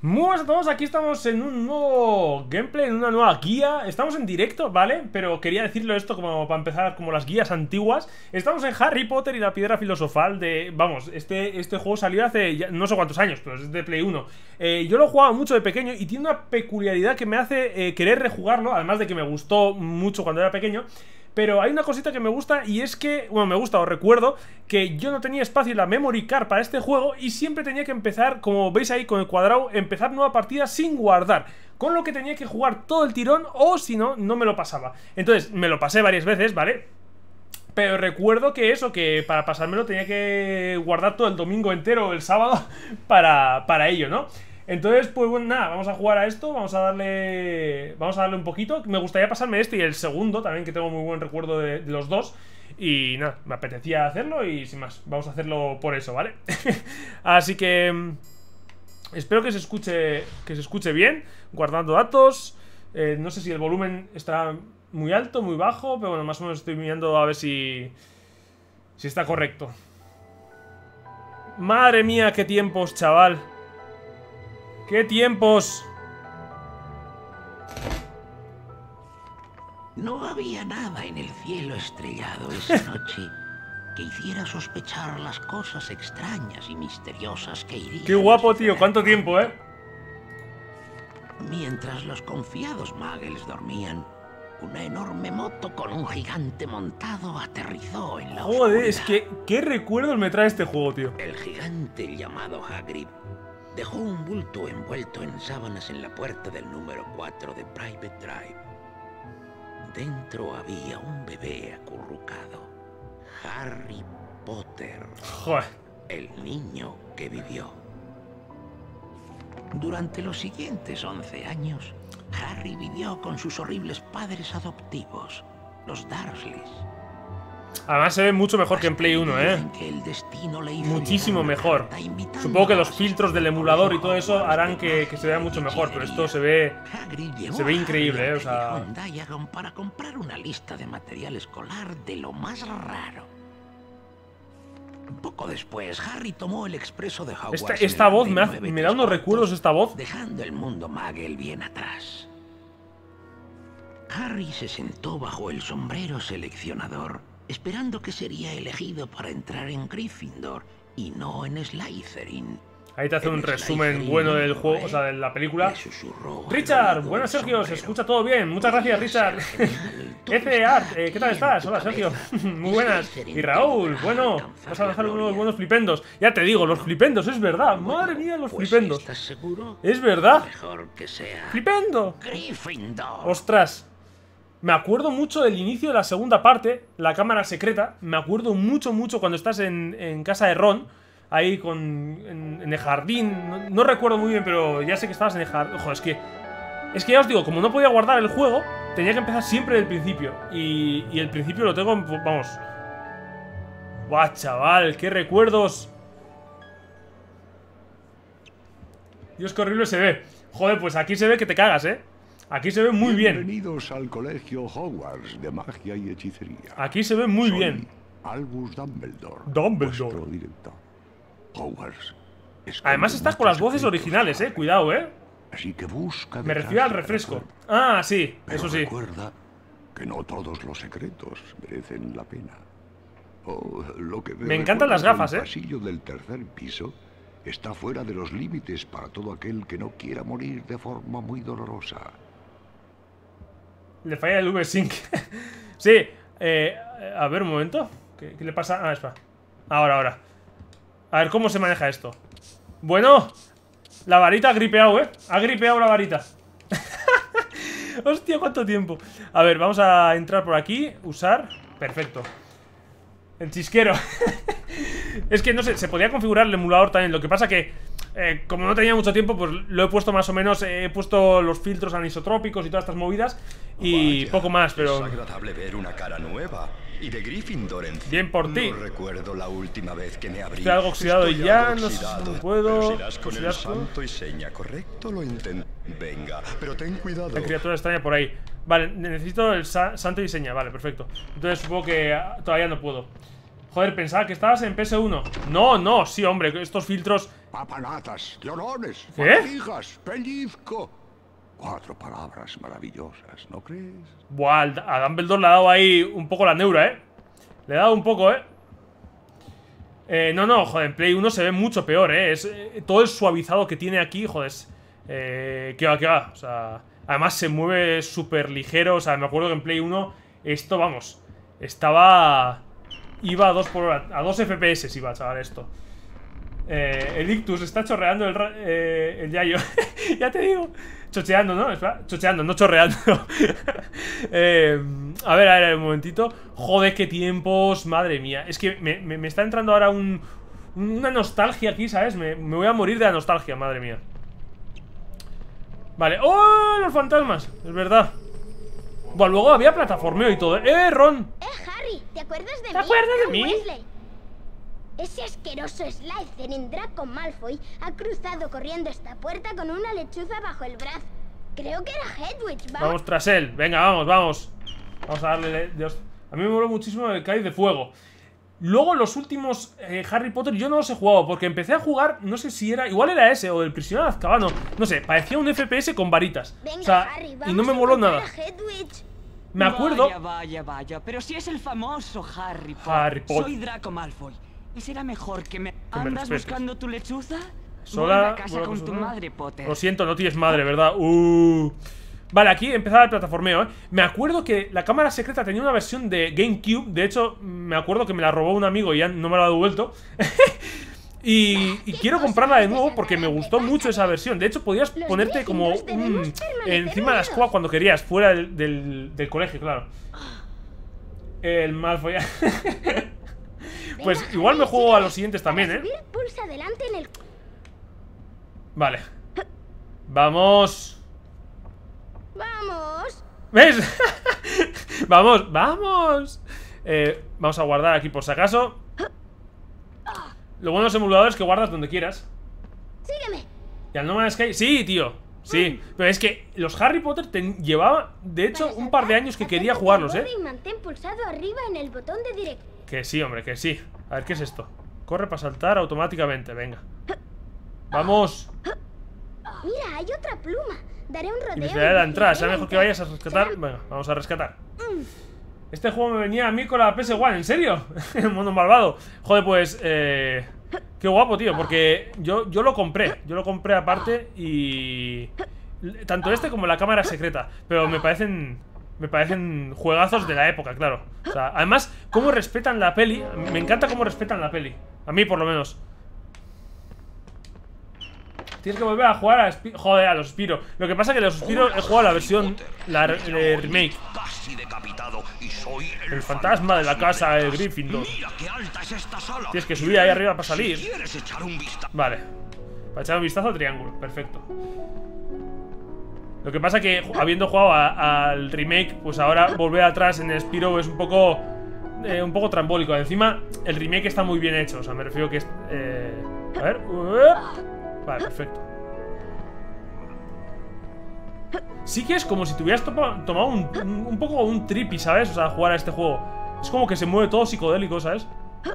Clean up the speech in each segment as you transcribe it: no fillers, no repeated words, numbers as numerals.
Muy buenas a todos, aquí estamos en un nuevo gameplay, en una nueva guía. Estamos en directo, ¿vale? Pero quería decirlo esto como para empezar, como las guías antiguas. Estamos en Harry Potter y la Piedra Filosofal de... Vamos, este juego salió hace no sé cuántos años, pero es de Play 1. Yo lo jugaba mucho de pequeño y tiene una peculiaridad que me hace querer rejugarlo, además de que me gustó mucho cuando era pequeño. Pero hay una cosita que me gusta y es que, bueno, me gusta, os recuerdo que yo no tenía espacio en la memory card para este juego y siempre tenía que empezar, como veis ahí con el cuadrado, empezar nueva partida sin guardar. Con lo que tenía que jugar todo el tirón o si no, no me lo pasaba. Entonces, me lo pasé varias veces, ¿vale? Pero recuerdo que eso, que para pasármelo tenía que guardar todo el domingo entero o el sábado para ello, ¿no? Entonces, pues bueno, nada, vamos a jugar a esto, vamos a darle un poquito. Me gustaría pasarme este y el segundo también, que tengo muy buen recuerdo de los dos. Y nada, me apetecía hacerlo y sin más, vamos a hacerlo por eso, ¿vale? Así que espero que se escuche bien, guardando datos. No sé si el volumen está muy alto, muy bajo, pero bueno, más o menos estoy mirando a ver si está correcto. Madre mía, qué tiempos, chaval. ¡Qué tiempos! No había nada en el cielo estrellado esa noche que hiciera sospechar las cosas extrañas y misteriosas que irían. ¡Qué guapo, tío! ¿Cuánto tiempo, eh? Mientras los confiados muggles dormían, una enorme moto con un gigante montado aterrizó en la oscuridad. Joder, es que qué recuerdos me trae este juego, tío. El gigante llamado Hagrid dejó un bulto envuelto en sábanas en la puerta del número 4 de Private Drive. Dentro había un bebé acurrucado. Harry Potter. Joder. El niño que vivió. Durante los siguientes 11 años, Harry vivió con sus horribles padres adoptivos, los Dursleys. Además se ve mucho mejor que en Play 1, Muchísimo mejor. Supongo que los filtros del emulador y todo eso harán que se vea mucho mejor, pero esto se ve increíble, o sea... para comprar una lista de material escolar de lo más raro. Poco después, Harry tomó el expreso de Hogwarts. Esta voz me da unos recuerdos, esta voz. Dejando el mundo Muggle bien atrás. Harry se sentó bajo el sombrero seleccionador, esperando que sería elegido para entrar en Gryffindor y no en Slytherin. Ahí te hace un resumen bueno del juego, o sea, de la película. Richard, buenas Sergio, se escucha todo bien. Muchas gracias, Richard. Art, ¿qué tal estás? Hola, Sergio. Muy buenas. Y Raúl, bueno, vas a dejar unos buenos flipendos. Ya te digo, los flipendos, es verdad. Madre mía, los flipendos. ¿Estás seguro? Es verdad. Mejor que sea ¡Flipendo! Gryffindor. Ostras. Me acuerdo mucho del inicio de la segunda parte, la cámara secreta. Me acuerdo mucho cuando estás en casa de Ron. Ahí en el jardín. No recuerdo muy bien, pero ya sé que estabas en el jardín. Ojo, es que ya os digo, como no podía guardar el juego, tenía que empezar siempre del principio. Y el principio lo tengo, vamos. Buah, chaval, qué recuerdos. Dios, qué horrible se ve. Joder, pues aquí se ve que te cagas, Aquí se ve muy bien. Bienvenidos al colegio Hogwarts de magia y hechicería. Aquí se ve muy bien. Albus Dumbledore. Dumbledore. Vuestro director. Hogwarts. Además estás con las voces originales, cuidado, Así que busca. Me refiero al refresco. Ah, sí, eso sí. Recuerda que no todos los secretos merecen la pena. Lo que me encantan las gafas, El pasillo del tercer piso está fuera de los límites para todo aquel que no quiera morir de forma muy dolorosa. Le falla el V-Sync. Sí, a ver un momento. ¿Qué le pasa? Ah, espera. Ahora. A ver, ¿cómo se maneja esto? Bueno, la varita ha gripeado, Ha gripeado la varita. Hostia, cuánto tiempo. A ver, vamos a entrar por aquí. Usar, perfecto. El chisquero. Es que no sé, se podía configurar el emulador también. Lo que pasa que como no tenía mucho tiempo, pues lo he puesto más o menos. He puesto los filtros anisotrópicos y todas estas movidas. Y poco más, pero... Es agradable ver una cara nueva. Y de Gryffindor encima. Bien por ti. No recuerdo la última vez que me abrí. Estoy algo oxidado y ya, no sé oxidado, si no puedo. Pero serás con el santo y seña, ¿correcto? Lo intento. Venga, pero ten cuidado. La criatura extraña por ahí. Vale, necesito el santo y seña, vale, perfecto. Entonces supongo que todavía no puedo. Joder, pensaba que estabas en PS1. No, no, sí, hombre, estos filtros... Papanatas, llorones, ¿Qué? fatiguas, pellizco. 4 palabras maravillosas, ¿no crees? Buah, a Dumbledore le ha dado ahí un poco la neura, Le ha dado un poco, No, no, joder, en Play 1 se ve mucho peor, todo el suavizado que tiene aquí, joder. Que va, o sea... Además se mueve súper ligero, o sea, me acuerdo que en Play 1 esto, vamos, estaba... Iba a 2 por hora, a 2 FPS iba, chaval, esto. El Ictus está chorreando el Yayo. Ya te digo. Chocheando, ¿no? Espera, chocheando, no chorreando. A ver, un momentito. Joder, qué tiempos, madre mía. Es que me está entrando ahora una nostalgia aquí, ¿sabes? Me voy a morir de la nostalgia, madre mía. Vale, ¡oh! Los fantasmas, es verdad. Bueno, luego había plataformeo y todo. Ron! Harry, ¿te acuerdas de mí? ¿Te acuerdas de mí? Weasley. Ese asqueroso Slytherin Draco Malfoy ha cruzado corriendo esta puerta con una lechuza bajo el brazo. Creo que era Hedwig, Vamos tras él, venga, vamos. Vamos a darle... Dios. A mí me moló muchísimo el cáliz de fuego. Luego los últimos Harry Potter yo no los he jugado, porque empecé a jugar, no sé si era... Igual era ese, o el prisionero de Azkaban, no sé, parecía un FPS con varitas. Venga, o sea, Harry, y no me moló nada. Me acuerdo... Vaya, pero si es el famoso Harry Potter. Harry Potter. Soy Draco Malfoy. ¿Y será mejor que me... me ¿Andas respetes. buscando tu lechuza? Sola... Vuelve a casa con tu madre, Potter. Lo siento, no tienes madre, ¿verdad? Vale, aquí empezaba el plataformeo, Me acuerdo que la cámara secreta tenía una versión de GameCube. De hecho, me acuerdo que me la robó un amigo y ya no me la ha devuelto. y quiero comprarla de nuevo porque me gustó mucho esa versión. De hecho, podías ponerte como encima de la escoba cuando querías, fuera del colegio, claro. El Malfoy. Pues igual me juego a los siguientes también, Pulsa adelante en el... Vale. Vamos. ¡Vamos! ¿Ves? Vamos. Vamos a guardar aquí por si acaso. Lo bueno de los emuladores es que guardas donde quieras. Sígueme. ¿Y al No Man's Sky? Sí, tío. Sí, pero es que los Harry Potter llevaba, de hecho, un par de años que quería jugarlos, Y mantén pulsado arriba en el botón de directo. Que sí, hombre, que sí. A ver, ¿qué es esto? Corre para saltar automáticamente, venga. Vamos. Mira, hay otra pluma. Daré un rodeo. Y me da la entrada, será mejor que vayas a rescatar. Venga, vamos a rescatar. Este juego me venía a mí con la PS1, ¿en serio? El mono malvado. Joder, pues, qué guapo, tío, porque yo lo compré. Yo lo compré aparte y... Tanto este como la cámara secreta. Pero me parecen juegazos de la época, claro. O sea, además, cómo respetan la peli. Me encanta cómo respetan la peli. A mí, por lo menos. Tienes que volver a jugar a joder, a los Spiro. Lo que pasa es que los Spiro he jugado la versión, la remake. El fantasma de la casa de Gryffindor. Tienes que subir ahí arriba para salir. Vale. Para echar un vistazo al triángulo, perfecto. Lo que pasa es que habiendo jugado al remake, pues ahora volver atrás en el Spiro es un poco trambólico. Encima, el remake está muy bien hecho. O sea, me refiero que es... a ver... Vale, perfecto. Sí que es como si te hubieras tomado un poco un trippy, ¿sabes? O sea, jugar a este juego. Es como que se mueve todo psicodélico, ¿sabes?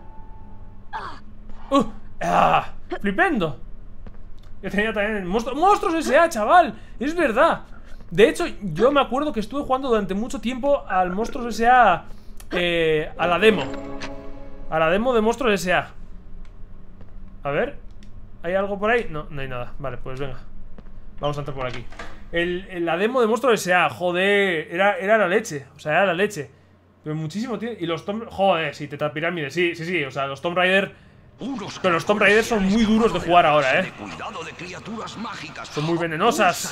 ¡Flipendo! Yo tenía también ¡Monstruos S.A., chaval! Es verdad. De hecho, yo me acuerdo que estuve jugando durante mucho tiempo al Monstruos S.A. A la demo. A la demo de Monstruos S.A. A ver. ¿Hay algo por ahí? No, no hay nada. Vale, pues venga. Vamos a entrar por aquí. La demo de Monstruos S.A. Joder, era la leche. O sea, era la leche. Pero muchísimo tiempo. Y los Tomb... Joder, sí, Teta Pirámide. Sí. O sea, los Tomb Raider... Pero los Tomb Raider son muy duros de jugar ahora, Son muy venenosas.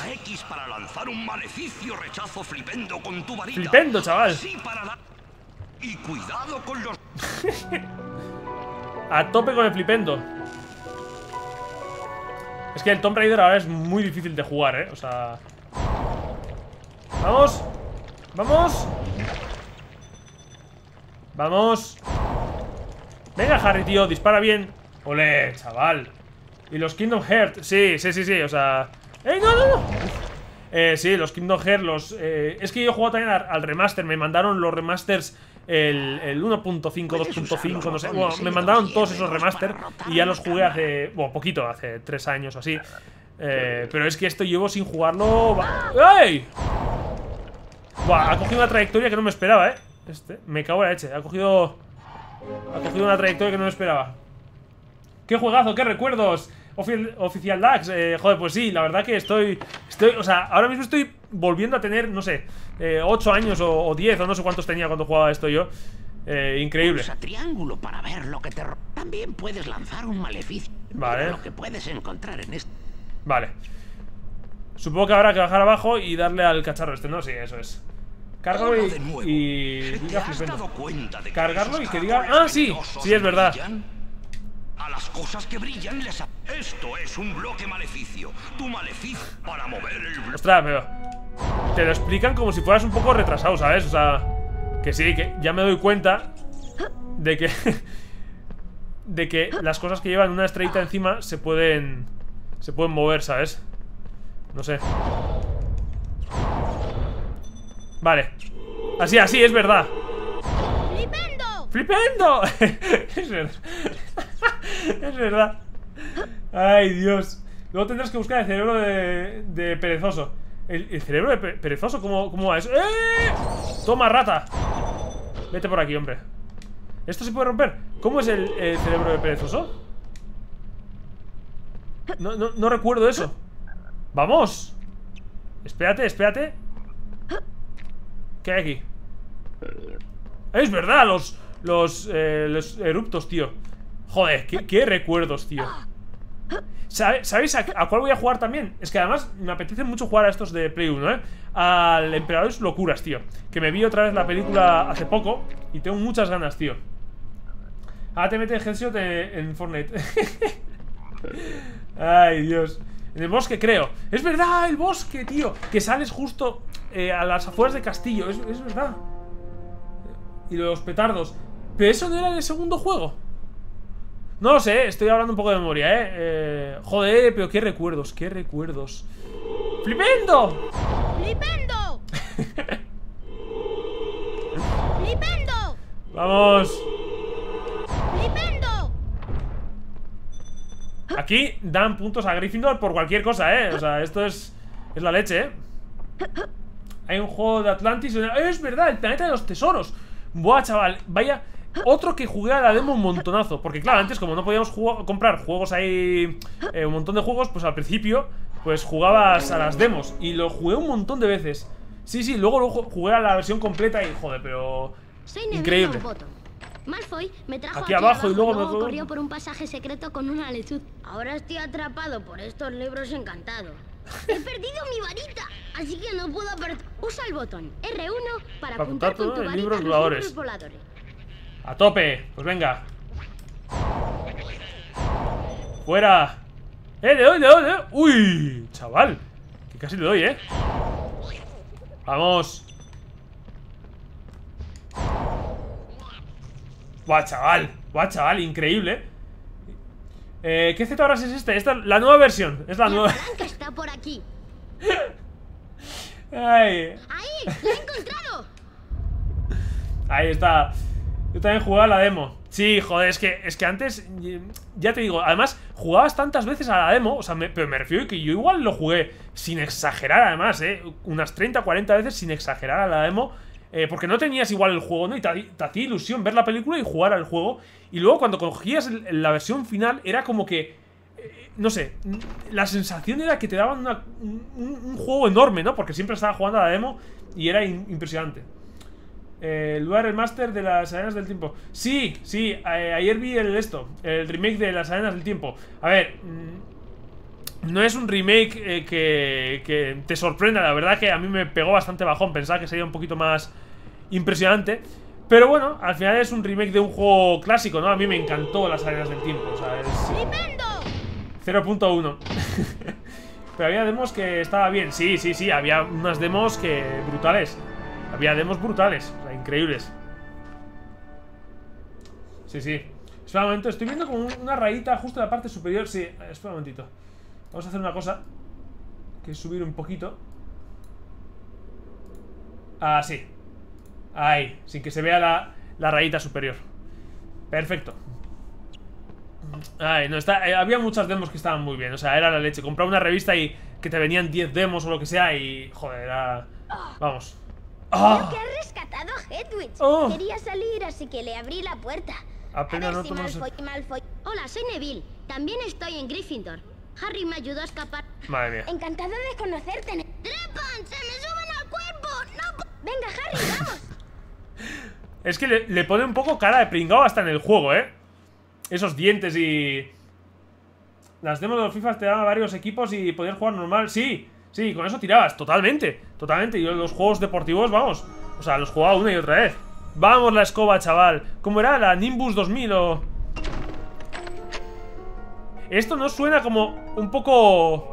Flipendo, chaval. Y cuidado con los... A tope con el flipendo. Es que el Tomb Raider ahora es muy difícil de jugar, O sea... ¡Vamos! ¡Vamos! ¡Vamos! Venga, Harry, tío, dispara bien. ¡Olé, chaval! Y los Kingdom Hearts, sí, o sea... ¡Ey, no! Sí, los Kingdom Hearts, es que yo he jugado también al remaster. Me mandaron los remasters el 1.5, 2.5, no sé. Bueno, me mandaron todos esos remaster y ya los jugué hace, bueno, poquito, hace 3 años o así. Pero es que esto llevo sin jugarlo. ¡Ey! Buah, ha cogido una trayectoria que no me esperaba, me cago en la leche. Ha cogido una trayectoria que no me esperaba. ¡Qué juegazo! ¡Qué recuerdos! Oficial Dax, joder, pues sí, la verdad que estoy, o sea, ahora mismo estoy volviendo a tener, no sé, 8 años o 10 o no sé cuántos tenía cuando jugaba esto yo. Increíble. Pulsa triángulo para ver lo que te... También puedes lanzar un maleficio. Vale. Mira lo que puedes encontrar en esto. Vale. Supongo que habrá que bajar abajo y darle al cacharro este, ¿no? Sí, eso es. Cárgalo y diga flipendo. Cargarlo y que diga... ¡Ah, sí! Sí, es verdad. A las cosas que brillan les... Esto es un bloque maleficio. Tu maleficio para mover el bloque. Ostras, pero... Te lo explican como si fueras un poco retrasado, ¿sabes? O sea... Que sí, que ya me doy cuenta de que... de que las cosas que llevan una estrellita encima se pueden mover, ¿sabes? No sé. Vale. Así, es verdad. ¡Flipendo! ¡Flipendo! Es verdad. Es verdad. Ay, Dios. Luego tendrás que buscar el cerebro de perezoso. ¿El cerebro de perezoso? ¿Cómo va eso? ¡Eh! Toma, rata. Vete por aquí, hombre. ¿Esto se puede romper? ¿Cómo es el cerebro de perezoso? No recuerdo eso. ¡Vamos! Espérate. ¿Qué hay aquí? Es verdad, los eruptos, tío. Joder, qué recuerdos, tío. ¿Sabéis a cuál voy a jugar también? Es que además me apetece mucho jugar a estos de Play 1, al Emperadores Locuras, tío. Que me vi otra vez la película hace poco y tengo muchas ganas, tío. Ahora te metes headshot en Fortnite. Ay, Dios. En el bosque, creo. Es verdad, el bosque, tío. Que sales justo a las afueras de Castillo. Es verdad. Y los petardos. Pero eso no era en el segundo juego. No lo sé, estoy hablando un poco de memoria, joder, pero qué recuerdos, ¡Flipendo! ¡Flipendo! ¡Flipendo! ¡Vamos! ¡Flipendo! Aquí dan puntos a Gryffindor por cualquier cosa, o sea, esto es la leche, Hay un juego de Atlantis. Es verdad, el planeta de los tesoros. Buah, chaval, vaya. Otro que jugué a la demo un montonazo. Porque claro, antes como no podíamos comprar juegos ahí, un montón de juegos, pues al principio pues jugabas a las demos. Y lo jugué un montón de veces. Sí, luego jugué a la versión completa y joder, pero... increíble. Malfoy me trajo aquí abajo y luego me corrió por un pasaje secreto con una lechuza. Ahora estoy atrapado por estos libros encantados. He perdido mi varita, así que no puedo Usa el botón R1 para apuntar con tu varita libros los voladores. libros voladores. A tope, pues venga. Fuera. Le doy. Uy, chaval, que casi le doy, Vamos. Buah, chaval, increíble. ¿Qué Z ahora es este? Esta es la nueva versión. Es la nueva. Que está por aquí. Ay. ¡Ahí! ¡La he encontrado! Ahí está. Yo también jugaba la demo. Sí, joder, es que antes, ya te digo, además jugabas tantas veces a la demo, o sea, pero me refiero a que yo igual lo jugué sin exagerar, además, unas 30, 40 veces sin exagerar a la demo, porque no tenías igual el juego, ¿no? Y te hacía ilusión ver la película y jugar al juego. Y luego cuando cogías la versión final era como que, no sé, la sensación era que te daban un juego enorme, ¿no? Porque siempre estaba jugando a la demo y era impresionante. Lugar el máster de las arenas del tiempo. Sí, ayer vi el remake de las arenas del tiempo. A ver, no es un remake que te sorprenda. La verdad que a mí me pegó bastante bajón. Pensaba que sería un poquito más impresionante, pero bueno, al final es un remake de un juego clásico, ¿no? A mí me encantó las arenas del tiempo. O sea, es 0.1. Pero había demos que estaba bien. Sí, había unas demos que brutales. Había demos brutales, o sea, increíbles. Sí. Espera un momento, estoy viendo como una rayita justo en la parte superior. Sí, espera un momentito. Vamos a hacer una cosa, que es subir un poquito. Así. Ahí, sin que se vea la rayita superior. Perfecto. Ay, no, había muchas demos que estaban muy bien. O sea, era la leche. Comprar una revista y que te venían 10 demos o lo que sea. Y, joder, era... Vamos. Creo que has rescatado a Hedwig. Quería salir, así que le abrí la puerta. Apenas a ver si Malfoy. Hola, soy Neville. También estoy en Gryffindor. Harry me ayudó a escapar. Madre mía. Encantada de conocerte. ¡Trepan! ¡Se me suben al cuerpo! ¡No! Venga, Harry, vamos. Es que le pone un poco cara de pringao hasta en el juego, esos dientes y... Las demos de los FIFA te daban varios equipos y podías jugar normal. Sí, sí, con eso tirabas, totalmente. Totalmente, yo los juegos deportivos, vamos, o sea, los jugaba una y otra vez. Vamos la escoba, chaval. ¿Cómo era? ¿La Nimbus 2000 o...? Esto no suena como un poco...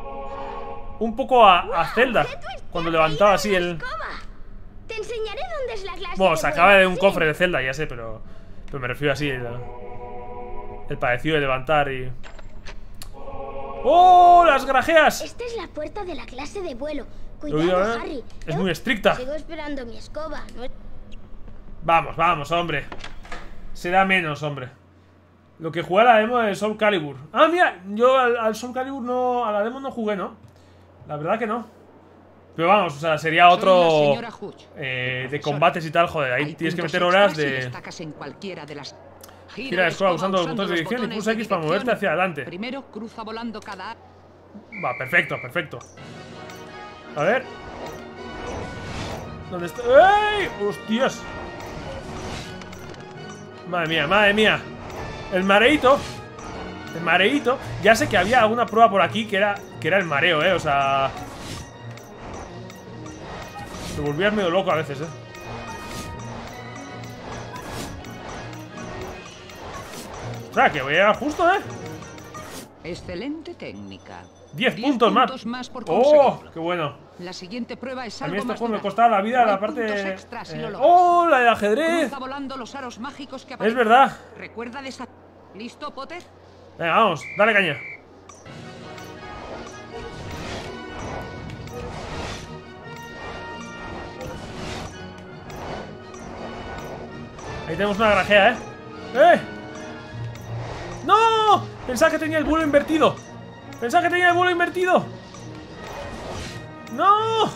a Zelda. Cuando levantaba así el... Te enseñaré dónde es la clase. Bueno, se acaba de un cofre de Zelda, ya sé, pero me refiero así el parecido de levantar y... ¡Oh! ¡Las grajeas! Esta es la puerta de la clase de vuelo. Cuidado, Harry. Es muy estricta. Sigo esperando mi escoba. Vamos, vamos, hombre. Será menos, hombre. Lo que jugué a la demo de Soul Calibur. Ah, mira, yo al Soul Calibur no... A la demo no jugué, ¿no? La verdad que no. Pero vamos, o sea, sería otro... de combates y tal, joder. Ahí tienes que meter horas de... Gira la escoba usando los botones de dirección y pulsa X para moverte hacia adelante. Primero cruza volando cada... Va, perfecto, perfecto. A ver. ¿Dónde está? ¡Ey! ¡Hostias! Madre mía, madre mía. El mareíto. El mareíto. Ya sé que había alguna prueba por aquí que era el mareo, o sea... Te volvías medio loco a veces, O sea, que voy a llegar justo, Excelente técnica. 10 puntos más por ¡oh! ¡Qué bueno! La siguiente prueba es a mí algo este más juego me dura. costaba la vida, No la parte... extras si lo ¡oh! La del ajedrez. Cruza volando los aros mágicos que Es aparecen. verdad. Recuerda de esa... ¿Listo, Potter? Venga, vamos, dale caña. Ahí tenemos una grajea, ¡no! Pensaba que tenía el vuelo invertido. Pensaba que tenía el vuelo invertido. ¡No!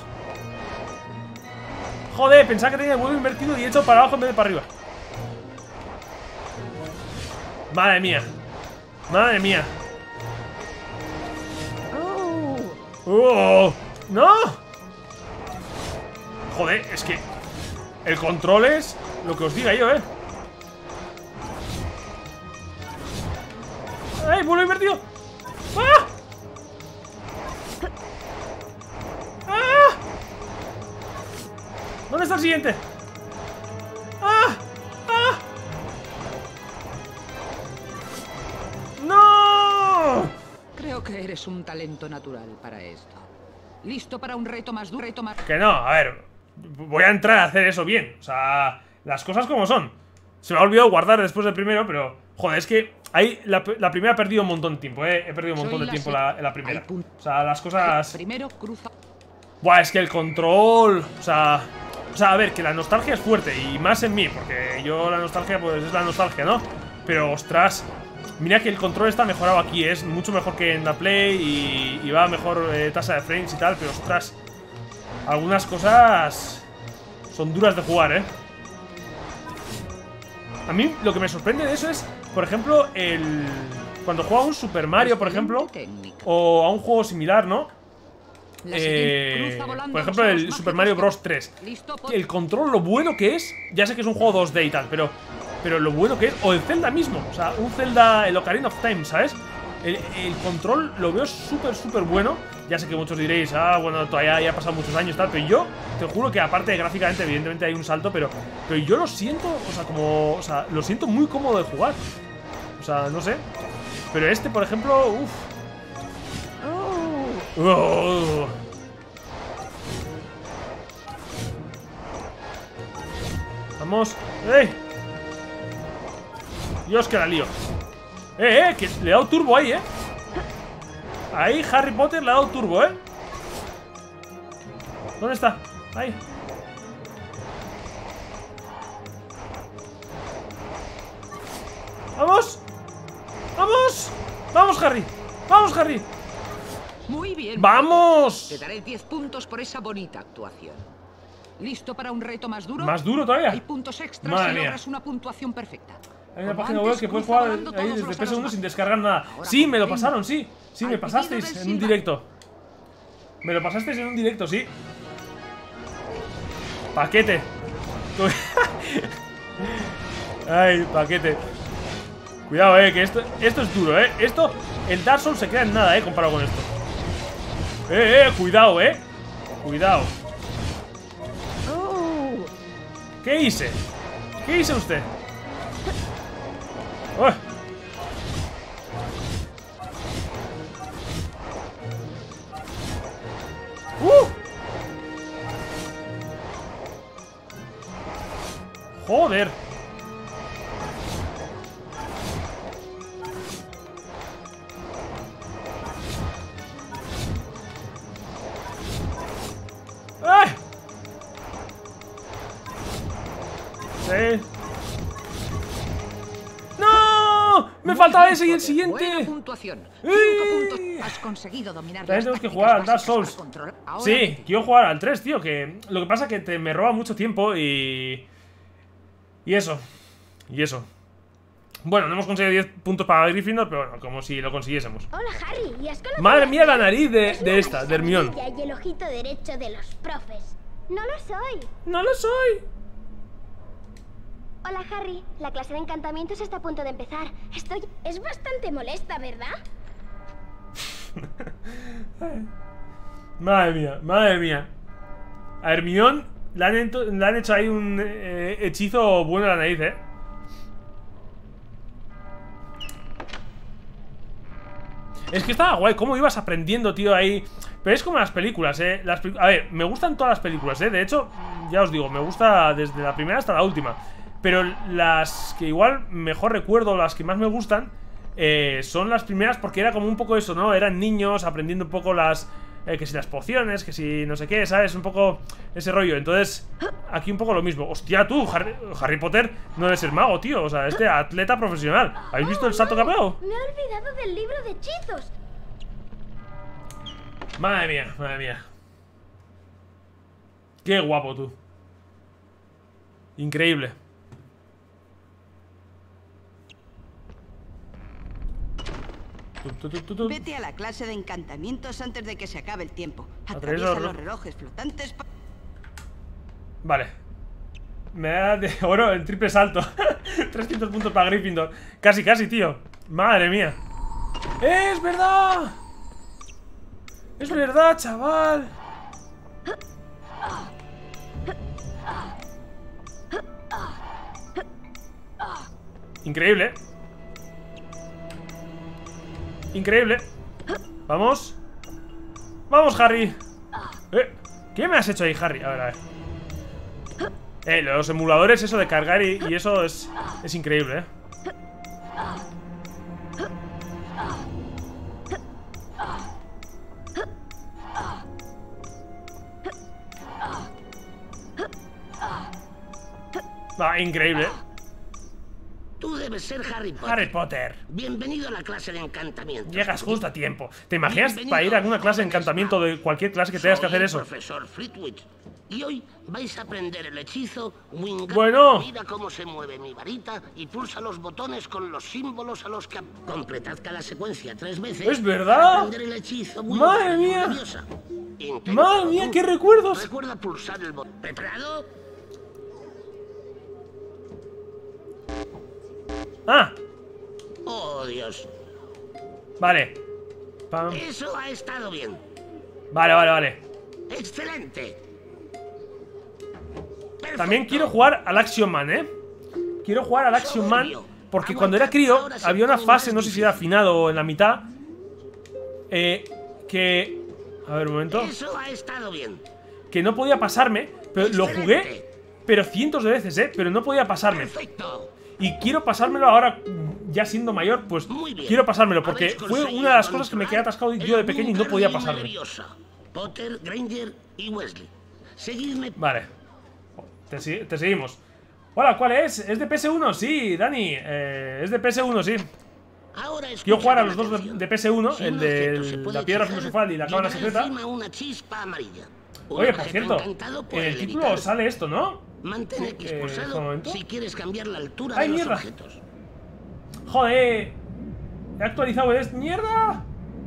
Joder, pensaba que tenía el vuelo invertido y he hecho para abajo en vez de para arriba. Madre mía. Madre mía. ¡Oh! ¡No! Joder, es que el control es lo que os diga yo, ¡ay, vuelo invertido! ¡Ah! ¡Ah! ¿Dónde está el siguiente? ¡Ah! ¡Ah! ¡No! Creo que eres un talento natural para esto. ¿Listo para un reto más duro? Que no, a ver. Voy a entrar a hacer eso bien. O sea, las cosas como son. Se me ha olvidado guardar después del primero, pero... Joder, es que ahí la primera he perdido un montón de tiempo, He perdido un montón de tiempo en la primera. O sea, las cosas... Primero cruza... Buah, es que el control... O sea, a ver, que la nostalgia es fuerte. Y más en mí, porque yo la nostalgia, pues es la nostalgia, ¿no? Pero, ostras... Mira que el control está mejorado aquí. Es mucho mejor que en la Play y va a mejor tasa de frames y tal. Pero, ostras... Algunas cosas... Son duras de jugar, A mí lo que me sorprende de eso es, por ejemplo, cuando juego a un Super Mario, por ejemplo, o a un juego similar, ¿no? Por ejemplo, el Super Mario Bros. 3. El control, lo bueno que es, ya sé que es un juego 2D y tal, pero lo bueno que es, o el Zelda mismo, o sea, un Zelda, el Ocarina of Time, ¿sabes? El control lo veo súper, súper bueno. Ya sé que muchos diréis, bueno, todavía ya han pasado muchos años y tal, pero yo te juro que aparte de gráficamente, evidentemente hay un salto, pero yo lo siento, o sea, lo siento muy cómodo de jugar. O sea, no sé. Pero este, por ejemplo, uff. Vamos. ¡Ey! Dios, que la lío. Que le he dado turbo ahí, Ahí Harry Potter le ha dado turbo, ¿Dónde está? Ahí. ¡Vamos! ¡Vamos! ¡Vamos, Harry! ¡Vamos, Harry! Muy bien. ¡Vamos! Te daré 10 puntos por esa bonita actuación. ¿Listo para un reto más duro? ¿Más duro todavía? Hay puntos extras Madre si mía. logras una puntuación perfecta. Hay una Como página web antes, que puedes cruza jugar volando ahí todos desde los PS1 sin aros descargar nada. Ahora Sí, me lo contento. pasaron, sí. Sí, me Al pasasteis pitido del en un silbato. directo. Me lo pasasteis en un directo, sí. Paquete. Ay, paquete. Cuidado, que esto es duro, Esto, el Dark Souls se queda en nada, comparado con esto. Cuidado, Cuidado. ¿Qué hice? ¿Qué hice usted? ¡Oh! ¡Joder! ¡Ay! Sí. ¡No! ¡Me faltaba ese y el siguiente! Buena puntuación. 5 puntos. Has conseguido dominar También las tenemos que tácticas jugar al Dark básicas para Souls. controlar. Ahora Sí, bien. quiero jugar al 3, tío. Que lo que pasa es que me roba mucho tiempo y eso. Y eso. Bueno, no hemos conseguido 10 puntos para Gryffindor, pero bueno, como si lo consiguiésemos. Hola, Harry. ¿Y has conocido Madre a mía, la Fred? nariz Es de una esta, de Hermione. maravilla y el ojito derecho de los profes. No lo soy. ¡No lo soy! Hola, Harry. La clase de encantamientos está a punto de empezar. Es bastante molesta, ¿verdad? Madre mía, madre mía. A Hermione le han hecho ahí un hechizo bueno a la nariz, Es que estaba guay, cómo ibas aprendiendo, tío, ahí. Pero es como las películas, a ver, me gustan todas las películas, de hecho, ya os digo, me gusta desde la primera hasta la última. Pero las que igual mejor recuerdo, las que más me gustan, son las primeras porque era como un poco eso, ¿no? Eran niños aprendiendo un poco las... que si las pociones, que si no sé qué, ¿sabes? Un poco ese rollo. Entonces, aquí un poco lo mismo. Hostia, tú, Harry Potter no debe ser mago, tío. O sea, este atleta profesional. ¿Habéis visto el salto que ha pegado? Me he olvidado del libro de hechizos. Madre mía, madre mía. Qué guapo, tú. Increíble. Vete a la clase de encantamientos antes de que se acabe el tiempo. Atraviesa Atraviesa los los relojes flotantes. Vale. Me da de oro el triple salto. 300 puntos para Gryffindor. Casi, casi, tío. Madre mía. ¡Es verdad! ¡Es verdad, chaval! Increíble. Increíble. Vamos. Vamos, Harry. ¿Qué me has hecho ahí, Harry? A ver, a ver. Los emuladores, eso de cargar y eso es increíble, Va, increíble. Tú debes ser Harry Potter. Harry Potter. Bienvenido a la clase de encantamientos. Llegas justo a tiempo. ¿Te imaginas para ir a alguna clase de encantamiento de cualquier clase que tengas que hacer eso? Profesor Flitwick. Y hoy vais a aprender el hechizo Wingardium. Bueno. Mira cómo se mueve mi varita y pulsa los botones con los símbolos a los que... Completad cada secuencia 3 veces. ¡Es verdad! Para aprender el hechizo ¡Madre mía! Leviosa. ¡Madre mía, qué recuerdos! Recuerda pulsar el botón. ¿Preparado? ¡Ah! Oh, Dios. Vale. Pam. Eso ha estado bien. Vale, vale, vale. Excelente. Perfecto. También quiero jugar al Action Man, Quiero jugar al Action Man porque cuando era crío había una fase, no sé si era final o en la mitad, que... A ver, un momento. Eso ha estado bien. Que no podía pasarme, pero lo jugué, pero cientos de veces, pero no podía pasarme. Perfecto. Y quiero pasármelo ahora, ya siendo mayor, pues Muy bien. quiero pasármelo, porque Habéis fue conseguido una de las cosas que me quedé controlar atascado yo de el pequeño y no podía Wingardium pasarme. Leviosa. Potter, Granger y Weasley. Seguidme. Vale. Te seguimos. Hola, ¿cuál es? ¿Es de PS1? Sí, Dani. Es de PS1, sí. Ahora Quiero jugar a los escucha dos con de atención. PS1, Si el un de objeto se puede la piedra fijar, filosofal y la cámara lleva secreta. encima una chispa amarilla. Un Oye, por objeto cierto, encantado en puede el título levitar. sale esto, ¿no? Mantén X un pulsado momento. si quieres cambiar la altura ¡Ay, de los mierda! objetos. ¡Joder! He actualizado esto. ¡Mierda!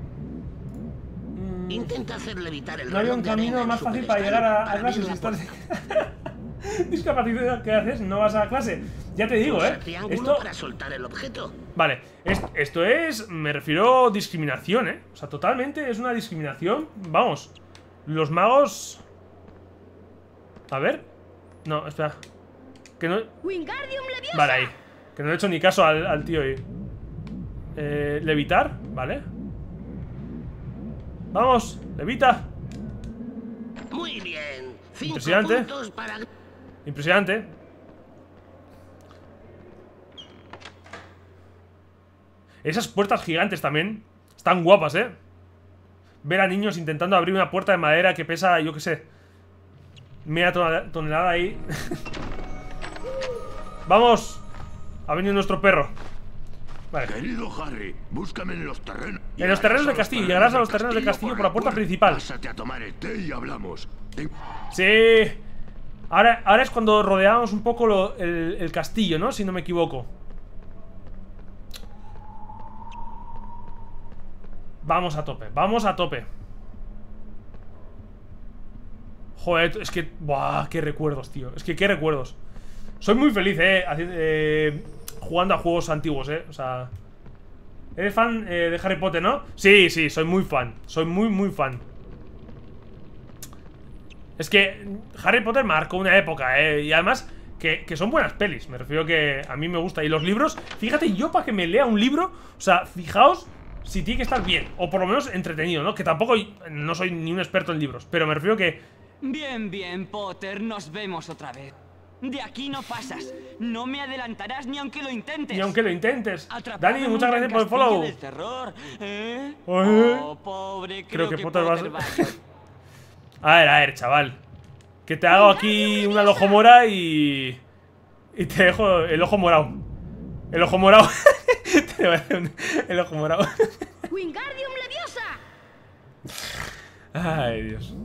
Intenta hacer levitar el No había reloj un de arena camino en más su fácil para pedestal llegar a para clase abrir si la estás... Discapacidad, ¿qué haces? No vas a clase. Ya te digo, Pulsa triángulo Esto... para soltar el objeto. Vale, esto es... Me refiero a discriminación, O sea, totalmente es una discriminación. Vamos. Los magos... A ver. No, espera. Que no... Wingardium Leviosa. Vale, ahí. Que no le he hecho ni caso al tío ahí. Levitar, vale. Vamos, levita. Muy bien. 5 Impresionante. puntos para... Impresionante. Esas puertas gigantes también están guapas, Ver a niños intentando abrir una puerta de madera que pesa, yo qué sé, media tonelada ahí. ¡Vamos! Ha venido nuestro perro. Vale. Querido Harry, búscame en los terrenos. En los terrenos del castillo. Llegarás a los terrenos del castillo por la puerta principal. Pásate a tomar el té y hablamos. Sí. Ahora es cuando rodeamos un poco el castillo, ¿no? Si no me equivoco. Vamos a tope, vamos a tope. Joder, es que... Buah, qué recuerdos, tío. Es que qué recuerdos. Soy muy feliz, jugando a juegos antiguos, O sea... ¿Eres fan de Harry Potter, no? Sí, sí, soy muy fan. Soy muy, muy fan. Es que Harry Potter marcó una época, y además que son buenas pelis. Me refiero que a mí me gusta. Y los libros, fíjate, yo para que me lea un libro, o sea, fijaos si tiene que estar bien, o por lo menos entretenido, ¿no? Que tampoco no soy ni un experto en libros, pero me refiero que... Bien, bien, Potter, nos vemos otra vez. De aquí no pasas. No me adelantarás ni aunque lo intentes. Ni aunque lo intentes. Atrapado Dani, en muchas un gracias por el castillo follow. del terror, Oye. Oh, pobre, Creo que Potter Potter va va a ver, chaval. Que te hago aquí una lojomora y te dejo el ojo morado. El ojo morado. Te voy a hacer el ojo morado. Wingardium Leviosa. Ay, Dios.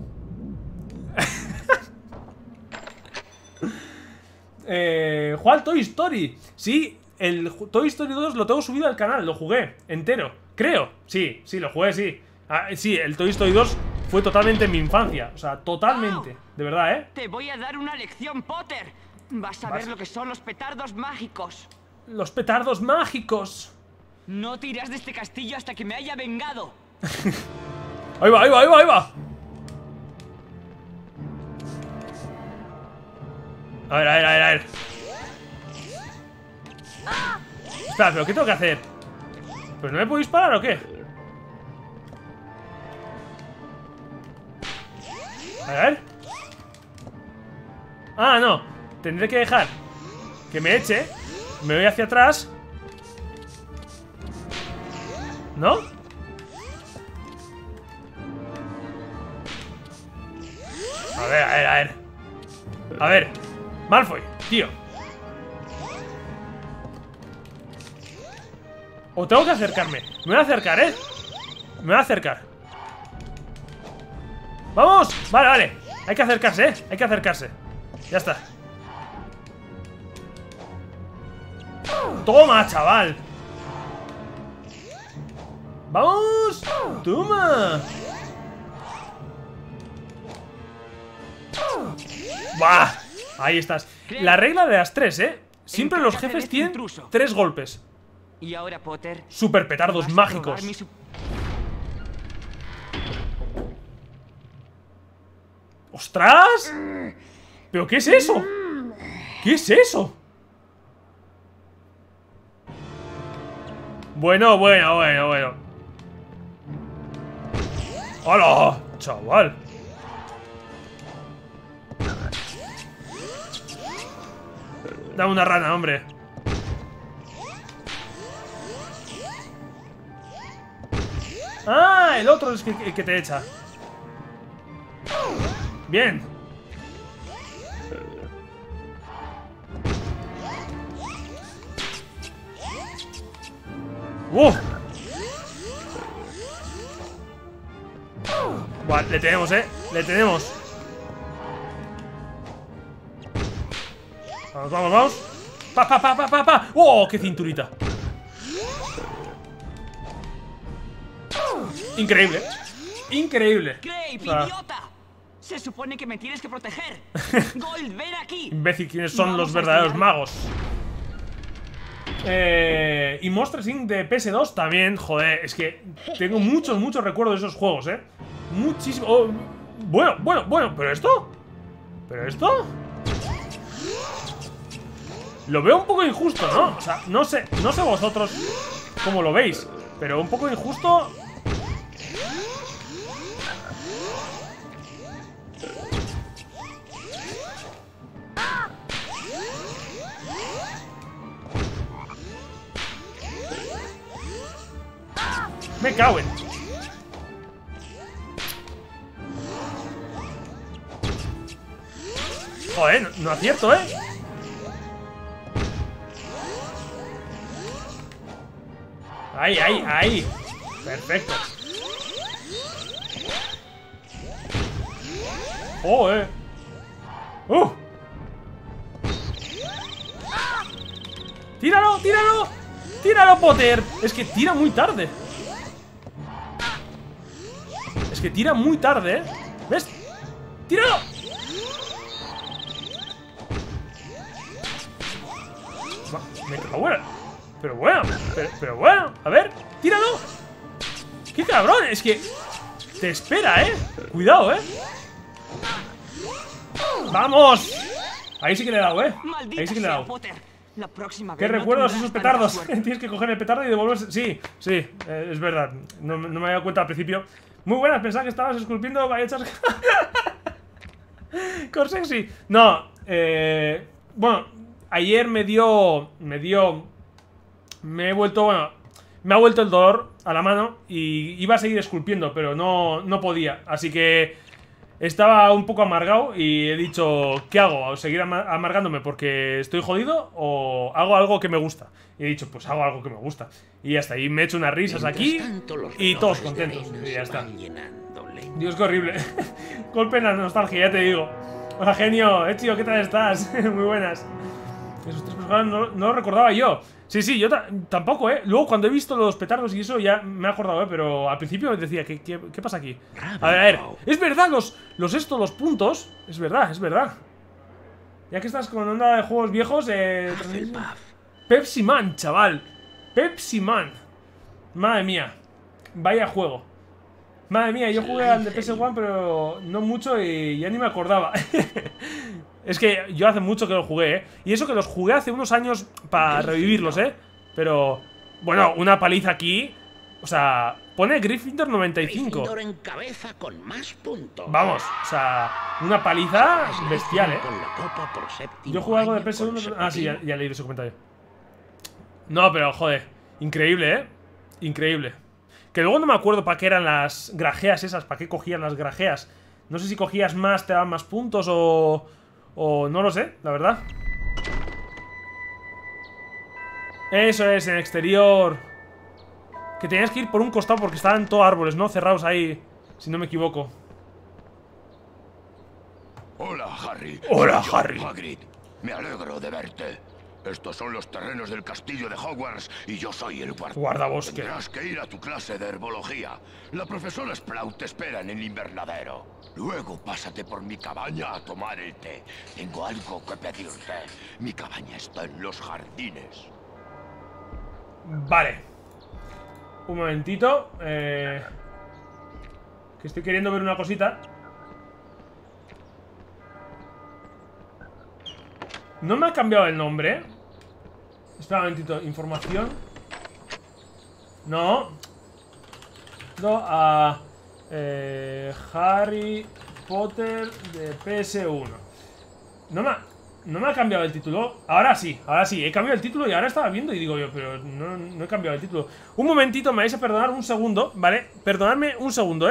Juan Toy Story. Sí, el Toy Story 2 lo tengo subido al canal. Lo jugué entero, creo. Sí, lo jugué, sí. Sí, el Toy Story 2 fue totalmente en mi infancia. O sea, totalmente, de verdad, Te voy a dar una lección, Potter. Vas a ver lo que son los petardos mágicos. Los petardos mágicos. No te irás de este castillo hasta que me haya vengado. Ahí va, ahí va, ahí va, ahí va. A ver, a ver, a ver, a ver. Espera, ¿pero qué tengo que hacer? ¿Pero no me puedo disparar o qué? A ver. Ah, no. Tendré que dejar que me eche. Me voy hacia atrás. ¿No? A ver, a ver, a ver. A ver, Malfoy, tío. O tengo que acercarme. Me voy a acercar, Me voy a acercar. ¡Vamos! Vale, vale. Hay que acercarse, Hay que acercarse. Ya está. Toma, chaval. ¡Vamos! ¡Toma! ¡Bah! Ahí estás. La regla de las 3, Siempre los jefes tienen 3 golpes. Y ahora, Potter, super petardos vas a mágicos. probar mi ¡Ostras! ¿Pero qué es eso? ¿Qué es eso? Bueno, bueno, bueno, bueno. ¡Hola! Chaval. Dame una rana, hombre. Ah, el otro es el que te echa. Bien. Vale, le tenemos, le tenemos. Vamos, vamos, vamos. Pa. ¡Oh, qué cinturita! Increíble. Increíble. Grape, idiota. Se supone que me tienes que proteger. Gold, ven aquí. Imbécil, ¿quiénes son los verdaderos magos? Y Monsters Inc. de PS2 también, joder, es que tengo muchos recuerdos de esos juegos, muchísimo. Oh, bueno, ¿pero esto? Lo veo un poco injusto, ¿no? O sea, no sé vosotros cómo lo veis, pero un poco injusto. Me cago en... Joder, no acierto, Ahí. Perfecto. ¡Tíralo, Potter! Es que tira muy tarde. ¿Ves? ¡Tíralo! Me cago en... Pero bueno, a ver, tíralo. ¡Qué cabrón! Es que te espera, Cuidado, ¡Vamos! Ahí sí que le he dado, Ahí sí que le he dado. La próxima vez ¿Qué recuerdas esos petardos? Tienes que coger el petardo y devolverse. Sí, es verdad. No me había dado cuenta al principio. Muy buenas, pensaba que estabas esculpiendo galletas. Corsexy. No, bueno, ayer me he vuelto, bueno, me ha vuelto el dolor a la mano y iba a seguir esculpiendo, pero no podía. Así que estaba un poco amargado y he dicho, ¿qué hago? ¿Seguir amargándome porque estoy jodido o hago algo que me gusta? Y he dicho, pues hago algo que me gusta. Y ya está, y me he hecho unas risas aquí y todos contentos. Y ya está. Dios, qué horrible. Golpe en la nostalgia, ya te digo. Hola, genio. Tío, ¿qué tal estás? Muy buenas. Esos tres personajes no lo recordaba yo. Sí, yo tampoco, Luego cuando he visto los petardos y eso ya me he acordado, pero al principio decía, ¿qué pasa aquí? A ver, es verdad, los puntos. Es verdad. Ya que estás con onda de juegos viejos, Pepsi Man, chaval. Pepsi Man. Madre mía. Vaya juego. Madre mía, yo jugué al de PS1, pero no mucho y ya ni me acordaba. Es que yo hace mucho que lo jugué, Y eso que los jugué hace unos años para revivirlos, Pero, bueno, una paliza aquí. O sea, pone Gryffindor 95. Gryffindor en cabeza con más puntos. Vamos, o sea, una paliza bestial, Yo jugué algo de PS1. Ah, sí, ya leí ese comentario. No, pero joder, increíble, Increíble. Que luego no me acuerdo para qué eran las grajeas esas, para qué cogían las grajeas. No sé si cogías más, te daban más puntos o no lo sé, la verdad. Eso es, en exterior. Que tenías que ir por un costado porque estaban todos árboles, ¿no? Cerrados ahí, si no me equivoco. Hola, Harry. Hola, Harry. Hagrid. Me alegro de verte. Estos son los terrenos del castillo de Hogwarts y yo soy el guardabosque. Tendrás que ir a tu clase de herbología. La profesora Sprout te espera en el invernadero. Luego pásate por mi cabaña a tomar el té. Tengo algo que pedirte. Mi cabaña está en los jardines. Vale. Un momentito. Que estoy queriendo ver una cosita. No me ha cambiado el nombre. Espera un momentito. Información. No. A Harry Potter de PS1. No me ha cambiado el título. Ahora sí. He cambiado el título y ahora estaba viendo y digo yo, pero no he cambiado el título. Un momentito, me vais a perdonar un segundo, ¿vale? Perdonadme un segundo,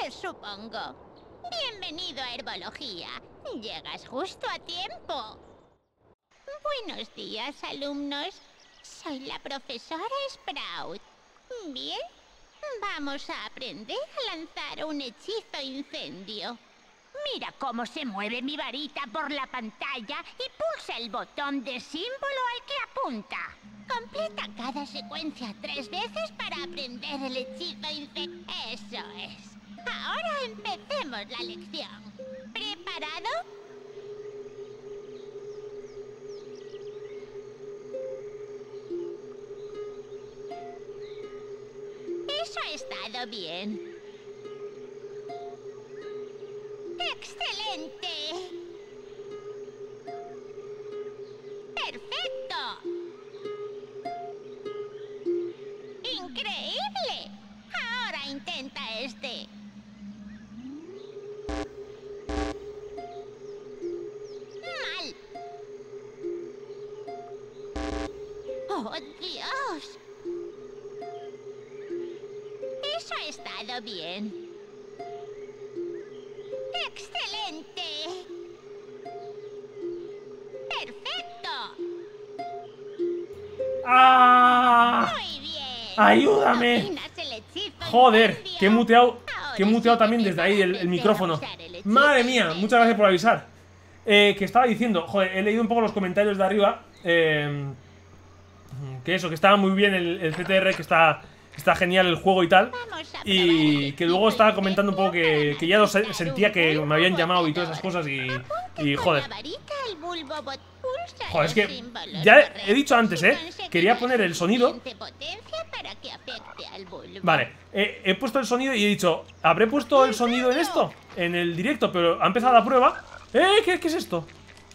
supongo. Bienvenido a Herbología. Llegas justo a tiempo. Buenos días, alumnos. Soy la profesora Sprout. Bien, vamos a aprender a lanzar un hechizo incendio. Mira cómo se mueve mi varita por la pantalla y pulsa el botón de símbolo al que apunta. Completa cada secuencia 3 veces para aprender el hechizo incendio. Eso es. Ahora empecemos la lección. ¿Preparado? Eso ha estado bien. ¡Excelente! ¡Perfecto! ¡Increíble! Ahora intenta este. ¡Mal! ¡Oh, Dios! Eso ha estado bien. ¡Excelente! ¡Perfecto! ¡Ah! Muy bien. ¡Ayúdame! Dominas el hechizo Joder, incendio. que he muteado Ahora también sí que desde ahí el puedes micrófono. usar el hechizo Madre mía, incendio. muchas gracias por avisar. Que estaba diciendo, joder, he leído un poco los comentarios de arriba. Que eso, que estaba muy bien el CTR, que está genial el juego y tal. Vamos a Y probar que el luego hechizo estaba comentando un poco incendio que ya lo para sentía que lanzar me habían un llamado y todas esas bombardeo. cosas y Apunta joder. con la varita el bulbo pulsa Joder, es los que símbolos ya he correctos dicho antes, y conseguirás quería poner el sonido. suficiente potencia para que afecte al bulbo. Vale, he puesto el sonido y he dicho, ¿habré puesto el sonido en esto? En el directo, pero ha empezado la prueba. ¿Qué es esto?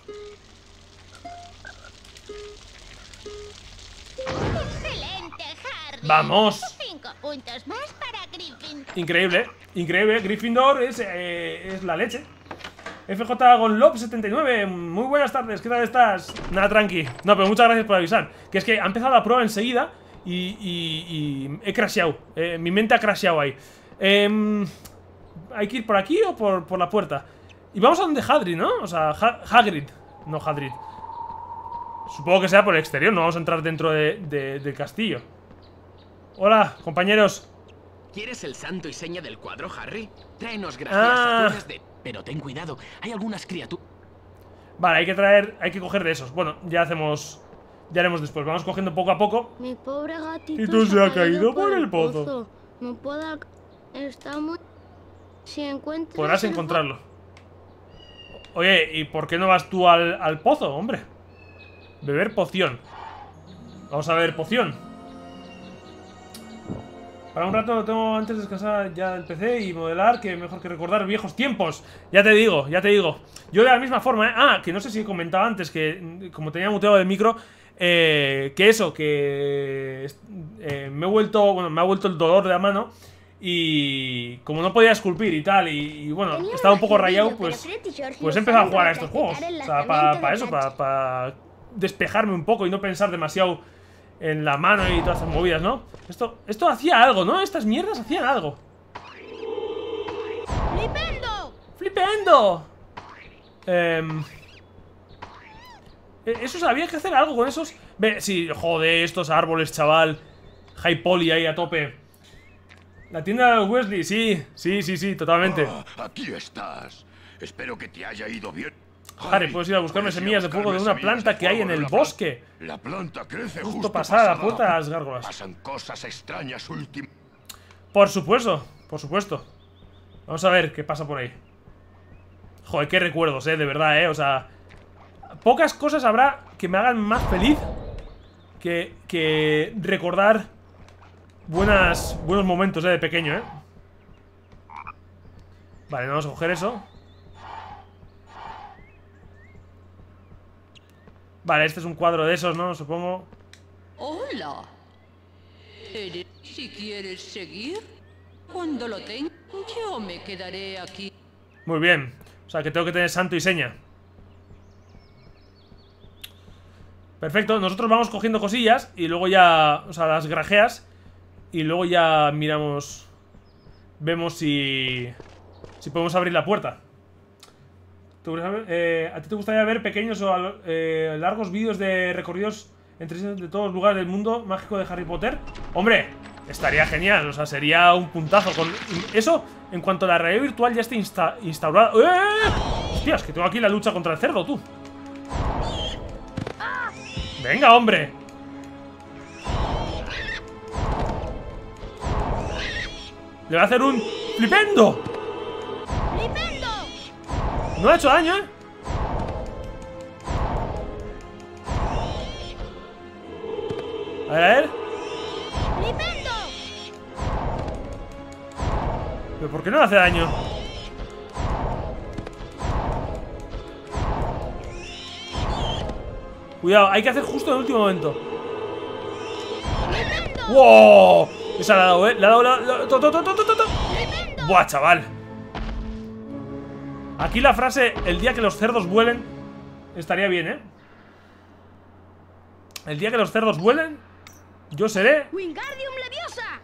Excelente, Harry. ¡Vamos! 5 puntos más para Gryffindor. Increíble, increíble. Gryffindor es la leche. FJ Gonlop 79, muy buenas tardes, ¿qué tal estás? Nada, tranqui. No, pero muchas gracias por avisar. Que es que ha empezado la prueba enseguida y he crasheado. Mi mente ha crasheado ahí. ¿Hay que ir por aquí o por la puerta? Y vamos a donde Hagrid, ¿no? O sea, Hagrid, no Hagrid. Supongo que sea por el exterior, no vamos a entrar dentro del castillo. Hola, compañeros. ¿Quieres el santo y seña del cuadro, Harry? Tráenos gracias azules de... Pero ten cuidado, hay algunas criaturas... Vale, hay que coger de esos. Bueno, ya haremos después. Vamos cogiendo poco a poco. Mi pobre gatito Y tú se ha caído por el pozo. No puedo... Está muy... Si encuentras... Podrás el encontrarlo. Oye, ¿y por qué no vas tú al pozo, hombre? Beber poción. Vamos a ver poción. Para un rato lo tengo antes de descansar ya del PC y modelar, que mejor que recordar viejos tiempos. Ya te digo, ya te digo. Yo de la misma forma, ¿eh? Ah, que no sé si he comentado antes que como tenía muteado el micro, que eso, que me ha vuelto el dolor de la mano. Y como no podía esculpir y tal, y bueno, Tenía estaba un poco más rayado, sentido, pues pero Fred y George he lo empezado a usaron jugar a para estos juegos. practicar el O sea, lanzamiento para de eso, plancha. para despejarme un poco y no pensar demasiado en la mano y todas esas movidas, ¿no? Esto hacía algo, ¿no? Estas mierdas hacían algo. ¡Flipendo! ¡Flipendo! Eso había que hacer algo con esos... Ve, sí, joder, estos árboles, chaval. High Poly ahí a tope. La tienda de los Weasley, sí, totalmente. Aquí estás. Espero que te haya ido bien. Harry, puedes ir a buscarme semillas de fuego de una planta que hay en el bosque. La planta crece Justo pasada la puerta de las gárgolas. Pasan cosas extrañas últimamente. Por supuesto, por supuesto. Vamos a ver qué pasa por ahí. Joder, qué recuerdos, de verdad, o sea... Pocas cosas habrá que me hagan más feliz que recordar buenos momentos, de pequeño, Vale, vamos a coger eso. Vale, este es un cuadro de esos, ¿no? Supongo. Hola. Si quieres seguir, cuando lo tenga, yo me quedaré aquí. Muy bien. O sea, que tengo que tener santo y seña. Perfecto, nosotros vamos cogiendo cosillas y luego ya, o sea, las grajeas y luego ya miramos vemos si podemos abrir la puerta. ¿A ti te gustaría ver pequeños o largos vídeos de recorridos de todos los lugares del mundo mágico de Harry Potter? Hombre, estaría genial, o sea, sería un puntazo con eso. En cuanto a la realidad virtual ya esté instaurada. Hostias, que tengo aquí la lucha contra el cerdo, tú. Venga, hombre. Le va a hacer un flipendo. ¡Flipendo! No ha hecho daño, ¿eh? A ver. ¡Flipendo! ¿Pero por qué no le hace daño? Cuidado, hay que hacer justo en el último momento. ¡Wow! Esa la ha dado, ¿eh? La ha dado, ¡buah, chaval! Aquí la frase, el día que los cerdos vuelen, estaría bien, ¿eh? El día que los cerdos vuelen, yo seré... ¡Wingardium Leviosa!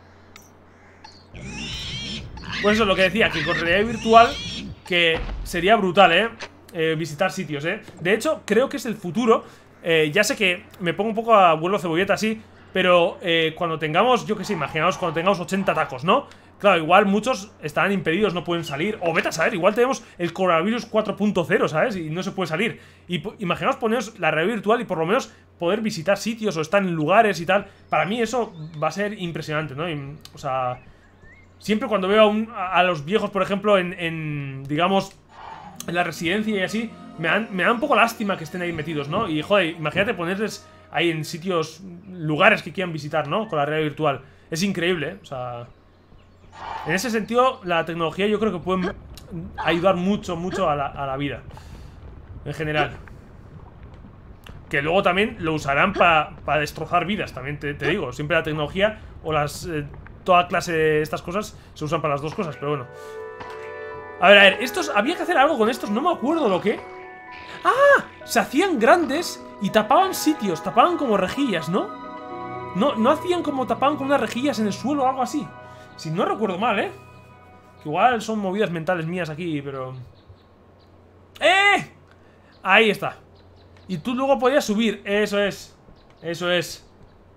Pues eso es lo que decía, que con realidad virtual, que sería brutal, visitar sitios, De hecho, creo que es el futuro. Ya sé que me pongo un poco a vuelo cebolleta así, pero cuando tengamos, yo que sé, imaginaos cuando tengamos 80 tacos, ¿no? Claro, igual muchos estarán impedidos, no pueden salir. O vete a saber, igual tenemos el coronavirus 4.0, ¿sabes? Y no se puede salir. Y imaginaos poneros la realidad virtual y por lo menos poder visitar sitios o estar en lugares y tal. Para mí eso va a ser impresionante, ¿no? O sea, siempre cuando veo a los viejos, por ejemplo, digamos, en la residencia y así, me da un poco lástima que estén ahí metidos, ¿no? Y, joder, imagínate ponerles ahí en sitios, lugares que quieran visitar, ¿no? Con la realidad virtual. Es increíble, ¿eh? O sea... En ese sentido, la tecnología yo creo que puede ayudar mucho a la vida. En general. Que luego también lo usarán para destrozar vidas, también te digo. Siempre la tecnología o toda clase de estas cosas se usan para las dos cosas, pero bueno. A ver, estos... Había que hacer algo con estos, no me acuerdo lo que... ¡Ah! Se hacían grandes y tapaban sitios, tapaban como rejillas, ¿no? No hacían como tapaban con unas rejillas en el suelo o algo así. Si no recuerdo mal, ¿eh? Que igual son movidas mentales mías aquí, pero... ¡Eh! Ahí está. Y tú luego podías subir, eso es. Eso es.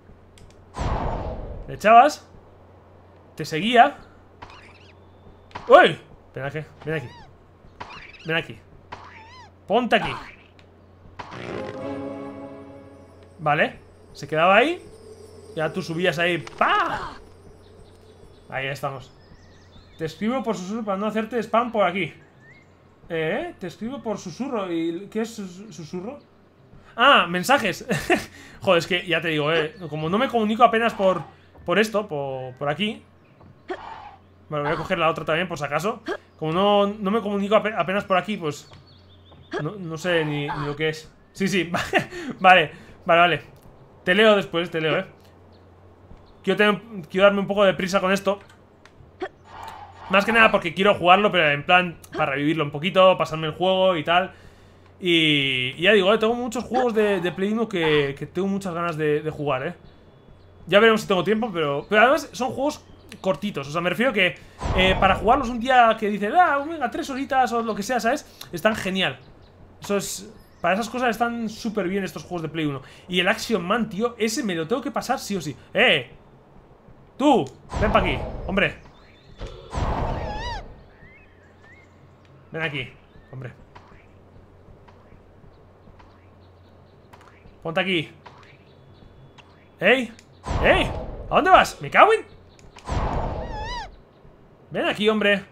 Le echabas. Te seguía. ¡Uy! Ven aquí, ven aquí. Ven aquí. Ponte aquí. Vale. Se quedaba ahí. Ya tú subías ahí. ¡Pah! Ahí estamos. Te escribo por susurro para no hacerte spam por aquí. Te escribo por susurro. ¿Y qué es susurro? Ah, mensajes. Joder, es que ya te digo, como no me comunico apenas por esto, por aquí. Bueno, voy a coger la otra también por si acaso. Como no me comunico apenas por aquí, pues no sé ni lo que es. Sí, vale. Te leo después, Quiero darme un poco de prisa con esto. Más que nada porque quiero jugarlo, pero en plan para revivirlo un poquito, pasarme el juego y tal. Y ya digo, tengo muchos juegos de Play 1 que tengo muchas ganas de jugar, Ya veremos si tengo tiempo, pero además son juegos cortitos. O sea, me refiero que para jugarlos un día que dices, venga, 3 horitas o lo que sea, ¿sabes? Están genial. Eso es... Para esas cosas están súper bien estos juegos de Play 1. Y el Action Man, tío, ese me lo tengo que pasar sí o sí. Tú, ven para aquí, hombre. Ven aquí, hombre. Ponte aquí. ¡Ey! ¿A dónde vas? ¿Me cago en? Ven aquí, hombre.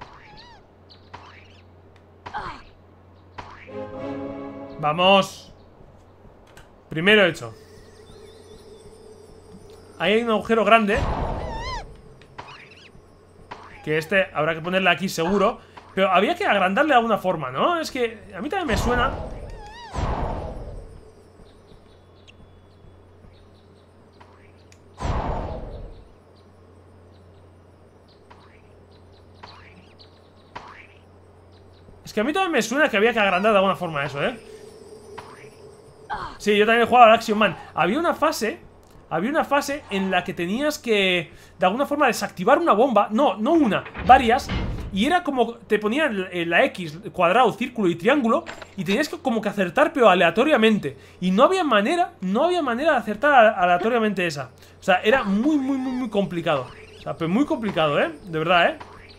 Vamos. Primero hecho. Ahí hay un agujero grande. Que habrá que ponerle aquí seguro. Pero había que agrandarle de alguna forma, ¿no? Es que a mí también me suena. Es que a mí también me suena que había que agrandar de alguna forma eso, Sí, yo también he jugado al Action Man. Había una fase había una fase en la que tenías que, de alguna forma, desactivar una bomba. No una, varias. Y era como, te ponían la X, cuadrado, círculo y triángulo, y tenías que como que acertar, pero aleatoriamente. Y no había manera de acertar aleatoriamente esa. O sea, era muy complicado. O sea, pero muy complicado, de verdad,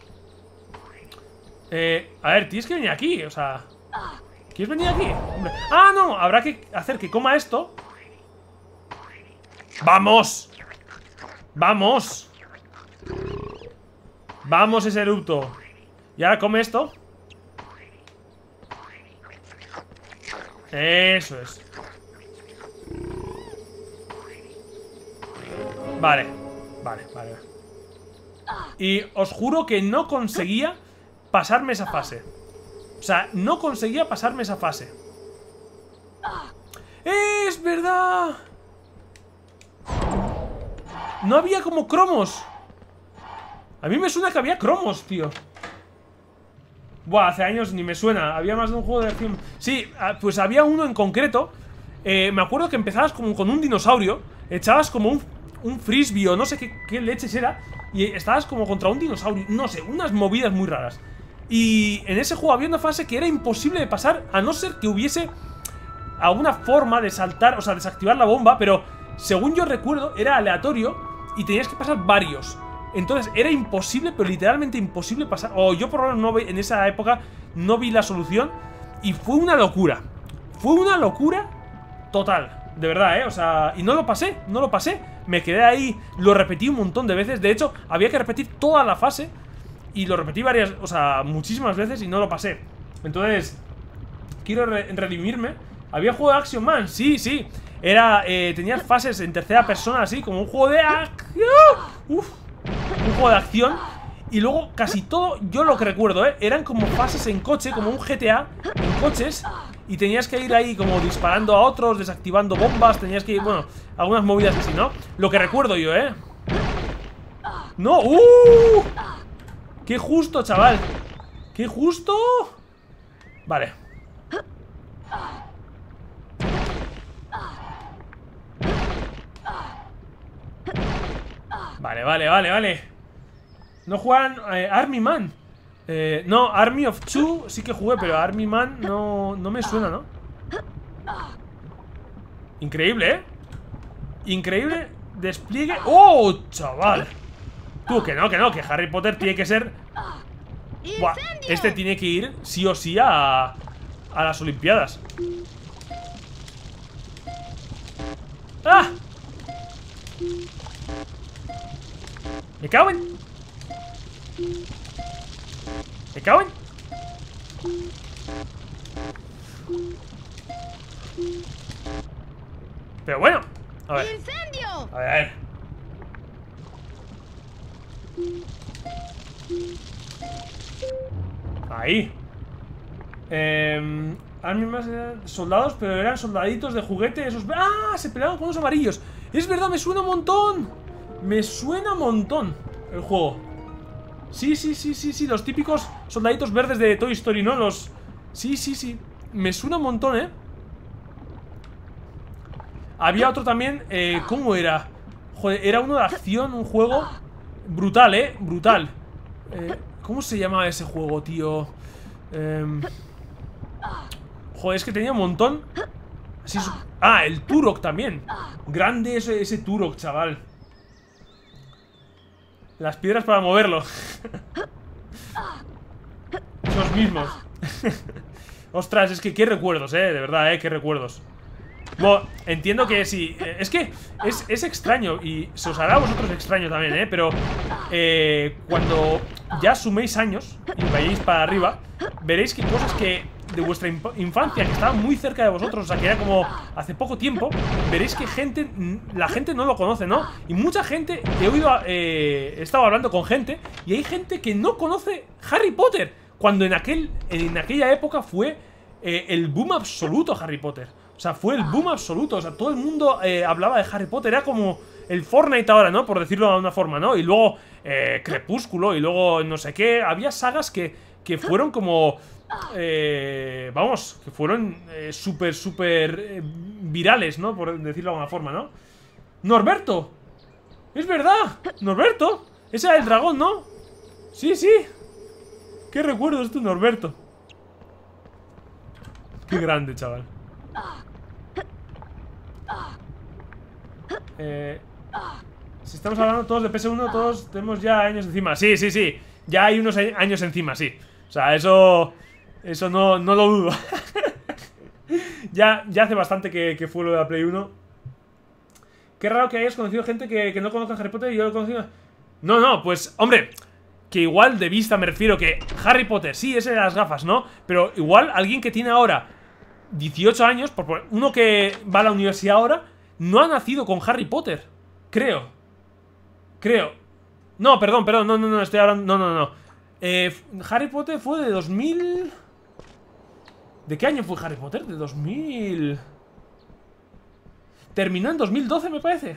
a ver, tienes que venir aquí, o sea, ¿quieres venir aquí? Hombre. Ah, no, habrá que hacer que coma esto. ¡Vamos! ¡Vamos! ¡Vamos ese erupto! Y ahora come esto. Eso es. Vale. Y os juro que no conseguía pasarme esa fase. O sea, no conseguía pasarme esa fase. ¡Es verdad! No había como cromos. A mí me suena que había cromos, tío. Buah, hace años ni me suena. Había más de un juego de acción. Sí, pues había uno en concreto. Me acuerdo que empezabas como con un dinosaurio. Echabas como un frisbee o no sé qué leches era. Y estabas como contra un dinosaurio. No sé, unas movidas muy raras. Y en ese juego había una fase que era imposible de pasar, a no ser que hubiese alguna forma de saltar, o sea, desactivar la bomba. Pero según yo recuerdo, era aleatorio y tenías que pasar varios. Entonces era imposible, pero literalmente imposible pasar. O yo por lo menos no vi, en esa época no vi la solución. Y fue una locura. Fue una locura total. De verdad, o sea, y no lo pasé. Me quedé ahí, lo repetí un montón de veces. De hecho, había que repetir toda la fase. Y lo repetí varias, o sea, muchísimas veces y no lo pasé. Entonces, quiero redimirme. Había juego de Action Man, sí. Era, tenías fases en tercera persona, así, como un juego de acción. Un juego de acción. Y luego casi todo, yo lo que recuerdo, eran como fases en coche, como un GTA en coches. Y tenías que ir ahí como disparando a otros, desactivando bombas. Tenías que ir, bueno, algunas movidas así, ¿no? Lo que recuerdo yo, ¡No! ¡Qué justo, chaval! ¡Qué justo! Vale. Vale. No juegan Army Man. No, Army of Two sí que jugué, pero Army Man no me suena, ¿no? Increíble, Increíble despliegue. ¡Oh, chaval! Tú, que no, que Harry Potter tiene que ser... Buah, este tiene que ir sí o sí a las Olimpiadas. ¡Ah! Me cago en... Pero bueno, a ver. ¡Incendio! A ver. Ahí. Army más eran soldados, pero eran soldaditos de juguete. Esos... ¡Ah! Se peleaban con los amarillos. Es verdad, me suena un montón. Me suena un montón el juego. Sí, los típicos soldaditos verdes de Toy Story, ¿no? Los... Sí. Me suena un montón, Había otro también, ¿cómo era? Joder, era uno de acción, un juego brutal, brutal. ¿Cómo se llamaba ese juego, tío? Joder, es que tenía un montón. Así el Turok también. Grande ese Turok, chaval. Las piedras para moverlo. Esos mismos. Ostras, es que qué recuerdos, de verdad, qué recuerdos. Bueno, entiendo que sí. Es que es extraño. Y se os hará a vosotros extraño también, pero cuando ya suméis años y vayáis para arriba, veréis que cosas que de vuestra infancia, que estaban muy cerca de vosotros, o sea, que era como hace poco tiempo, veréis que la gente no lo conoce, ¿no? Y mucha gente, he estado hablando con gente, y hay gente que no conoce Harry Potter, cuando en aquella época fue el boom absoluto Harry Potter. O sea, fue el boom absoluto. O sea, todo el mundo hablaba de Harry Potter. Era como el Fortnite ahora, ¿no? Por decirlo de una forma, ¿no? Y luego Crepúsculo y luego no sé qué. Había sagas que fueron como... vamos, que fueron súper virales, ¿no? Por decirlo de alguna forma, ¿no? ¡Norberto! ¡Es verdad! ¡Norberto! Ese era el dragón, ¿no? Sí, sí. ¿Qué recuerdo es tu Norberto? Qué grande, chaval. Si estamos hablando todos de PS1, todos tenemos ya años encima. Sí, sí, sí. Ya hay unos años encima, sí. O sea, eso no lo dudo. ya hace bastante que fue lo de la Play 1. Qué raro que hayas conocido gente que no conozca Harry Potter y yo lo he conocido. No, pues, hombre, que igual de vista me refiero que Harry Potter, sí, ese de las gafas, ¿no? Pero igual alguien que tiene ahora 18 años, uno que va a la universidad ahora, no ha nacido con Harry Potter. Creo. No, perdón, no, estoy hablando. No. Harry Potter fue de 2000. ¿De qué año fue Harry Potter? De 2000. Terminó en 2012, me parece.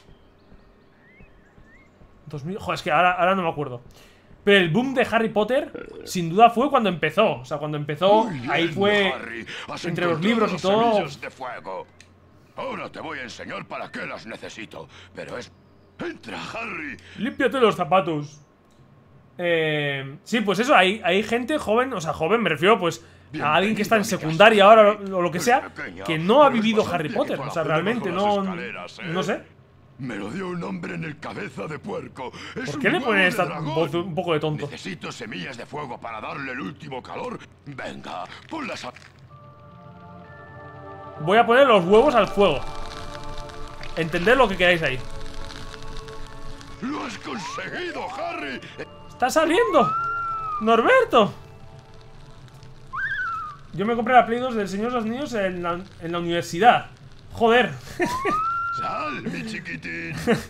2000. Joder, es que ahora no me acuerdo. Pero el boom de Harry Potter, sin duda, fue cuando empezó. O sea, cuando empezó, bien, ahí fue Harry, entre los libros y todo. De fuego. Ahora te voy a enseñar para qué las necesito. Pero es... ¡Entra, Harry! Límpiate los zapatos. Sí, pues eso, hay gente joven, o sea, joven me refiero pues a alguien que está en secundaria ahora o lo que sea, que no ha vivido Harry Potter. O sea, realmente no sé. Me lo dio un hombre en el cabeza de puerco. ¿Por qué le ponen esta voz un poco de tonto? Necesito semillas de fuego para darle el último calor. Venga, ponlas a... Voy a poner los huevos al fuego. Entended lo que queráis ahí. ¡Lo has conseguido, Harry! ¡Está saliendo! ¡Norberto! Yo me compré la Play 2 del Señor de los Niños en la universidad. ¡Joder! ¡Sal, mi chiquitín!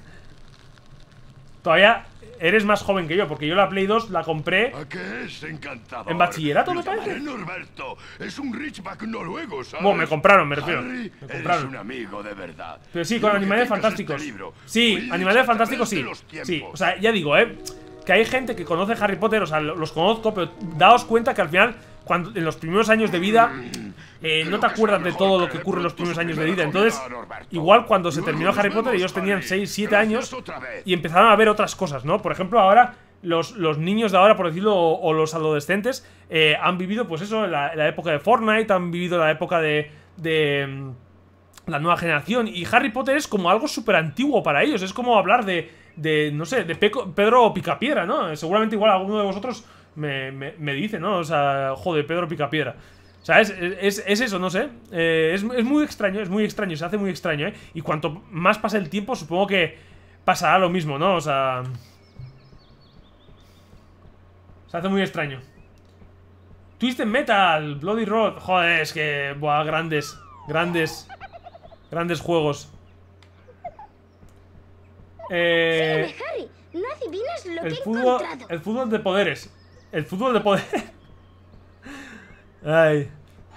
Todavía eres más joven que yo, porque yo la Play 2 la compré... ¿A qué es encantador? ¿En bachillerato, me parece? Norberto. Es un Ridgeback noruego, ¿sabes? Bueno, me compraron, me refiero. Harry, me compraron. Eres un amigo de verdad. Pero sí, con Animales Fantásticos. Sí, Animales Fantásticos sí. Sí, o sea, ya digo, que hay gente que conoce Harry Potter, o sea, los conozco, pero daos cuenta que al final, cuando en los primeros años de vida, no te acuerdas de todo lo que ocurre en los primeros años de vida. Entonces, igual cuando se terminó Harry Potter, ellos tenían 6, 7 años y empezaron a ver otras cosas, ¿no? Por ejemplo, ahora, los niños de ahora, por decirlo, o los adolescentes, han vivido, pues eso, la época de Fortnite, han vivido la época de la nueva generación. Y Harry Potter es como algo súper antiguo para ellos. Es como hablar no sé, de Pedro Picapiedra, ¿no? Seguramente igual alguno de vosotros me dice, ¿no? O sea, joder, Pedro Picapiedra. O sea, es eso, no sé. Es muy extraño, se hace muy extraño, ¿eh? Y cuanto más pasa el tiempo, supongo que pasará lo mismo, ¿no? O sea... Se hace muy extraño. Twisted Metal, Bloody Road. Joder, es que... Buah, grandes juegos. Sígueme, Harry. No adivinas lo que he encontrado. El fútbol de poderes. El fútbol de poderes. Ay.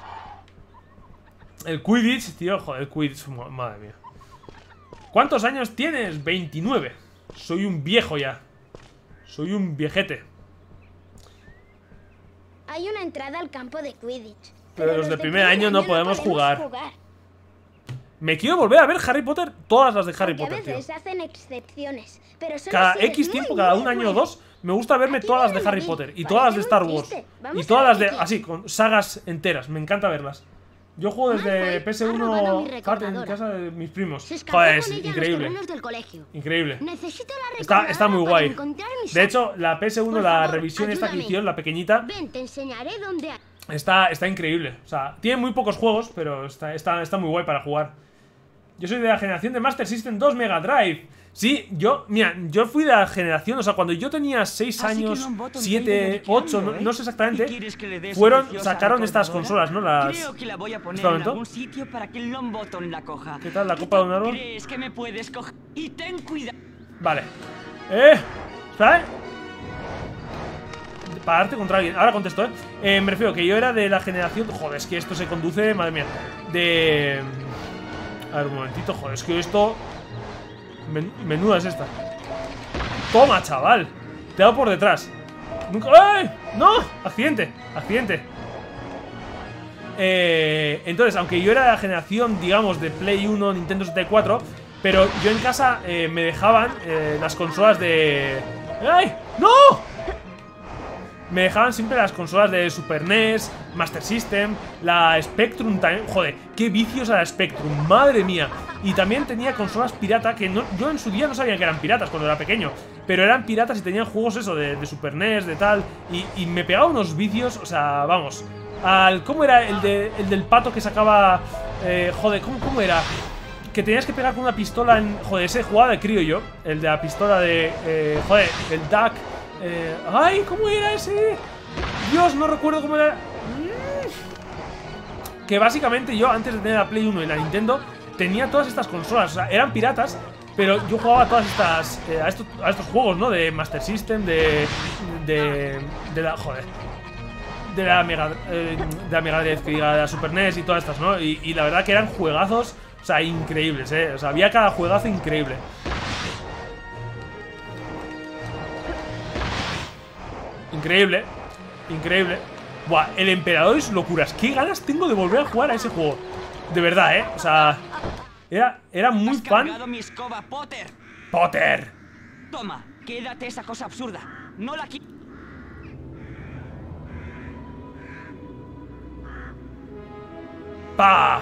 El Quidditch, tío. Joder, el Quidditch. Madre mía. ¿Cuántos años tienes? 29. Soy un viejo ya. Soy un viejete. Hay una entrada al campo de Quidditch. Pero los de primer año no podemos jugar. Me quiero volver a ver Harry Potter, todas las de Harry Potter, tío. A veces hacen excepciones, pero solo cada X tiempo, cada un año o dos, me gusta verme todas las de Harry Potter. Y todas las de Star Wars. Y todas las de... Así, con sagas enteras. Me encanta verlas. Yo juego desde PS1 parte en casa de mis primos. Joder, es increíble. Increíble. Está muy guay. De hecho, la PS1, la revisión esta que hicieron, la pequeñita, está increíble. O sea, tiene muy pocos juegos, pero está muy guay para jugar. Yo soy de la generación de Master System 2 Mega Drive. Sí, mira, yo fui de la generación, o sea, cuando yo tenía 6 años, 7, 8, no sé exactamente, sacaron estas consolas, ¿no? Creo que la voy a poner en algún sitio para que el Longbottom la coja. ¿Qué tal la copa de un árbol? ¿Crees que me puedes coger? Y ten cuidado. Vale. ¿Sabes? Para darte contra alguien. Ahora contesto, me refiero que yo era de la generación... Joder, es que esto se conduce, madre mía. A ver, un momentito, joder, es que esto... Menuda es esta. Toma, chaval. Te he dado por detrás. Nunca... ¡Ay! ¡No! Accidente. Entonces, aunque yo era de la generación, digamos, de Play 1, Nintendo 64, Pero yo en casa me dejaban las consolas de... ¡Ay! ¡No! Me dejaban siempre las consolas de Super NES, Master System, la Spectrum también. Joder, qué vicios a la Spectrum, madre mía. Y también tenía consolas pirata que no, yo en su día no sabía que eran piratas cuando era pequeño. Pero eran piratas y tenían juegos eso de Super NES, de tal. Y me pegaba unos vicios, o sea, vamos. ¿Cómo era el del pato que sacaba? Joder, ¿cómo era? Que tenías que pegar con una pistola en... Joder, ese jugaba de crío yo. El de la pistola de... joder, el Duck. ¡Ay! ¿Cómo era ese? Dios, no recuerdo cómo era. Que básicamente yo, antes de tener la Play 1 y la Nintendo, tenía todas estas consolas. O sea, eran piratas, pero yo jugaba a todas estas... a estos juegos, ¿no? De Master System, de la... Joder. De la Mega Drive, que diga, de la Super NES y todas estas, ¿no? Y la verdad que eran juegazos, o sea, increíbles, ¿eh? O sea, había cada juegazo increíble. Increíble, increíble. Buah, el emperador es locuras. Qué ganas tengo de volver a jugar a ese juego. De verdad, o sea, era muy fan. Mi escoba, Potter. ¡Potter! Toma, quédate esa cosa absurda. No la quiero. ¡Pah!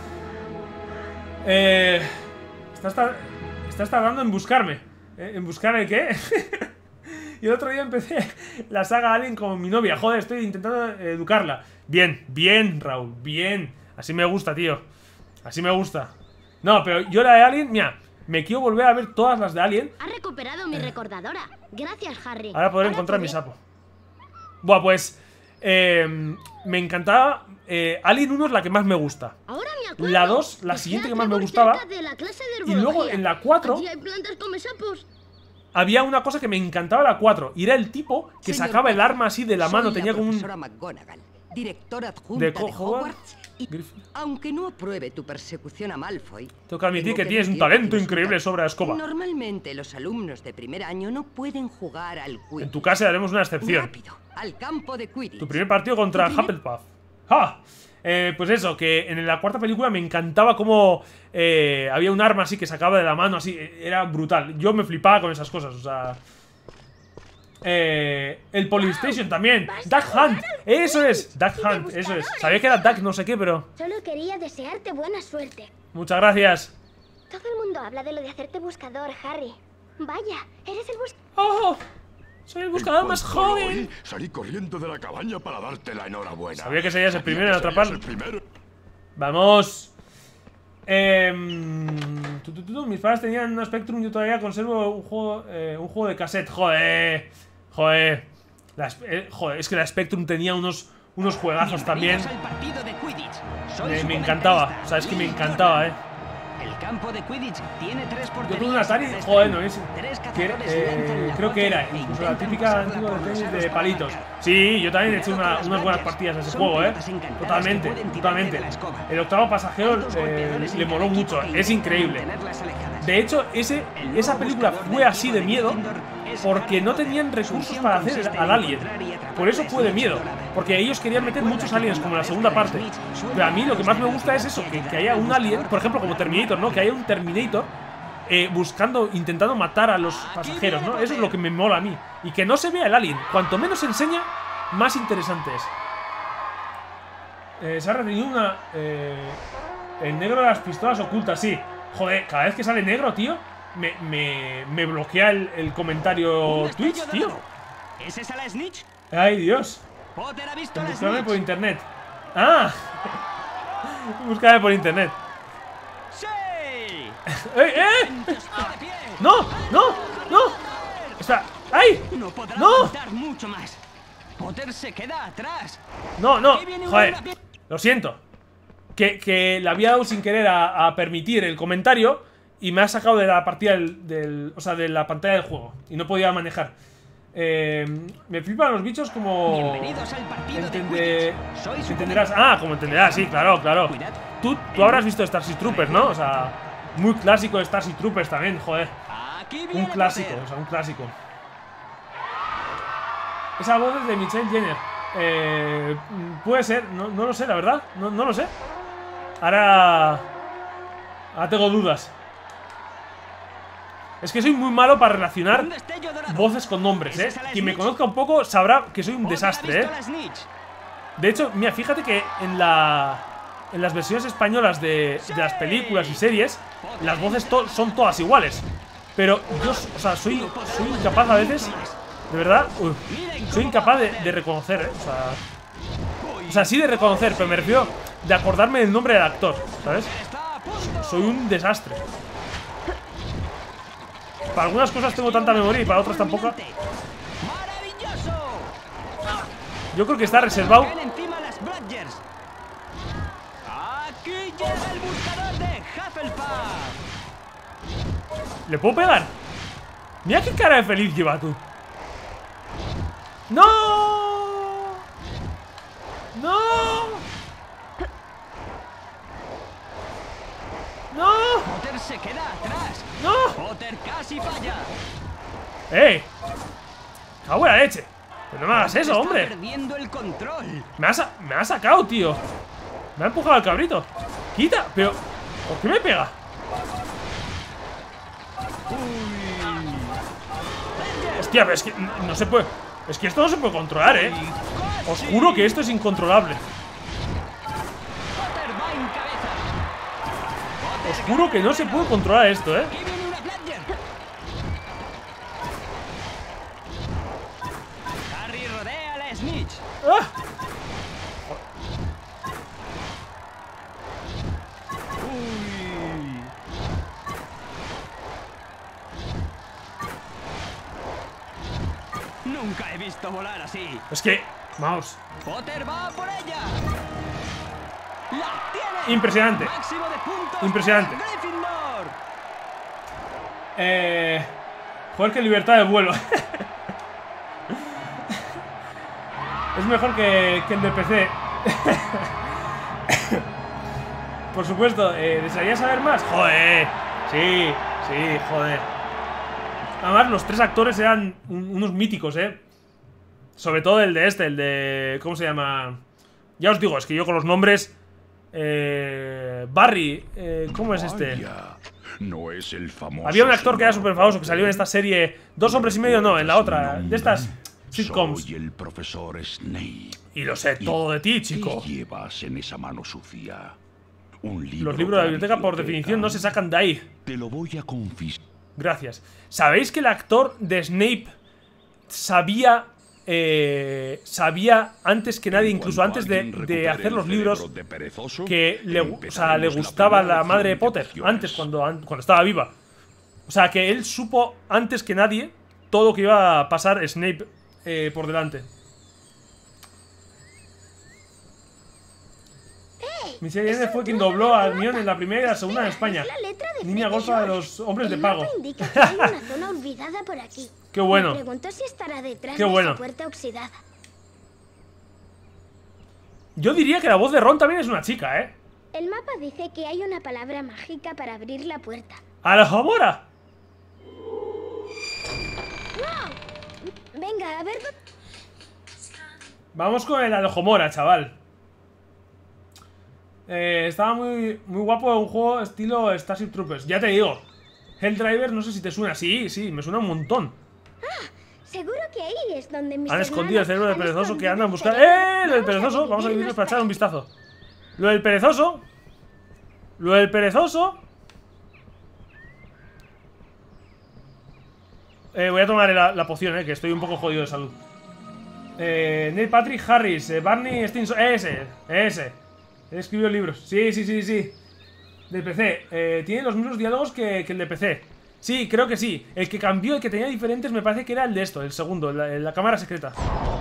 Estás tardando en buscarme. ¿En buscar el qué? Y el otro día empecé la saga Alien con mi novia. Joder, estoy intentando educarla. Bien, bien, Raúl, bien. Así me gusta, tío. Así me gusta. No, pero yo la de Alien, mira, me quiero volver a ver todas las de Alien. Has recuperado mi recordadora. Gracias, Harry. Ahora podré encontrar mi sapo. Buah, pues... me encantaba... Alien 1 es la que más me gusta. Ahora me acuerdo. La 2, la siguiente que más me gustaba. Y luego en la 4... Allí hay plantas come sapos. Había una cosa que me encantaba la 4. Y era el tipo que sacaba el arma así de la mano. Tenía como un... McGonagall, directora adjunta de Hogwarts. Y aunque no apruebe tu persecución a Malfoy, tengo que admitir que tienes un talento increíble sobre la escoba. Normalmente los alumnos de primer año no pueden jugar al Quidditch. En tu caso haremos una excepción. Rápido, al campo de Quidditch. Tu primer partido contra Hufflepuff. ¡Ja! Pues eso, que en la cuarta película me encantaba cómo había un arma así que sacaba de la mano, así, era brutal. Yo me flipaba con esas cosas, o sea... el Polystation también. Duck Hunt, eso es. Duck Hunt, eso es. Sabía que era Duck no sé qué, pero... Solo quería desearte buena suerte. Muchas gracias. Todo el mundo habla de lo de hacerte buscador, Harry. Vaya, eres el buscador. ¡Oh! Soy el buscador más joven. Salí corriendo de la cabaña para darte la enhorabuena. Sabía que serías el primero en atraparlo. Vamos. Mis padres tenían una Spectrum. Yo todavía conservo un juego de cassette. Joder. Joder. Joder, es que la Spectrum tenía unos juegazos también. Me encantaba. O sea, es que me encantaba, El campo de Quidditch tiene 3 porterías. Yo tuve un Atari, joder, no es. Creo que era incluso la típica antigua de tenis de palitos. Sí, yo también he hecho unas buenas partidas a ese juego, Totalmente, totalmente. El octavo pasajero le moló mucho, es increíble. De hecho, esa película fue así de miedo porque no tenían recursos para hacer al alien. Por eso fue de miedo, porque ellos querían meter muchos aliens como en la segunda parte. Pero a mí lo que más me gusta es eso, que haya un alien, por ejemplo como Terminator, ¿no? Que haya un Terminator intentando matar a los pasajeros, ¿no? Eso es lo que me mola a mí. Y que no se vea el alien. Cuanto menos se enseña, más interesante es. Se ha retenido una... el negro de las pistolas ocultas, sí. Joder, cada vez que sale negro, tío, me bloquea el comentario Twitch, tío. ¿Es esa la Snitch? Ay, Dios. Potter ha visto Búscame por internet. ¡Ah! Búscame por internet. ¡Sí! ¡No! ¡No! ¡No! Espera. ¡Ay! No podrá ¡No! aguantar mucho más. Potter se queda atrás. No, no. Joder. Lo siento. Que le había dado sin querer a permitir el comentario y me ha sacado de la partida o sea, de la pantalla del juego. Y no podía manejar. Me flipan los bichos como... Bienvenidos al partido de entenderás. Ah, como entenderás, sí, claro, claro. Tú habrás visto Starship Troopers, ¿no? O sea, muy clásico de Starship Troopers también, joder. Un clásico, o sea, un clásico. Esa voz es de Michelle Jenner. Puede ser, no lo sé, la verdad. No lo sé. Ahora tengo dudas. Es que soy muy malo para relacionar voces con nombres, Quien me conozca un poco sabrá que soy un desastre, De hecho, mira, fíjate que en las versiones españolas de las películas y series, las voces son todas iguales. Pero yo, o sea, soy incapaz a veces, de verdad, soy incapaz de reconocer, O sea, sí de reconocer, pero me refiero de acordarme del nombre del actor, ¿sabes? Soy un desastre. Para algunas cosas tengo tanta memoria y para otras tampoco. Yo creo que está reservado. ¿Le puedo pegar? Mira qué cara de feliz lleva tú. ¡No! ¡No! ¡No! Potter se queda atrás. ¡No! Potter casi falla. ¡Ey! ¡Cago en la leche! Pero no me hagas eso, hombre. Está perdiendo el control. Me ha sacado, tío. Me ha empujado el cabrito. ¡Quita! Pero, ¿por qué me pega? Hostia, pero es que no se puede. Es que esto no se puede controlar, Os juro que esto es incontrolable. Os juro que no se puede controlar esto, Harry rodea a la Snitch. ¡Ah! Nunca he visto volar así. Es que, vamos. Potter va por ella. La tiene. Impresionante. Máximo de puntos. Impresionante. Para Gryffindor. Joder, que libertad de vuelo. Es mejor que el de PC. Por supuesto, ¿desearías saber más? Joder. Sí, joder. Además, los tres actores eran unos míticos, Sobre todo el de ¿cómo se llama? Ya os digo, es que yo con los nombres Barry, ¿cómo es este? No es el famoso. Había un actor que era súper famoso que salió en esta serie 2 hombres y medio, no, en la otra, de estas sitcoms. Soy el profesor Snape. Y lo sé todo de ti, chico. ¿Qué llevas en esa mano sucia? Un libro. Los libros de la biblioteca, por definición, no se sacan de ahí. Te lo voy a confiscar. Gracias. ¿Sabéis que el actor de Snape sabía antes que nadie, incluso antes de hacer los libros, que le gustaba la madre de Potter? Antes, cuando estaba viva. O sea, que él supo antes que nadie todo lo que iba a pasar Snape por delante. Michelle Jenner fue quien dobló a Hermione en la primera y la segunda en España. Niña golfa de los hombres de pago. Indica que hay una zona olvidada por aquí. Qué bueno. Me pregunto si estará detrás Qué de bueno. esa puerta oxidada. Yo diría que la voz de Ron también es una chica, El mapa dice que hay una palabra mágica para abrir la puerta. ¡Alhambra! ¡Wow! Venga, a ver. Vamos con el Alhomora, chaval. Estaba muy guapo un juego estilo Starship Troopers. Ya te digo, Helldriver, no sé si te suena. Sí, me suena un montón. Seguro que ahí es donde mis Han escondido el cerebro del perezoso que andan buscando. Lo del perezoso, vamos a vivirlo para echar un vistazo. Lo del perezoso. Voy a tomar la poción, que estoy un poco jodido de salud. Neil Patrick Harris, Barney Stinson. Ese. He escrito libros. Sí. Del PC. Tiene los mismos diálogos que el de PC. Sí, creo que sí. El que cambió, el que tenía diferentes, me parece que era el de esto, el segundo, la cámara secreta.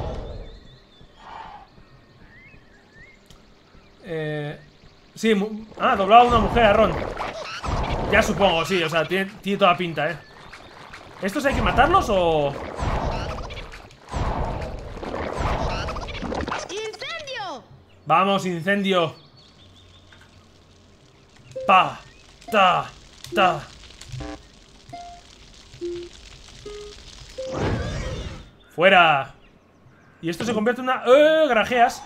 Sí, doblaba a una mujer a Ron. Ya supongo, sí, o sea, tiene toda pinta, ¿Estos hay que matarlos o...? ¡Incendio! Vamos, incendio. Pa, ta. Fuera. Y esto se convierte en una... Grajeas.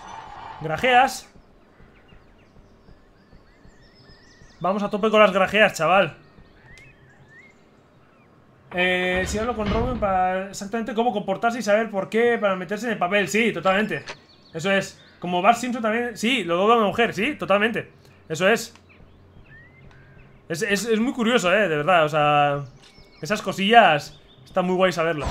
Vamos a tope con las grajeas, chaval. Si hablo con Robin para exactamente cómo comportarse y saber por qué para meterse en el papel. Sí, totalmente. Eso es. Como Bart Simpson también. Sí, lo dobla una mujer. Sí, totalmente. Eso es. Es muy curioso, de verdad. O sea, esas cosillas están muy guay saberlas.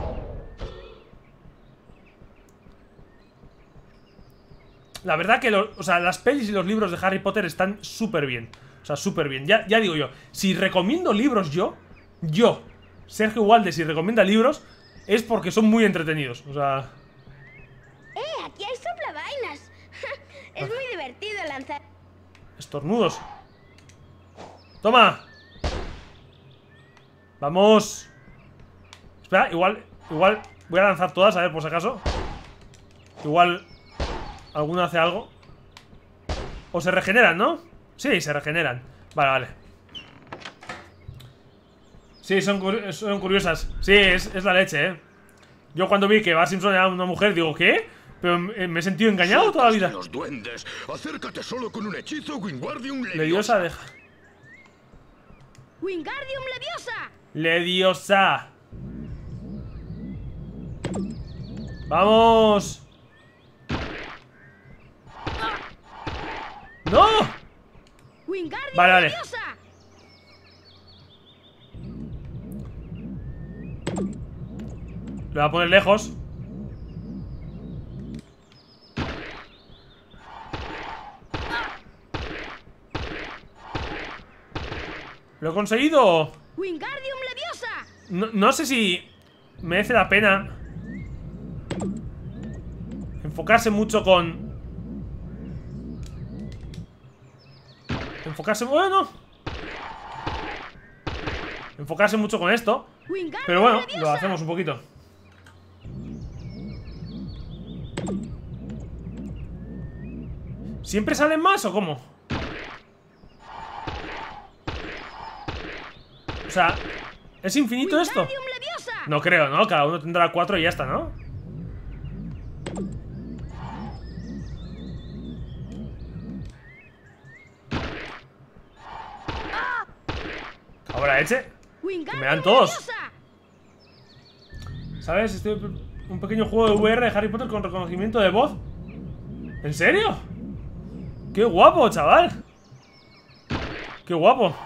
La verdad que o sea, las pelis y los libros de Harry Potter están súper bien. O sea, súper bien. Ya digo yo, si recomiendo libros yo, Sergio Walde, si recomienda libros, es porque son muy entretenidos. O sea... Aquí hay soplavainas. Es muy divertido lanzar... Estornudos. ¡Toma! ¡Vamos! Espera, igual voy a lanzar todas, a ver, por si acaso. Igual alguna hace algo. O se regeneran, ¿no? Sí, se regeneran. Vale. Sí, son curiosas. Sí, es la leche, Yo cuando vi que Bart Simpson era una mujer, digo, ¿qué? Pero me he sentido engañado toda la vida. Los duendes. Acércate solo con un hechizo Wingardium Leviosa. Deja. Wingardium Leviosa. Leviosa. ¡Vamos! ¡No! Vale. Leviosa. Lo voy a poner lejos. ¿Lo he conseguido? Wingardium Leviosa. No sé si merece la pena enfocarse mucho con... Enfocarse mucho con esto. Pero bueno, lo hacemos un poquito. ¿Siempre salen más o cómo? O sea, ¿es infinito esto? No creo, ¿no? Cada uno tendrá 4 y ya está, ¿no? Ahora eche. Que me dan todos. ¿Sabes? Este un pequeño juego de VR de Harry Potter con reconocimiento de voz. ¿En serio? ¡Qué guapo, chaval! ¡Qué guapo!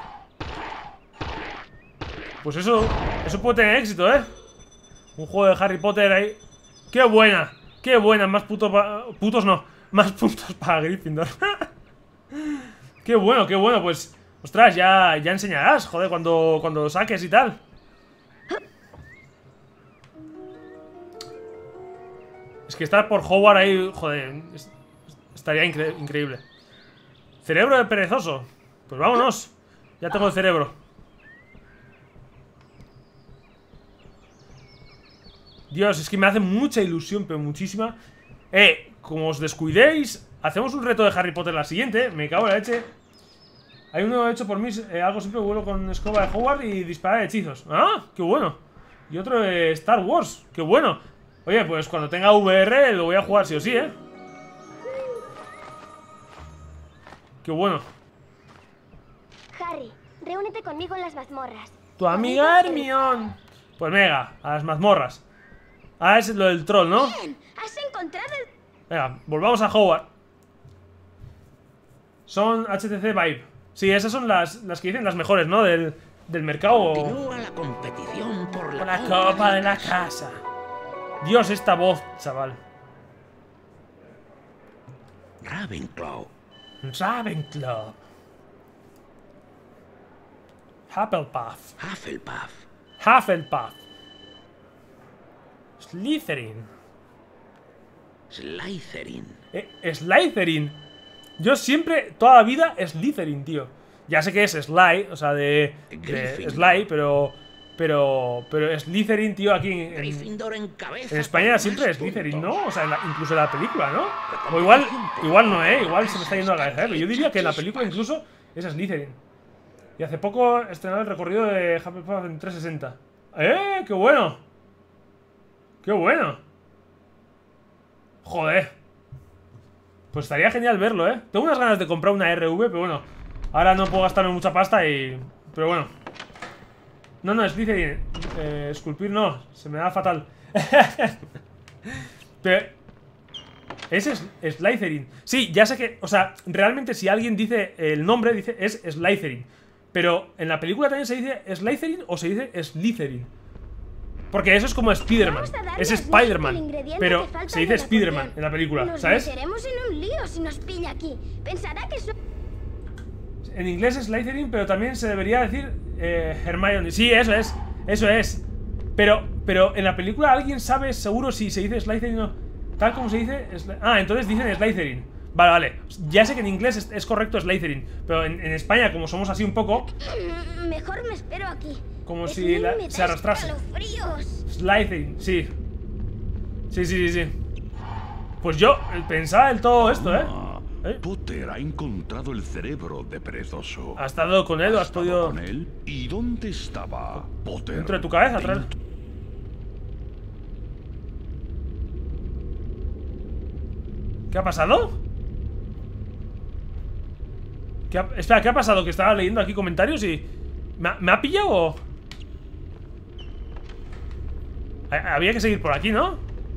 Pues eso puede tener éxito, Un juego de Harry Potter ahí. ¡Qué buena! ¡Qué buena! Más putos no. Más puntos para Gryffindor. ¡Qué bueno! Pues, ostras, ya enseñarás, joder, cuando saques y tal. Es que estar por Hogwarts ahí, joder, estaría increíble. Cerebro de perezoso. Pues vámonos. Ya tengo el cerebro. Dios, es que me hace mucha ilusión, pero muchísima. Como os descuidéis, hacemos un reto de Harry Potter la siguiente. Me cago en la leche. Hay uno hecho por mí, algo simple, vuelo con escoba de Hogwarts y disparar hechizos. ¡Ah! ¡Qué bueno! Y otro de Star Wars. ¡Qué bueno! Oye, pues cuando tenga VR lo voy a jugar sí o sí, ¡Qué bueno! Harry, reúnete conmigo en las mazmorras. Tu amiga Hermione. Pues venga, a las mazmorras. Ah, es lo del troll, ¿no? Bien, has encontrado el... Venga, volvamos a Hogwarts. Son HTC Vive. Sí, esas son las que dicen las mejores, ¿no? Del mercado. Continúa la competición por la copa de la casa. Dios, esta voz, chaval. Ravenclaw. Ravenclaw. Hufflepuff. Slytherin. Slytherin. Yo siempre, toda la vida, Slytherin, tío. Ya sé que es Sly, o sea, de Sly, pero Slytherin, tío, aquí en España siempre es Slytherin, ¿no? O sea, incluso en la película, ¿no? O igual no, igual se me está yendo a la cabeza, pero yo diría que en la película incluso es Slytherin. Y hace poco estrenó el recorrido de Hufflepuff en 360. ¡Qué bueno! ¡Qué bueno! Joder. Pues estaría genial verlo, Tengo unas ganas de comprar una RV, pero bueno, ahora no puedo gastarme mucha pasta y... Pero bueno. No, Slytherin. Esculpir no, se me da fatal. Pero ese es Slytherin. Sí, ya sé que, o sea, realmente si alguien dice el nombre, dice es Slytherin. Pero en la película también se dice Slytherin o se dice Slytherin. Porque eso es como Spider-Man. Es Spider-Man. Pero se dice Spider-Man en la película, ¿sabes? Nos meteremos en un lío si nos pilla aquí. Pensará que en inglés es Slytherin, pero también se debería decir Hermione. Sí, eso es. Eso es. Pero en la película alguien sabe seguro si se dice Slytherin o tal como se dice. Entonces dicen Slytherin. Vale. Ya sé que en inglés es correcto Slytherin. Pero en España, como somos así un poco. Mejor me espero aquí. Como si se arrastrase. Slytherin, sí. Sí. Pues yo pensaba del todo esto, Potter ha encontrado el cerebro de Perezoso. ¿Has estado con él o has podido...? ¿Con él? ¿Y dónde estaba Potter? Dentro de tu cabeza, atrás. ¿Qué ha pasado? Espera, ¿qué ha pasado? Que estaba leyendo aquí comentarios y... ¿Me ha pillado o...? Había que seguir por aquí, ¿no?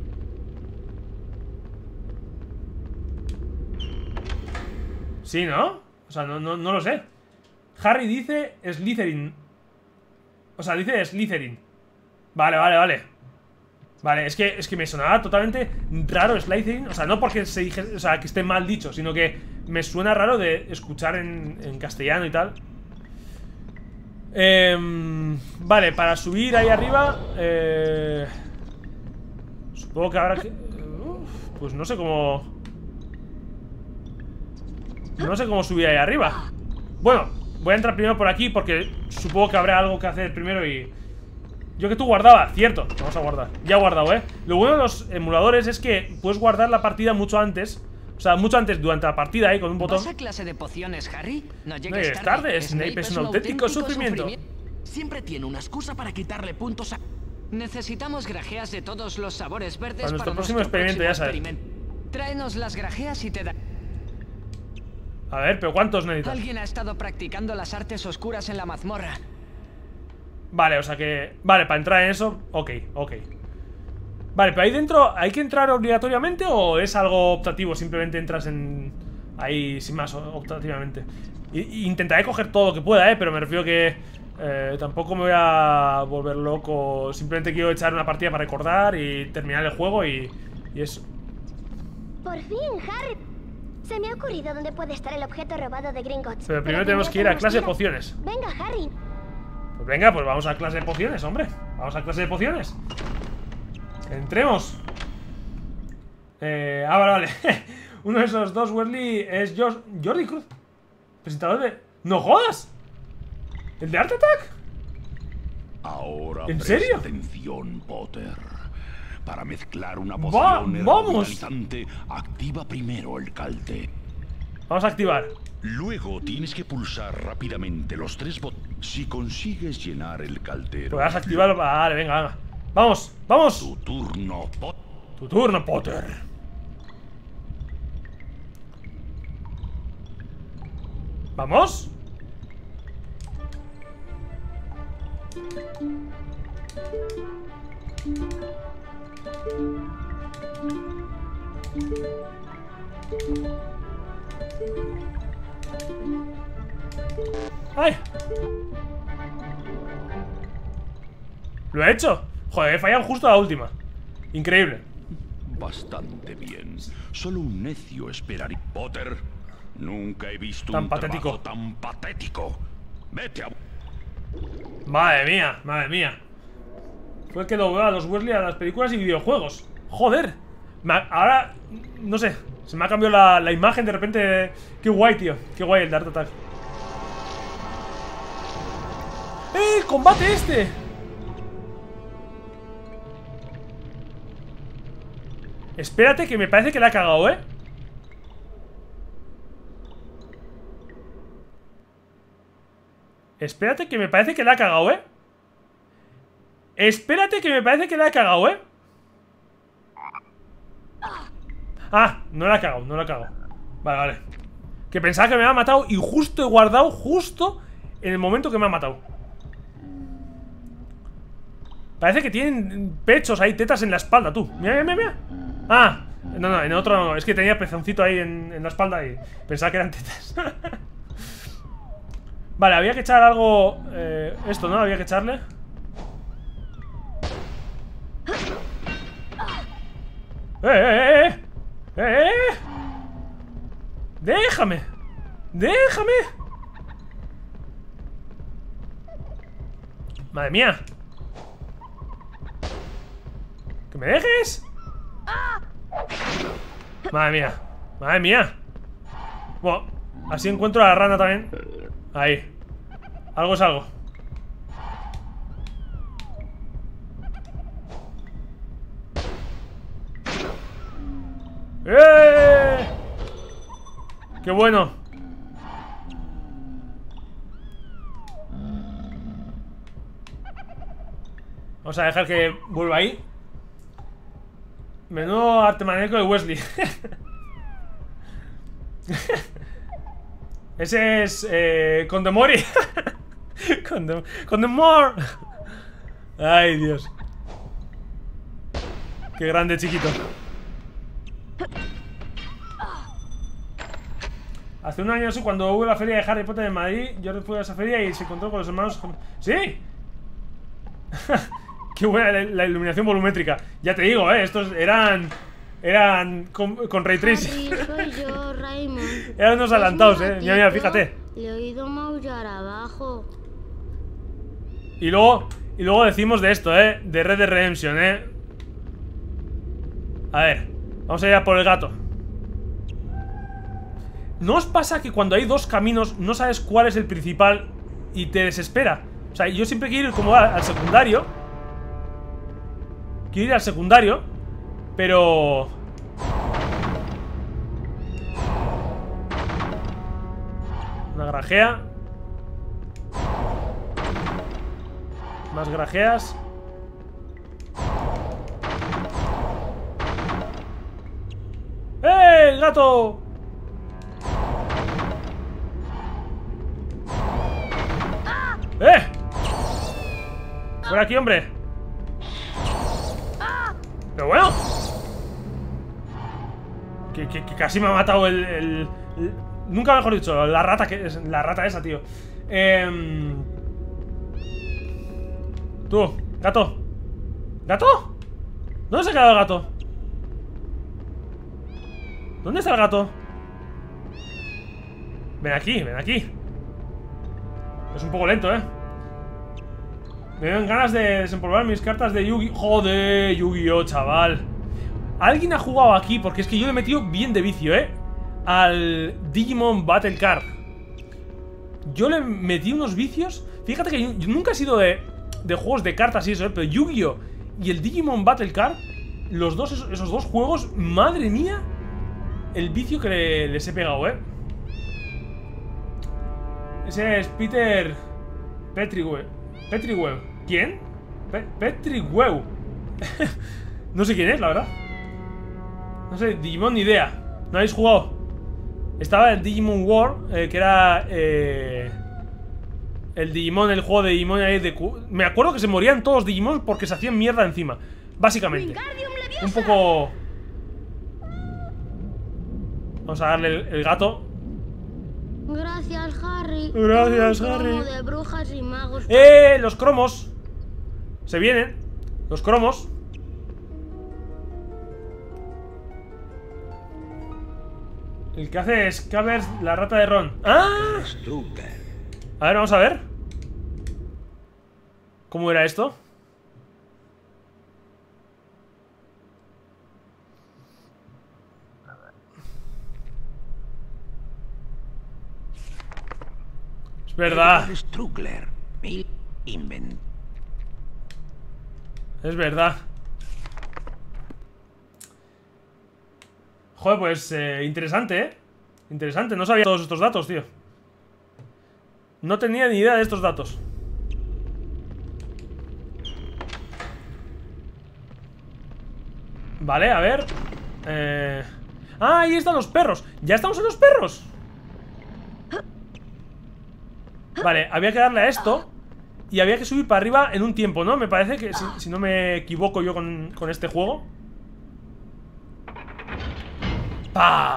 Sí, ¿no? O sea, no lo sé. Harry dice Slytherin. O sea, dice Slytherin. Vale. Vale, es que me sonaba totalmente raro Slytherin. O sea, no porque se dije, o sea, que esté mal dicho, sino que me suena raro de escuchar en castellano y tal. Vale, para subir ahí arriba supongo que habrá que... pues no sé cómo... No sé cómo subir ahí arriba. Bueno, voy a entrar primero por aquí porque supongo que habrá algo que hacer primero y... Yo que tú guardaba, cierto. Vamos a guardar. Ya he guardado, Lo bueno de los emuladores es que puedes guardar la partida mucho antes. O sea, mucho antes durante la partida, con un botón. ¿Vas a clase de pociones, Harry? No llegues tarde. Snape es un auténtico sufrimiento. Siempre tiene una excusa para quitarle puntos a... Necesitamos grajeas de todos los sabores verdes para nuestro próximo experimento, ya sabes. Tráenos las grajeas y te da... A ver, pero ¿cuántos necesitas? Alguien ha estado practicando las artes oscuras en la mazmorra. Vale, o sea que... Vale, para entrar en eso... Ok. Vale, pero ahí dentro ¿hay que entrar obligatoriamente o es algo optativo? Simplemente entras en... Ahí sin más, optativamente. Intentaré coger todo lo que pueda, pero me refiero que... tampoco me voy a volver loco. Simplemente quiero echar una partida para recordar y terminar el juego y eso. Por fin, Harry. Se me ha ocurrido dónde puede estar el objeto robado de Gringotts. Pero primero tenemos que ir a clase de pociones. Venga, Harry. Pues venga, pues vamos a clase de pociones, hombre. Vamos a clase de pociones. Entremos. Vale. Uno de esos dos Weasley es Jordi Cruz, presentador de... ¡No jodas! ¿El de Art Attack? Ahora ¿en serio? Atención, Potter. Para mezclar una poción revitalizante, activa primero el calte. Vamos a activar. Luego tienes que pulsar rápidamente los 3 botones. Si consigues llenar el caldero... Pues vas a activarlo. Vale, venga. ¡Vamos! Tu turno, Potter. Tu turno, Potter. ¿Vamos? ¡Ay! ¡Lo he hecho! Joder, he fallado justo la última. Increíble. Bastante bien. Solo un necio esperaría. Potter, nunca he visto tan un patético. trabajo tan patético. Vete a... Madre mía. Fue el que doblaba a los Weasley a las películas y videojuegos. ¡Joder! Ahora, no sé, se me ha cambiado la imagen de repente. Qué guay, tío. Qué guay el de Art Attack. ¡El combate este! Espérate, que me parece que la ha cagado, Espérate, que me parece que la ha cagado, Espérate, que me parece que la ha cagado, Ah, no la ha cagado, Vale. Que pensaba que me había matado y justo he guardado justo en el momento que me ha matado. Parece que tienen pechos ahí, tetas en la espalda, tú. Mira, mira, mira. Ah, no, en otro no. Es que tenía pezoncito ahí en la espalda y pensaba que eran tetas. Vale, había que echar algo... esto, ¿no? Había que echarle. Déjame. Déjame. Madre mía. ¡Que me dejes! Madre mía. Madre mía. Bueno, así encuentro a la rana también. Ahí. Algo es algo. ¡Eh! ¡Qué bueno! Vamos a dejar que vuelva ahí. Menudo arte maníaco de Wesley. Ese es Condemori. Condemor. Ay, Dios. Qué grande, chiquito. Hace un año, cuando hubo la feria de Harry Potter en Madrid, yo fui a esa feria y se encontró con los hermanos. ¡Sí! Qué buena la iluminación volumétrica. Ya te digo, estos eran con Ray Tracing. Soy yo, Raymond. Eran unos adelantados, Mira, mira, fíjate. Le he oído maullar abajo. Y luego decimos de esto, de Red Dead Redemption, A ver, vamos a ir a por el gato. ¿No os pasa que cuando hay dos caminos no sabes cuál es el principal y te desespera? O sea, yo siempre quiero ir como al secundario. Quiero ir al secundario, pero... Una grajea. Más grajeas. ¡Eh, el gato! ¡Eh! ¡Por aquí, hombre! Pero bueno, que casi me ha matado nunca mejor dicho, la rata esa, tío. Tú, gato. ¿Gato? ¿Dónde se ha quedado el gato? ¿Dónde está el gato? Ven aquí, ven aquí. Es un poco lento, Me dan ganas de desempolvar mis cartas de Yu-Gi-Oh. Joder, Yu-Gi-Oh, chaval. Alguien ha jugado aquí, porque es que yo le he metido bien de vicio, al Digimon Battle Card. Yo le metí unos vicios. Fíjate que yo nunca he sido de juegos de cartas y eso, pero Yu-Gi-Oh y el Digimon Battle Card, los dos, esos dos juegos, madre mía, el vicio que les he pegado, Ese es Peter Petriwell. ¿Quién? Petriwell. No sé quién es, la verdad. No sé, Digimon ni idea. ¿No habéis jugado? Estaba el Digimon War, que era el Digimon, el juego de Digimon ahí de... Me acuerdo que se morían todos los Digimon porque se hacían mierda encima. Básicamente. Un poco... Vamos a darle el gato. Gracias, Harry. Gracias, Harry. De brujas y magos. Los cromos. Se vienen. Los cromos. El que hace Scabbers, la rata de Ron. ¡Ah! A ver, vamos a ver. ¿Cómo era esto? Es verdad. Es verdad. Joder, pues interesante, Interesante, no sabía todos estos datos, tío. No tenía ni idea de estos datos. Vale, a ver. Ah, ahí están los perros. ¿Ya estamos en los perros? Vale, había que darle a esto. y había que subir para arriba en un tiempo, ¿no? Me parece que, si no me equivoco yo con este juego. ¡Pah!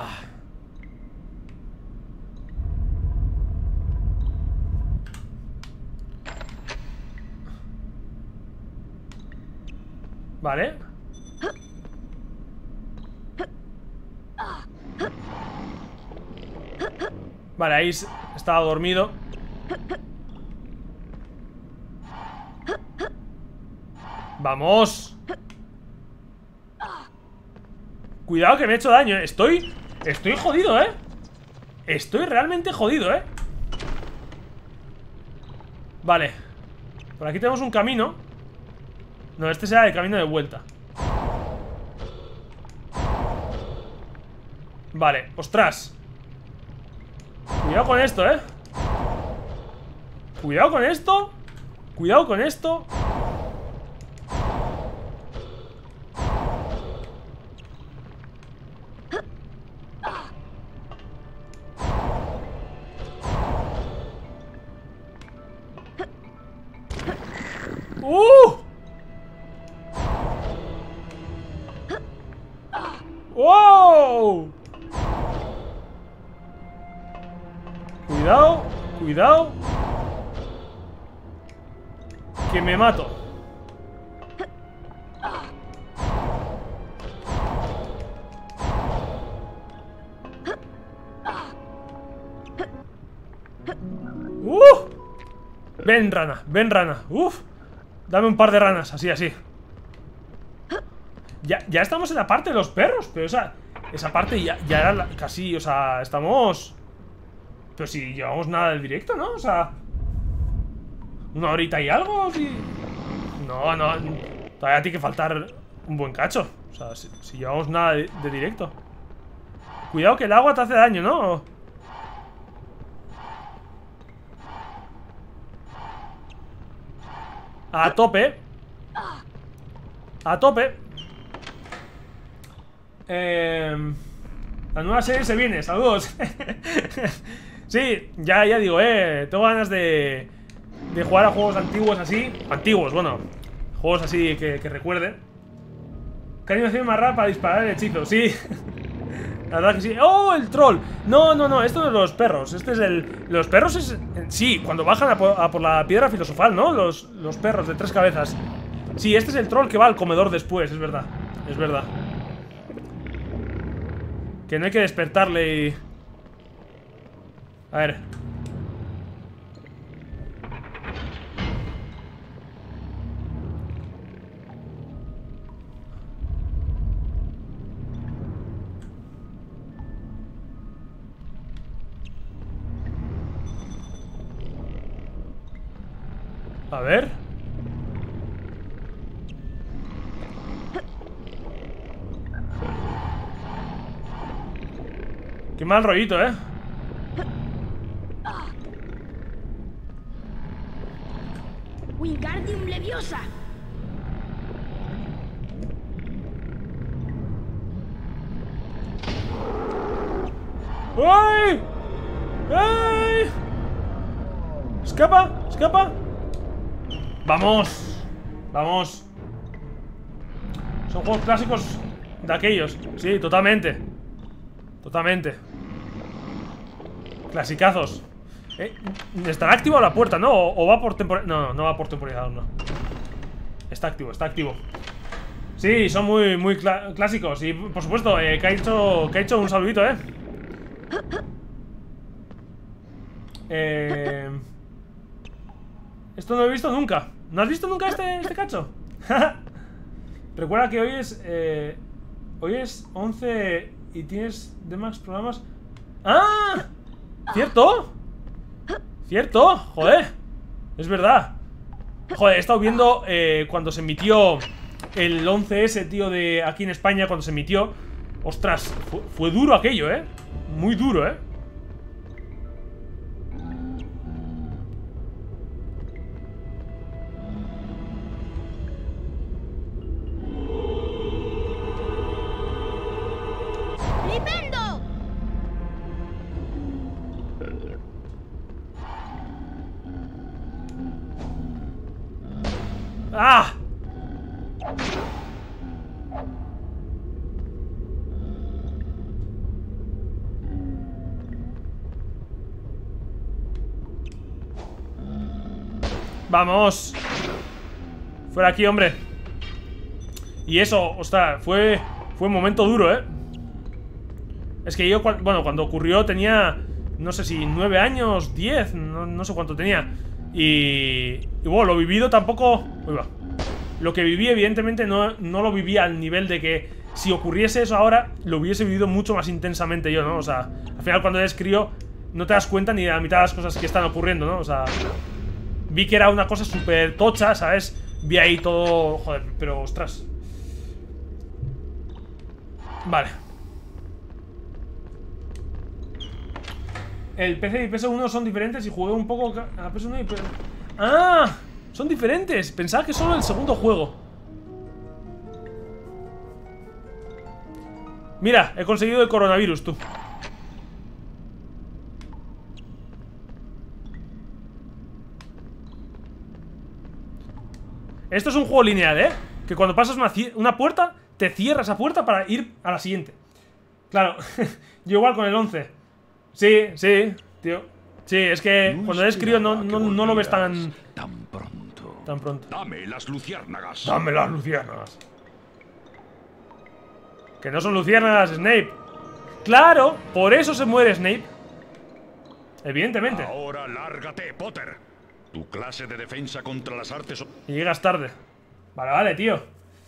Vale. Vale, ahí estaba dormido. ¡Vamos! Cuidado que me he hecho daño, Estoy jodido, Estoy realmente jodido, Vale. Por aquí tenemos un camino. No, este será el camino de vuelta. Vale, ostras. Cuidado con esto, Cuidado con esto. Cuidado con esto. ¡Wow! Cuidado, cuidado. Que me mato. Ven, rana, ven, rana. Dame un par de ranas, así, así. Ya estamos en la parte de los perros. Pero esa parte ya era casi, o sea, estamos... Pero si llevamos nada del directo, ¿no? O sea... ¿Una horita y algo? ¿Sí? No, todavía tiene que faltar un buen cacho. O sea, si llevamos nada de directo. Cuidado que el agua te hace daño, ¿no? A tope. A tope. La nueva serie se viene, saludos. Sí, ya digo, tengo ganas de jugar a juegos antiguos así. Antiguos, bueno, juegos así que recuerden. ¿Qué animación más rara para disparar el hechizo? Sí. La verdad que sí. ¡Oh, el troll! No, esto no es los perros. Este es los perros es... Sí, cuando bajan a por la piedra filosofal, ¿no? Los perros de 3 cabezas. Sí, este es el troll que va al comedor después, es verdad. Es verdad. Que no hay que despertarle y... A ver. A ver. Qué mal rollito, Wingardium Leviosa. ¡Ay! ¡Ay! ¡Escapa! ¡Escapa! ¡Vamos! ¡Vamos! Son juegos clásicos de aquellos. Sí, totalmente. Totalmente. Clasicazos. ¿Estará activa la puerta, no? ¿O va por temporalidad? No va por temporalidad, no. Está activo, está activo. Sí, son muy clásicos. Y por supuesto, que ha hecho un saludito, Esto no lo he visto nunca. ¿No has visto nunca este cacho? Recuerda que hoy es 11 y tienes de más programas. ¡Ah! ¿Cierto? ¿Cierto? Joder. Es verdad. Joder, he estado viendo cuando se emitió el 11S, tío, de aquí en España, cuando se emitió. Ostras, fue duro aquello, muy duro, ¡Flipendo! ¡Ah! ¡Vamos! Fuera aquí, hombre. Y eso, ostras, fue un momento duro, ¿eh? Es que yo, bueno, cuando ocurrió tenía, no sé si 9 años, 10, no sé cuánto tenía. Y bueno, lo vivido tampoco... Uy, va. Lo que viví, evidentemente, no lo viví al nivel de que si ocurriese eso ahora, lo hubiese vivido mucho más intensamente yo, ¿no? O sea, al final cuando eres crío, no te das cuenta ni de la mitad de las cosas que están ocurriendo, ¿no? O sea, vi que era una cosa súper tocha, ¿sabes? Vi ahí todo... Joder, pero ostras. Vale. El PC y PS1 son diferentes y jugué un poco a PS1 y PS... ¡Ah! Son diferentes. Pensaba que solo el segundo juego. Mira, he conseguido el coronavirus, tú. Esto es un juego lineal, ¿eh? Que cuando pasas una puerta, te cierra esa puerta para ir a la siguiente. Claro, yo igual con el 11. Sí, sí, tío. Sí, es que cuando eres crío no lo ves tan pronto. Dame las luciérnagas. Dame las luciérnagas. Que no son luciérnagas, Snape. Claro, por eso se muere Snape. Evidentemente. Ahora lárgate, Potter. Tu clase de defensa contra las artes... Y llegas tarde. Vale, tío.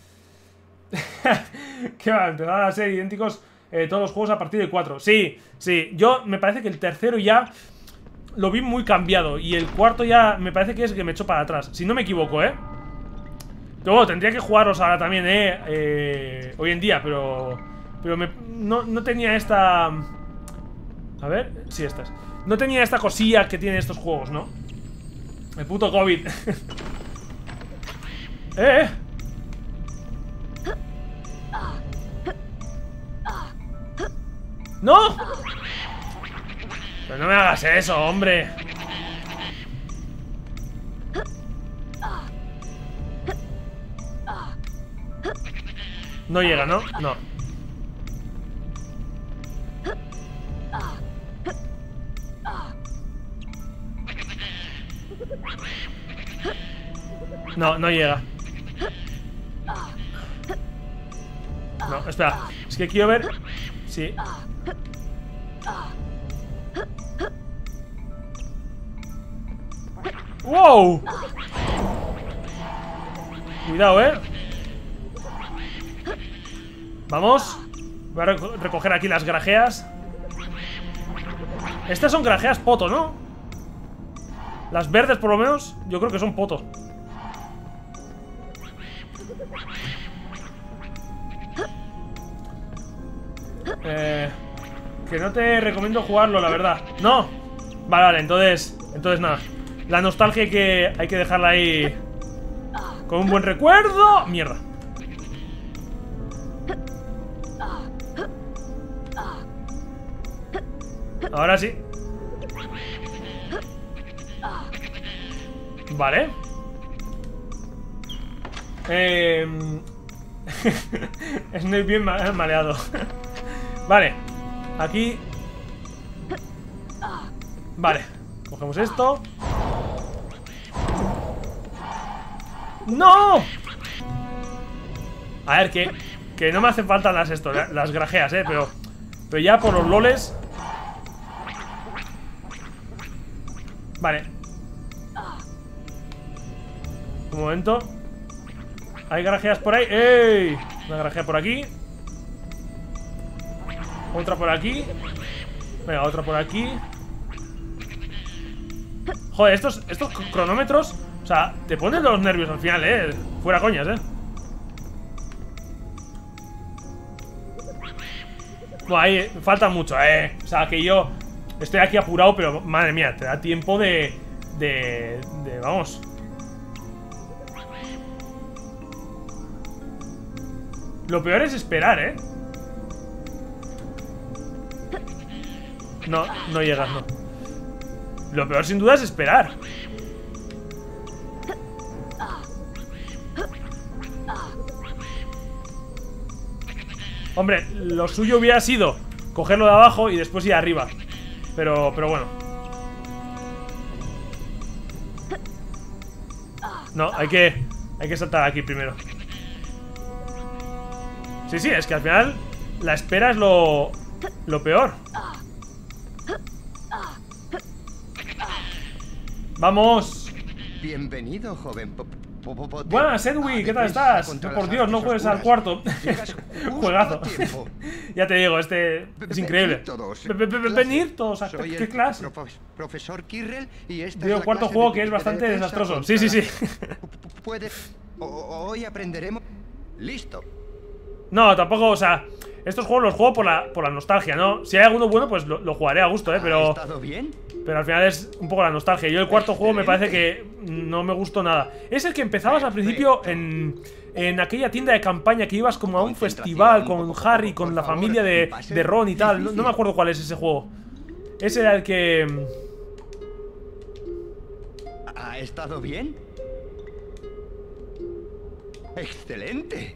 ¿Qué va? Empezar a ser idénticos todos los juegos a partir del 4. Sí, sí. Yo me parece que el tercero ya lo vi muy cambiado. Y el cuarto ya me parece que es el que me echó para atrás. Si no me equivoco, ¿eh? Pero bueno, tendría que jugarlos ahora también, hoy en día, pero no tenía esta... A ver, sí, esta es. No tenía esta cosilla que tienen estos juegos, ¿no? El puto COVID. ¡No! Pero no me hagas eso, hombre. No llega, ¿no? No. No llega. No, espera. Es que quiero ver. Sí. ¡Wow! Cuidado, Vamos. Voy a recoger aquí las grajeas. Estas son grajeas poto, ¿no? Las verdes, por lo menos, yo creo que son poto. Que no te recomiendo jugarlo, la verdad. No. Vale, entonces nada. La nostalgia hay que dejarla ahí con un buen recuerdo. Mierda. Ahora sí. Vale. Snape bien maleado. Vale. Aquí. Vale. Cogemos esto. ¡No! A ver, que no me hacen falta las grajeas, pero ya por los loles. Vale. Un momento. Hay grajeas por ahí. ¡Ey! Una grajea por aquí. Otra por aquí. Venga, otra por aquí. Joder, estos cronómetros, o sea, te ponen los nervios al final, fuera coñas, Bueno, ahí falta mucho, O sea, que yo estoy aquí apurado, pero madre mía, te da tiempo de vamos. Lo peor es esperar, No llegas, no. Lo peor sin duda es esperar. Hombre, lo suyo hubiera sido cogerlo de abajo y después ir arriba. Pero bueno. No, hay que saltar aquí primero. Sí, sí, es que al final la espera es lo peor. ¡Vamos! Bienvenido, joven. Buenas, Edwin, ¿qué tal estás? Por Dios, no juegues al cuarto. Juegazo. Ya te digo, este es increíble. Venir todos a ¿qué clase? Profesor Quirrell y este digo, cuarto juego que es bastante desastroso. Sí, sí, sí. Hoy aprenderemos. Listo. No, tampoco, o sea, estos juegos los juego por la nostalgia, ¿no? Si hay alguno bueno, pues lo jugaré a gusto, pero... ¿Ha estado bien? Pero al final es un poco la nostalgia. Yo el cuarto juego me parece que no me gustó nada. Es el que empezabas al principio en aquella tienda de campaña que ibas como a un festival con Harry, con la familia de Ron y tal. No me acuerdo cuál es ese juego. Ese era el que... ¿Ha estado bien? ¡Excelente!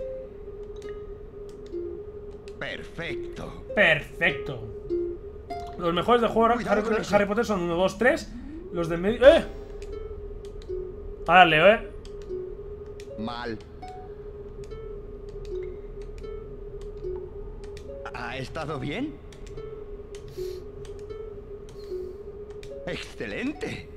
Perfecto. Perfecto. Los mejores de juego Harry Potter son 1, 2, 3. Los del medio... ¡Eh! Ahora leo, Mal. ¿Ha estado bien? ¡Excelente!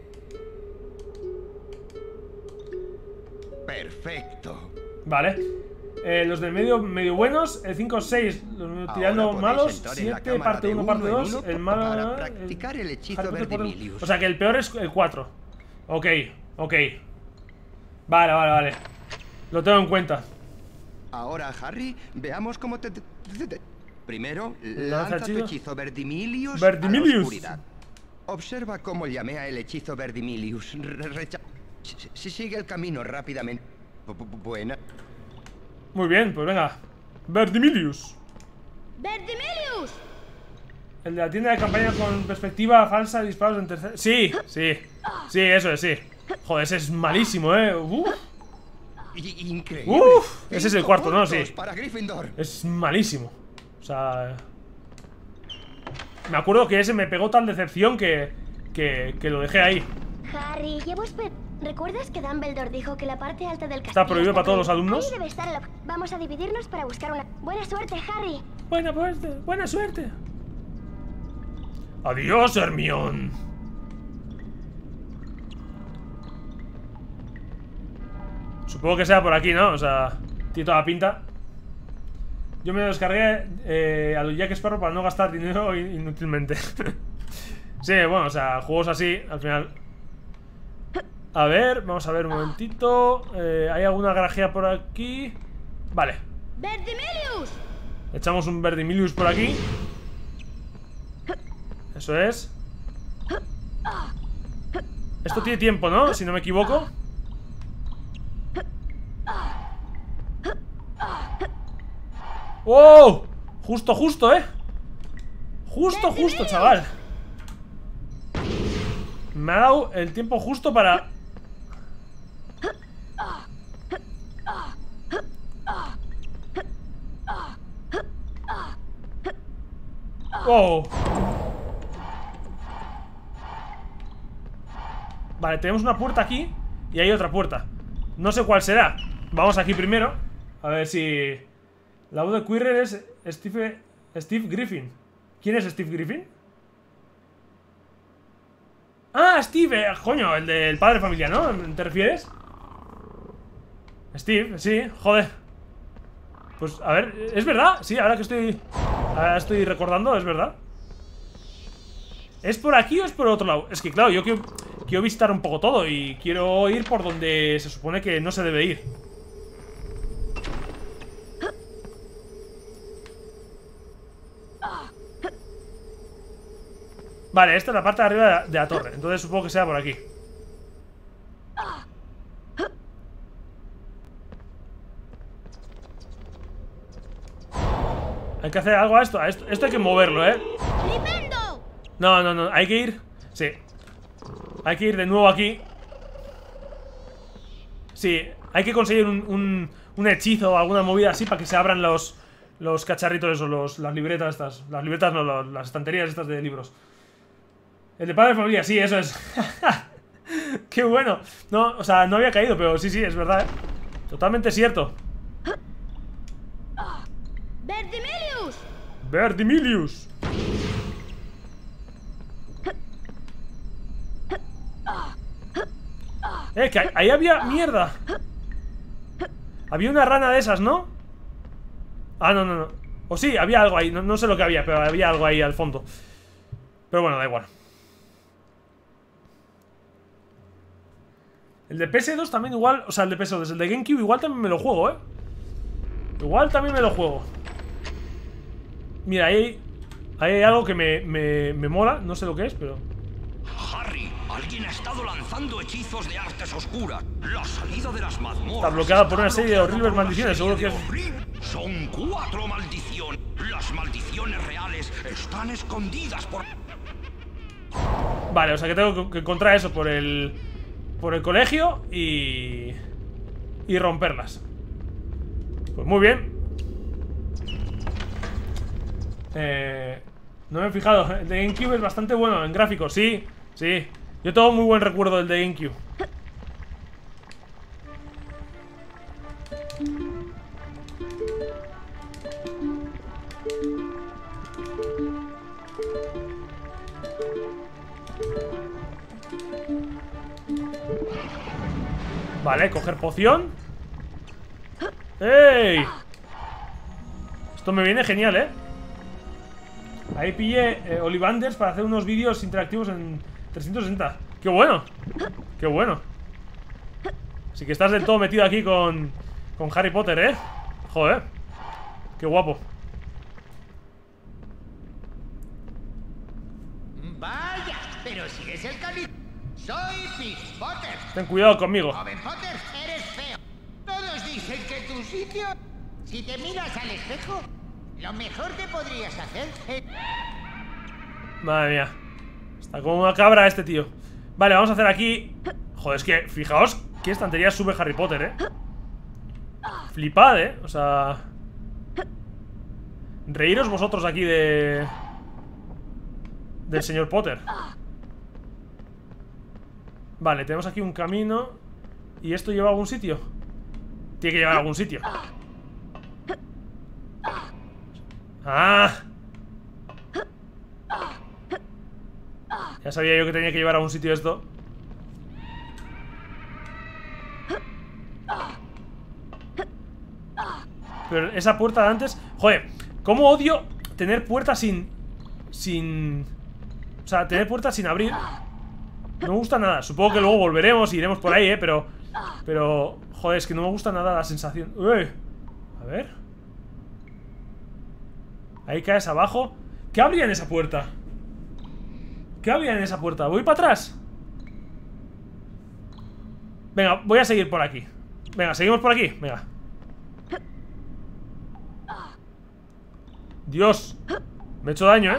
Perfecto. Vale. Los del medio buenos, el 5, 6, los tirando malos, 7, parte 1, parte 2, el malo... Para practicar el hechizo Verdimilius. O sea que el peor es el 4. Ok, ok. Vale. Lo tengo en cuenta. Ahora, Harry, veamos cómo te... Primero, lanza tu hechizo Verdimilius a la oscuridad. Observa cómo llamea el hechizo Verdimilius. Si sigue el camino rápidamente. Buena. Muy bien, pues venga. Verdimilius. ¡Verdimilius! El de la tienda de campaña con perspectiva falsa, disparos en tercera. Sí, eso es, sí. Joder, ese es malísimo, Increíble. Ese es el cuarto, ¿no? Sí. Para Gryffindor. Es malísimo. O sea... Me acuerdo que ese me pegó tal decepción que lo dejé ahí. Harry, llevo ¿recuerdas que Dumbledore dijo que la parte alta del castillo está prohibido para todos los alumnos? Ahí debe estar Vamos a dividirnos para buscar una... Buena suerte, Harry. Buena suerte. Adiós, Hermione. Supongo que sea por aquí, ¿no? O sea, tiene toda la pinta. Yo me descargué a los Jack Sparrow para no gastar dinero inútilmente. Sí, bueno, o sea, juegos así, al final... A ver, vamos a ver un momentito. ¿Hay alguna garajea por aquí? Vale. ¡Verdimilius! Echamos un Verdimilius por aquí. Eso es. Esto tiene tiempo, ¿no? Si no me equivoco. ¡Oh! Justo, Justo, chaval. Me ha dado el tiempo justo para... ¡Oh! Vale, tenemos una puerta aquí y hay otra puerta. No sé cuál será. Vamos aquí primero. A ver si... La voz de Quirrell es Steve Griffin. ¿Quién es Steve Griffin? Ah, Steve, coño, el del padre de familia, ¿no? ¿Te refieres? Steve, sí, joder. Pues, a ver, ¿es verdad? Sí, ahora estoy recordando, es verdad. ¿Es por aquí o es por otro lado? Es que, claro, yo quiero visitar un poco todo y quiero ir por donde se supone que no se debe ir. Vale, esta es la parte de arriba de la torre. Entonces supongo que sea por aquí. Hay que hacer algo a esto. Esto hay que moverlo, ¿eh? No, hay que ir. Sí. Hay que ir de nuevo aquí. Sí, hay que conseguir un hechizo o alguna movida así para que se abran los Los cacharritos esos, las libretas estas. Las libretas no, las estanterías estas de libros. El de padre de familia, sí, eso es. Qué bueno. No, o sea, no había caído, pero sí, es verdad, Totalmente cierto. ¡Verdimilius! ¡Verdimilius! Que ahí había mierda. Había una rana de esas, ¿no? Ah, no. O sí, había algo ahí, no sé lo que había, pero había algo ahí al fondo. Pero bueno, da igual. El de PS2 también igual, o sea, el de PS2, el de GameCube igual también me lo juego, Igual también me lo juego. Mira, ahí hay algo que me mola, no sé lo que es, pero... Harry, alguien ha estado lanzando hechizos de artes oscuras. La salida de las mazmorras está bloqueada por una serie de horribles maldiciones, seguro que es... Son 4 maldiciones. Las maldiciones reales están escondidas por... Vale, o sea que tengo que encontrar eso por el colegio y romperlas. Pues muy bien. No me he fijado. El de GameCube es bastante bueno en gráficos, sí. Yo tengo muy buen recuerdo del de GameCube. Vale, coger poción. ¡Ey! Esto me viene genial, Ahí pillé Ollivanders para hacer unos vídeos interactivos en 360. ¡Qué bueno! ¡Qué bueno! Así que estás del todo metido aquí con Harry Potter, Joder. ¡Qué guapo! Vaya, pero si es el camino. Soy Pips Potter. Ten cuidado conmigo. Joven Potter, eres feo. Todos dicen que tu sitio... Si te miras al espejo, lo mejor que podrías hacer es... Madre mía. Está como una cabra este tío. Vale, vamos a hacer aquí... Joder, es que fijaos qué estantería sube Harry Potter, Flipad, o sea... Reíros vosotros aquí del señor Potter. Vale, tenemos aquí un camino. ¿Y esto lleva a algún sitio? Tiene que llevar a algún sitio. ¡Ah! Ya sabía yo que tenía que llevar a algún sitio esto. Pero esa puerta de antes... Joder, cómo odio tener puertas sin... O sea, tener puertas sin abrir. No me gusta nada. Supongo que luego volveremos y iremos por ahí, pero... Joder, es que no me gusta nada la sensación. ¡Uy! A ver. Ahí caes abajo. ¿Qué habría en esa puerta? ¿Qué habría en esa puerta? ¿Voy para atrás? Venga, voy a seguir por aquí. Venga, seguimos por aquí. Venga. Dios. Me he hecho daño,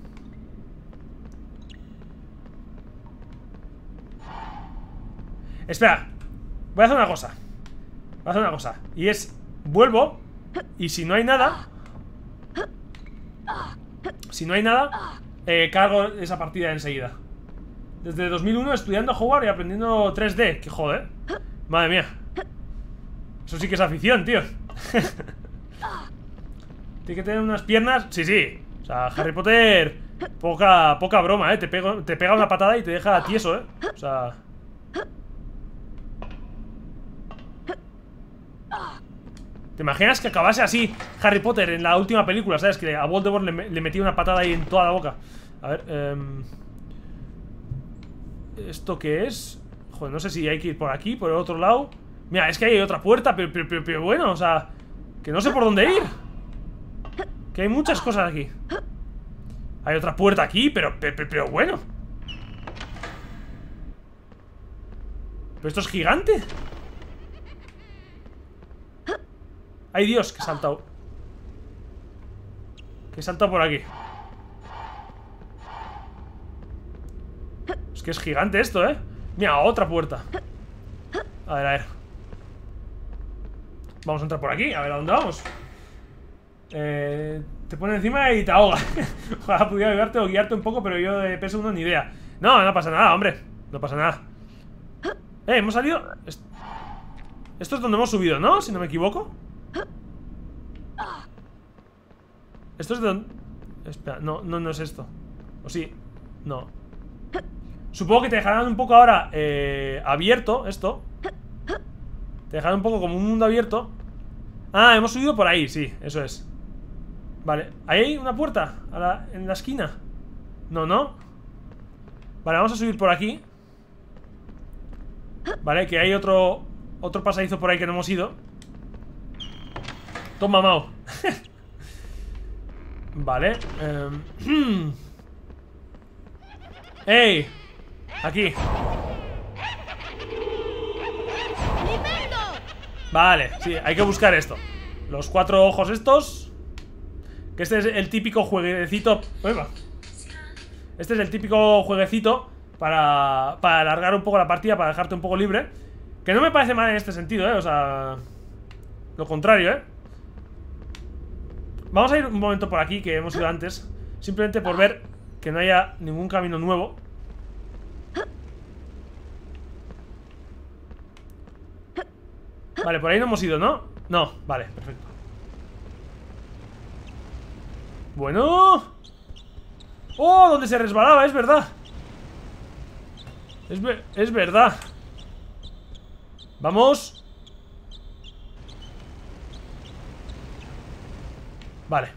Espera. Voy a hacer una cosa. Y es... Vuelvo. Y si no hay nada... cargo esa partida enseguida. Desde 2001 estudiando Hogwarts y aprendiendo 3D. Que joder. Madre mía. Eso sí que es afición, tío. Tiene que tener unas piernas. Sí. O sea, Harry Potter. Poca broma, te pega una patada y te deja tieso, O sea... ¿Te imaginas que acabase así Harry Potter en la última película? ¿Sabes? Que a Voldemort le metía una patada ahí en toda la boca. A ver, ¿esto qué es? Joder, no sé si hay que ir por aquí, por el otro lado. Mira, es que hay otra puerta, pero bueno, o sea, que no sé por dónde ir. Que hay muchas cosas aquí. Hay otra puerta aquí, pero bueno. Pero esto es gigante. ¡Ay, Dios! Que he saltado. Que he saltado por aquí. Es que es gigante esto, Mira, otra puerta. A ver. Vamos a entrar por aquí, a ver a dónde vamos. Te pone encima y te ahoga. Ojalá pudiera ayudarte o guiarte un poco, pero yo de PS1 ni idea. No, no pasa nada, hombre. No pasa nada. Hemos salido... Esto es donde hemos subido, ¿no? Si no me equivoco. Esto es de donde... Espera, no es esto. ¿O sí? No. Supongo que te dejarán un poco ahora abierto esto. Te dejarán un poco como un mundo abierto. Ah, hemos subido por ahí, sí, eso es. Vale, ¿ahí hay una puerta? En la esquina. No. Vale, vamos a subir por aquí. Vale, que hay otro pasadizo por ahí que no hemos ido. Toma, Mao. Vale. ¡Ey! Aquí. Vale, sí, hay que buscar esto. Los 4 ojos estos. Que este es el típico jueguecito. Este es el típico jueguecito para alargar un poco la partida, para dejarte un poco libre. Que no me parece mal en este sentido, o sea, lo contrario, Vamos a ir un momento por aquí, que hemos ido antes. Simplemente por ver que no haya ningún camino nuevo. Vale, por ahí no hemos ido, ¿no? No, vale, perfecto. Bueno. ¡Oh! Donde se resbalaba, es verdad. Es verdad. Vamos. Vale.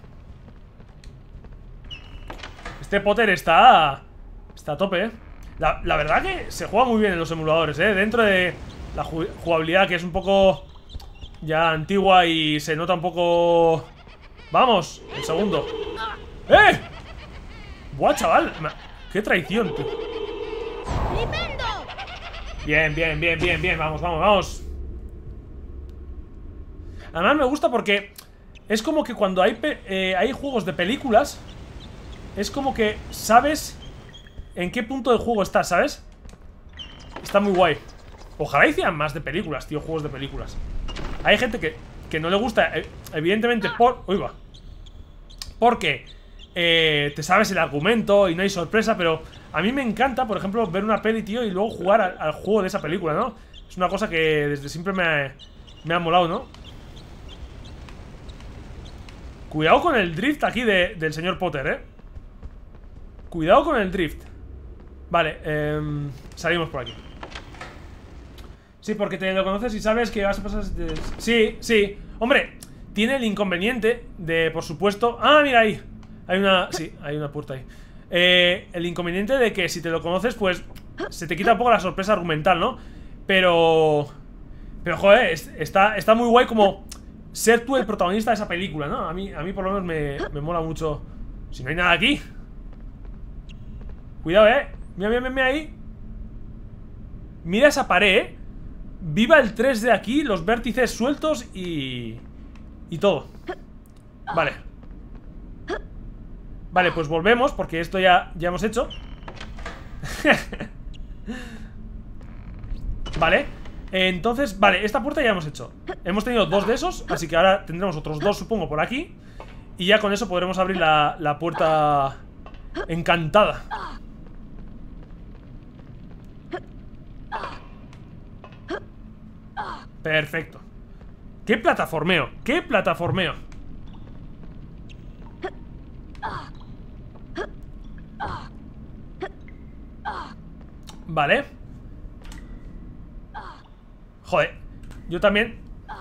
Este Potter está a tope, La verdad que se juega muy bien en los emuladores, Dentro de la jugabilidad que es un poco ya antigua y se nota un poco... Vamos, el segundo. ¡Eh! ¡Buah, chaval! ¡Qué traición, tío! Bien. Vamos. Además me gusta porque es como que cuando hay juegos de películas, es como que sabes en qué punto del juego estás, ¿sabes? Está muy guay. Ojalá hicieran más de películas, tío, juegos de películas. Hay gente que no le gusta, evidentemente, porque te sabes el argumento y no hay sorpresa, pero a mí me encanta, por ejemplo, ver una peli, tío, y luego jugar al juego de esa película, ¿no? Es una cosa que desde siempre me ha molado, ¿no? Cuidado con el drift aquí del señor Potter, Cuidado con el drift. Vale, salimos por aquí. Sí, porque te lo conoces y sabes que vas a pasar... Sí. Hombre, tiene el inconveniente de, por supuesto... Ah, mira ahí. Hay una puerta ahí. El inconveniente de que si te lo conoces, pues se te quita un poco la sorpresa argumental, ¿no? Pero, joder, está muy guay como ser tú el protagonista de esa película, ¿no? A mí por lo menos me mola mucho. Si no hay nada aquí. Cuidado, Mira ahí. Mira esa pared, Viva el 3D aquí, los vértices sueltos y todo. Vale, pues volvemos, porque esto ya hemos hecho. Vale, entonces, vale, esta puerta ya hemos hecho. Hemos tenido 2 de esos, así que ahora tendremos otros 2, supongo, por aquí. Y ya con eso podremos abrir la puerta encantada. Perfecto. ¡Qué plataformeo! ¡Qué plataformeo! Vale. Joder, yo también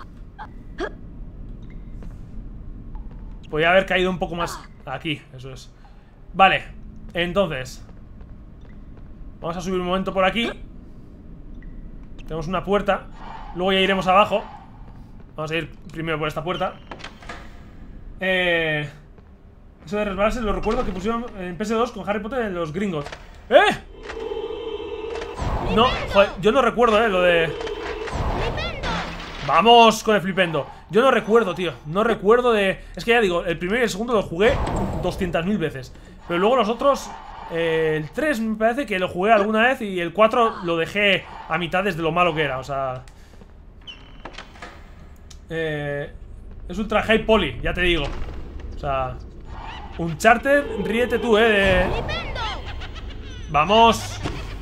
podría haber caído un poco más aquí, eso es. Vale, entonces vamos a subir un momento por aquí. Tenemos una puerta. Luego ya iremos abajo. Vamos a ir primero por esta puerta. Eso de resbalarse lo recuerdo que pusieron en PS2 con Harry Potter en los gringos. No, joder, yo no recuerdo, lo de... Vamos con el flipendo. Yo no recuerdo, tío, no recuerdo de... Es que ya digo, el primero y el segundo lo jugué 200.000 veces. Pero luego los otros... el 3 me parece que lo jugué alguna vez. Y el 4 lo dejé a mitad desde lo malo que era, o sea... Es ultra high poly, ya te digo. sea, Uncharted, ríete tú, ¡Vamos!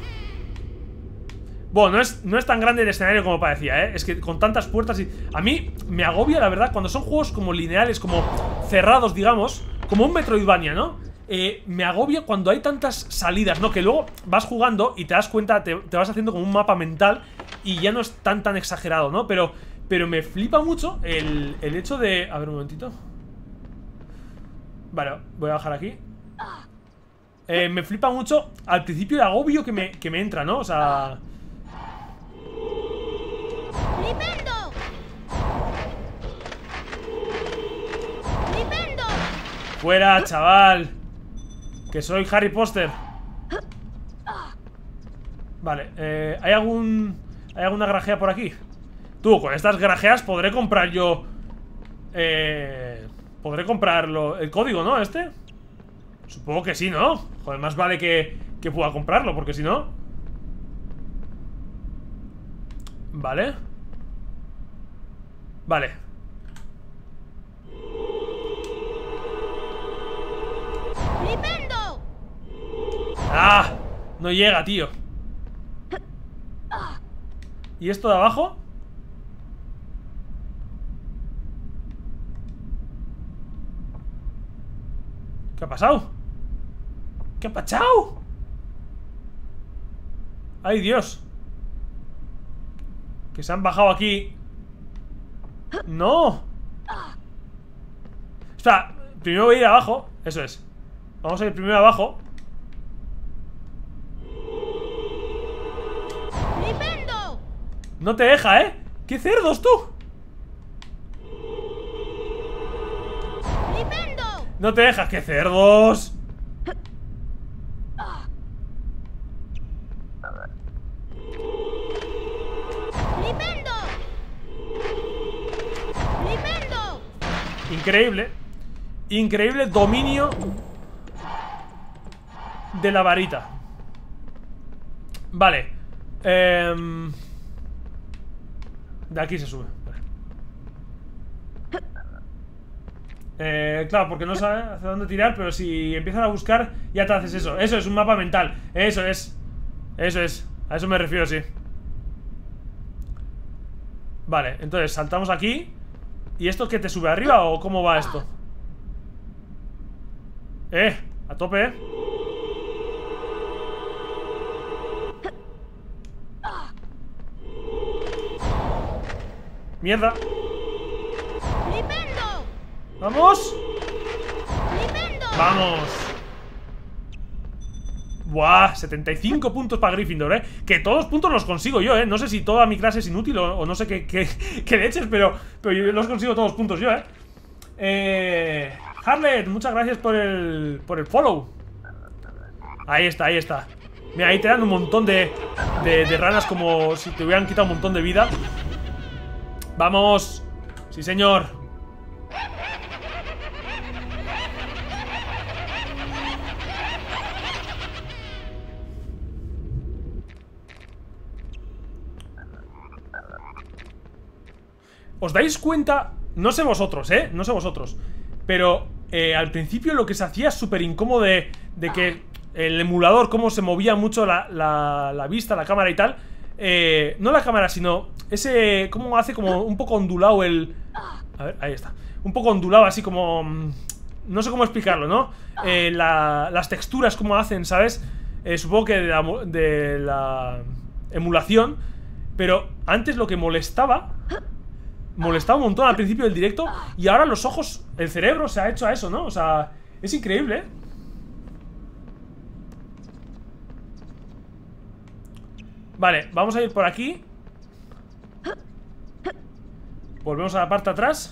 Bueno, no es tan grande el escenario como parecía, Es que con tantas puertas y... A mí me agobia, la verdad, cuando son juegos como lineales, como cerrados, digamos, como un Metroidvania, ¿no? Me agobia cuando hay tantas salidas, ¿no? Que luego vas jugando y te das cuenta, te vas haciendo como un mapa mental y ya no es tan exagerado, ¿no? Pero me flipa mucho el hecho de... A ver, un momentito. Vale, voy a bajar aquí. Me flipa mucho al principio el agobio que me entra, ¿no? O sea... ¡Fuera, chaval! Que soy Harry Potter. Vale, ¿hay alguna grajea por aquí? Tú, con estas grajeas podré comprar yo... podré comprarlo. El código, ¿no? ¿Este? Supongo que sí, ¿no? Joder, más vale que pueda comprarlo, porque si no... Vale. Vale. ¡Ah! No llega, tío. ¿Y esto de abajo? ¿Qué ha pasado? ¿Qué ha pasado? ¡Ay, Dios! Que se han bajado aquí. ¡No! Espera, primero voy a ir abajo. Eso es. Vamos a ir primero abajo. No te deja, ¿eh? ¡Qué cerdos, tú! No te dejas, ¡qué cerdos! Increíble. Increíble dominio de la varita. Vale. De aquí se sube. Claro, porque no sabe hacia dónde tirar, pero si empiezan a buscar, ya te haces eso. Eso es un mapa mental. Eso es. Eso es. A eso me refiero, sí. Vale, entonces saltamos aquí. ¿Y esto qué te sube arriba o cómo va esto? A tope, ¡Mierda! ¡Vamos! ¡Vamos! ¡Buah! 75 puntos para Gryffindor, Que todos los puntos los consigo yo, No sé si toda mi clase es inútil o no sé qué leches, pero yo los consigo todos los puntos yo, Harlet, muchas gracias por el follow. Ahí está, ahí está. Mira, ahí te dan un montón de ranas, como si te hubieran quitado un montón de vida. ¡Vamos! ¡Sí, señor! ¿Os dais cuenta? No sé vosotros, no sé vosotros. Pero al principio lo que se hacía es súper incómodo de que el emulador, cómo se movía mucho la vista, la cámara y tal. No la cámara, sino ese... Cómo hace como un poco ondulado el... A ver, ahí está. Un poco ondulado, así como... No sé cómo explicarlo, ¿no? Las texturas, cómo hacen, ¿sabes? Supongo que de la emulación. Pero antes lo que molestaba un montón al principio del directo. Y ahora los ojos, el cerebro se ha hecho a eso, ¿no? O sea, es increíble, Vale, vamos a ir por aquí. Volvemos a la parte de atrás.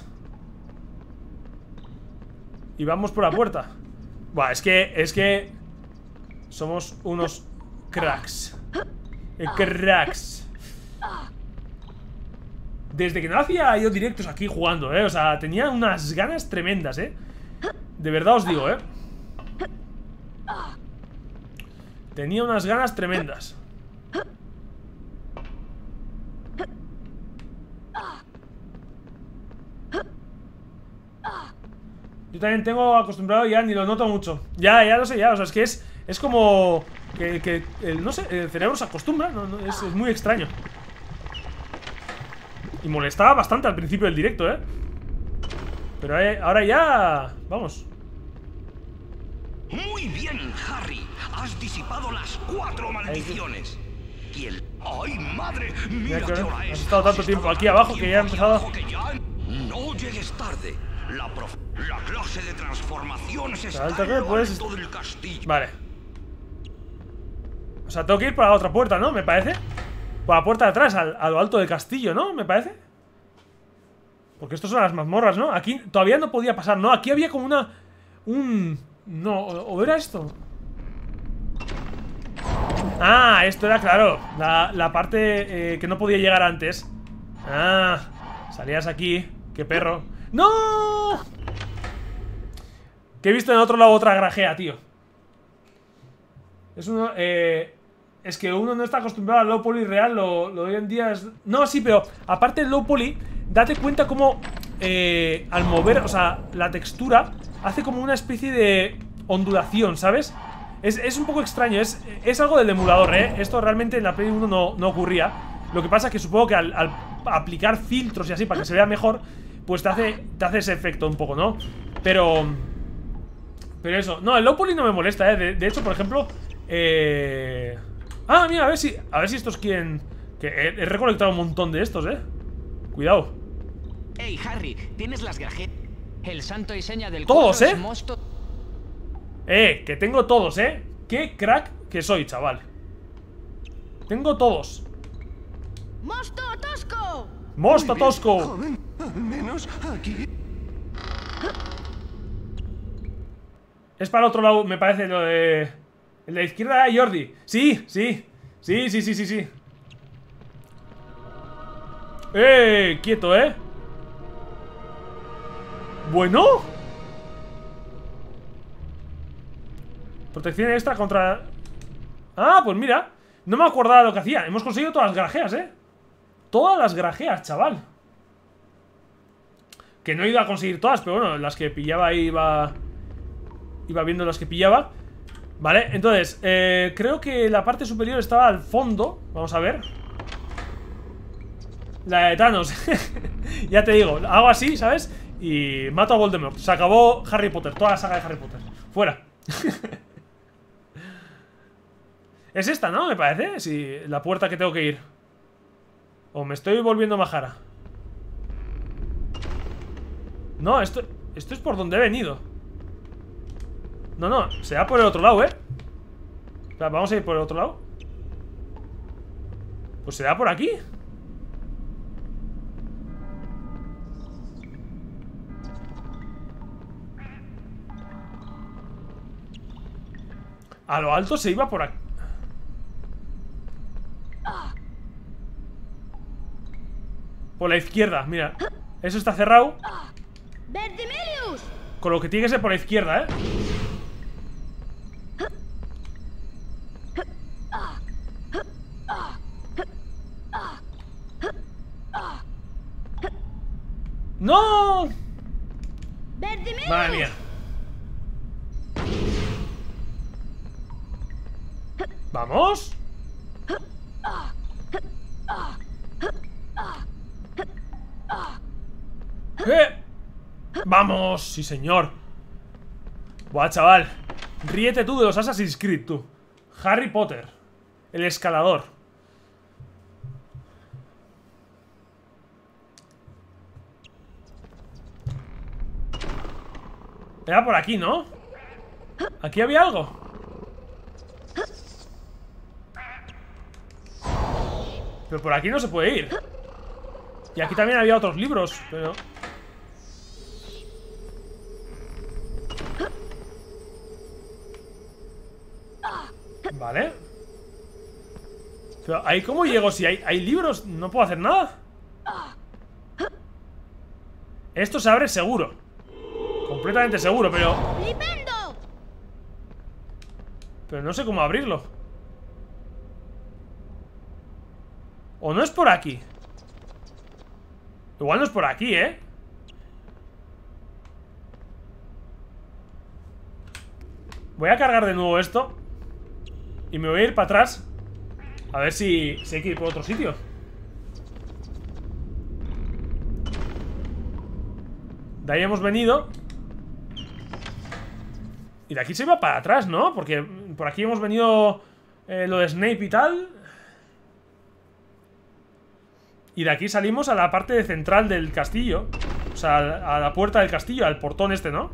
Y vamos por la puerta. Buah, es que somos unos cracks. Cracks. Desde que no hacía yo directos aquí jugando, O sea, tenía unas ganas tremendas, De verdad os digo, Tenía unas ganas tremendas. Yo también tengo acostumbrado ya, ni lo noto mucho. Ya lo sé, ya, o sea, es que es como que no sé, el cerebro se acostumbra, es muy extraño. Y molestaba bastante al principio del directo, pero ahora ya... Vamos. Muy bien, Harry. Has disipado las 4 maldiciones. Y el... ¡Ay, madre! ¡Mira qué hora es! Has estado tanto tiempo aquí abajo que ya ha empezado... No llegues tarde. La clase de transformaciones está alto en lo pues... alto del castillo. Vale. O sea, tengo que ir por la otra puerta, ¿no? Me parece. Por la puerta de atrás, a lo alto del castillo, ¿no? Me parece. Porque estos son las mazmorras, ¿no? Aquí todavía no podía pasar, ¿no? Aquí había como una... No, ¿o era esto? Ah, esto era, claro, la parte que no podía llegar antes. Ah, salías aquí. ¡Qué perro! ¡No! Que he visto en otro lado otra grajea, tío. Es uno... es que uno no está acostumbrado al low poly real. Lo de hoy en día es... No, sí, pero aparte del low poly, date cuenta cómo al mover, o sea, la textura hace como una especie de ondulación, ¿sabes? Es un poco extraño, es algo del emulador, Esto realmente en la Play 1 no ocurría. Lo que pasa es que supongo que al aplicar filtros y así para que se vea mejor, pues te hace ese efecto un poco, ¿no? Pero eso, no, el low poly no me molesta, de hecho, por ejemplo, ah, mira, a ver si estos quieren... Que he recolectado un montón de estos, Cuidado. Hey, Harry, tienes las grajeas. El santo y seña del todos, cuadro es mosto... Que tengo todos, Qué crack que soy, chaval. Tengo todos. ¡Mosto tosco! ¡Mosto tosco! Joven, al menos aquí. Es para el otro lado, me parece, lo de... El de la izquierda, Jordi. Sí. Quieto, Bueno. Protección extra contra... Ah, pues mira. No me acordaba de lo que hacía. Hemos conseguido todas las grajeas, Todas las grajeas, chaval. Que no he ido a conseguir todas, pero bueno, las que pillaba ahí iba viendo las que pillaba. Vale, entonces creo que la parte superior estaba al fondo. Vamos a ver. La de Thanos. Ya te digo, hago así, ¿sabes? Y mato a Voldemort. Se acabó Harry Potter, toda la saga de Harry Potter. Fuera. Es esta, ¿no? Me parece. Sí, la puerta que tengo que ir. O me estoy volviendo majara. No, esto es por donde he venido. No, se va por el otro lado, Espera, vamos a ir por el otro lado. Pues se va por aquí. A lo alto se iba por aquí. Por la izquierda, mira. Eso está cerrado. ¡Verdimilius! Con lo que tiene que ser por la izquierda, ¡No! ¡Verdimilius! Madre mía. ¿Vamos? ¡Vamos! ¡Sí, señor! Buah, chaval. Ríete tú de los Assassin's Creed, tú. Harry Potter. El escalador. Era por aquí, ¿no? Aquí había algo. Pero por aquí no se puede ir. Y aquí también había otros libros, pero... Vale. Pero ahí, ¿cómo llego? Si hay libros, no puedo hacer nada. Esto se abre seguro. Completamente seguro, pero... Pero no sé cómo abrirlo. ¿O no es por aquí? Igual no es por aquí, Voy a cargar de nuevo esto. Y me voy a ir para atrás. A ver si hay que ir por otro sitio. De ahí hemos venido. Y de aquí se va para atrás, ¿no? Porque por aquí hemos venido lo de Snape y tal. Y de aquí salimos a la parte central del castillo. O sea, a la puerta del castillo, al portón este, ¿no?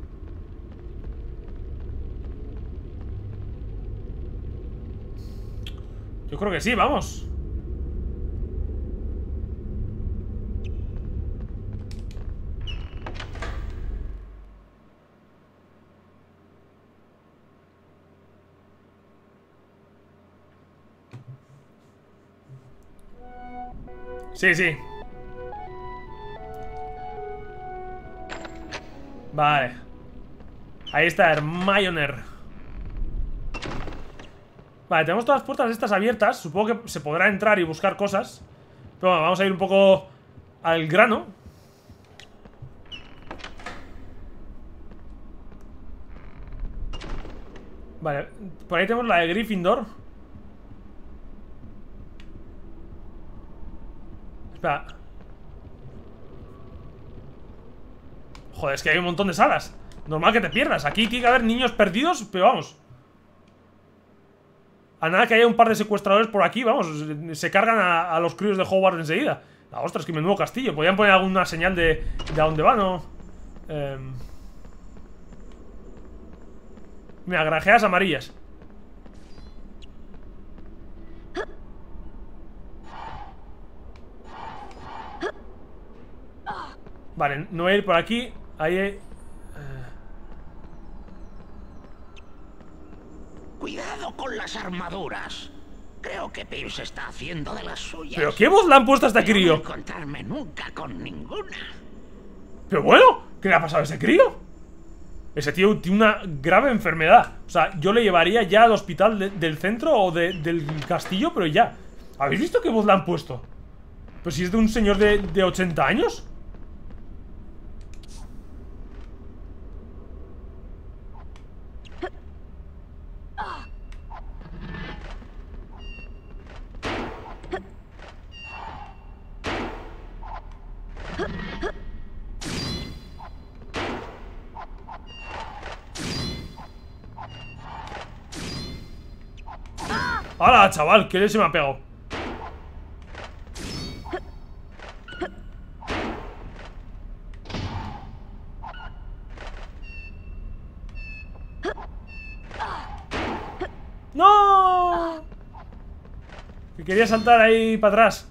Yo creo que sí, vamos. Sí, sí. Vale. Ahí está, Hermione. Vale, tenemos todas las puertas estas abiertas. Supongo que se podrá entrar y buscar cosas. Pero bueno, vamos a ir un poco al grano. Vale, por ahí tenemos la de Gryffindor. Espera. Joder, es que hay un montón de salas. Normal que te pierdas. Aquí tiene que haber niños perdidos, pero vamos. A nada que haya un par de secuestradores por aquí, vamos, se cargan a los críos de Hogwarts enseguida. La ostras, que menudo castillo. Podrían poner alguna señal de a dónde van, ¿no? Mira, granjeas amarillas. Vale, no voy a ir por aquí. Ahí hay... Cuidado con las armaduras. Creo que Pierce está haciendo de las suyas. ¿Pero qué voz le han puesto a este crío? No encontrarme nunca con ninguna. Pero bueno, ¿qué le ha pasado a ese crío? Ese tío tiene una grave enfermedad. O sea, yo le llevaría ya al hospital del centro o del castillo, pero ya. ¿Habéis visto qué voz le han puesto? Pues si es de un señor de 80 años. ¡Hala, chaval! ¿Qué se me ha pegado? ¡No! Que quería saltar ahí para atrás.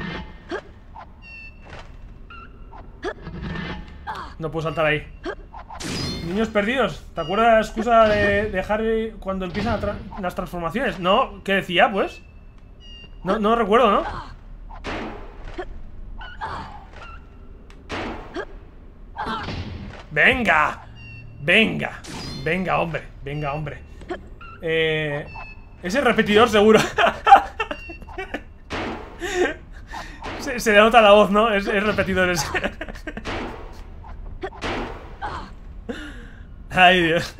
No puedo saltar ahí. Niños perdidos. ¿Te acuerdas de la excusa de Harry cuando empiezan las transformaciones? No, ¿qué decía, pues? No recuerdo, ¿no? ¡Venga! ¡Venga! ¡Venga, hombre! ¡Venga, hombre! Ese repetidor seguro. se le nota la voz, ¿no? Es repetidor ese. Ay, Dios.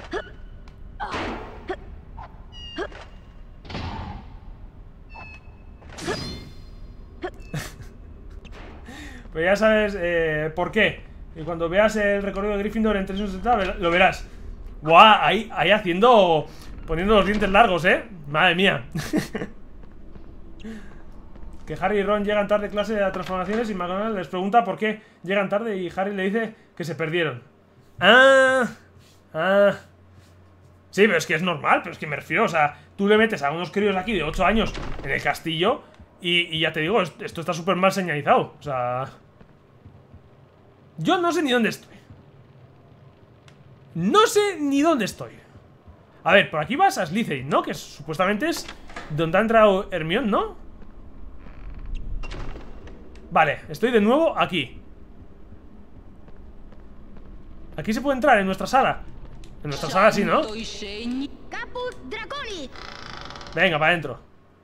Pues ya sabes por qué. Y cuando veas el recorrido de Gryffindor en 360 lo verás. Buah, ahí haciendo... Poniendo los dientes largos, madre mía. Que Harry y Ron llegan tarde a clase de transformaciones y McGonagall les pregunta por qué llegan tarde y Harry le dice que se perdieron. Sí, pero es que es normal, pero es que me refiero, o sea, tú le metes a unos críos aquí de 8 años en el castillo y ya te digo, esto está súper mal señalizado. O sea... Yo no sé ni dónde estoy. No sé ni dónde estoy. A ver, por aquí vas a Slytherin, ¿no? Que supuestamente es donde ha entrado Hermione, ¿no? Vale, estoy de nuevo aquí. Aquí se puede entrar, en nuestra sala. En nuestra sala sí, ¿no? Caput Draconi. Venga, para adentro.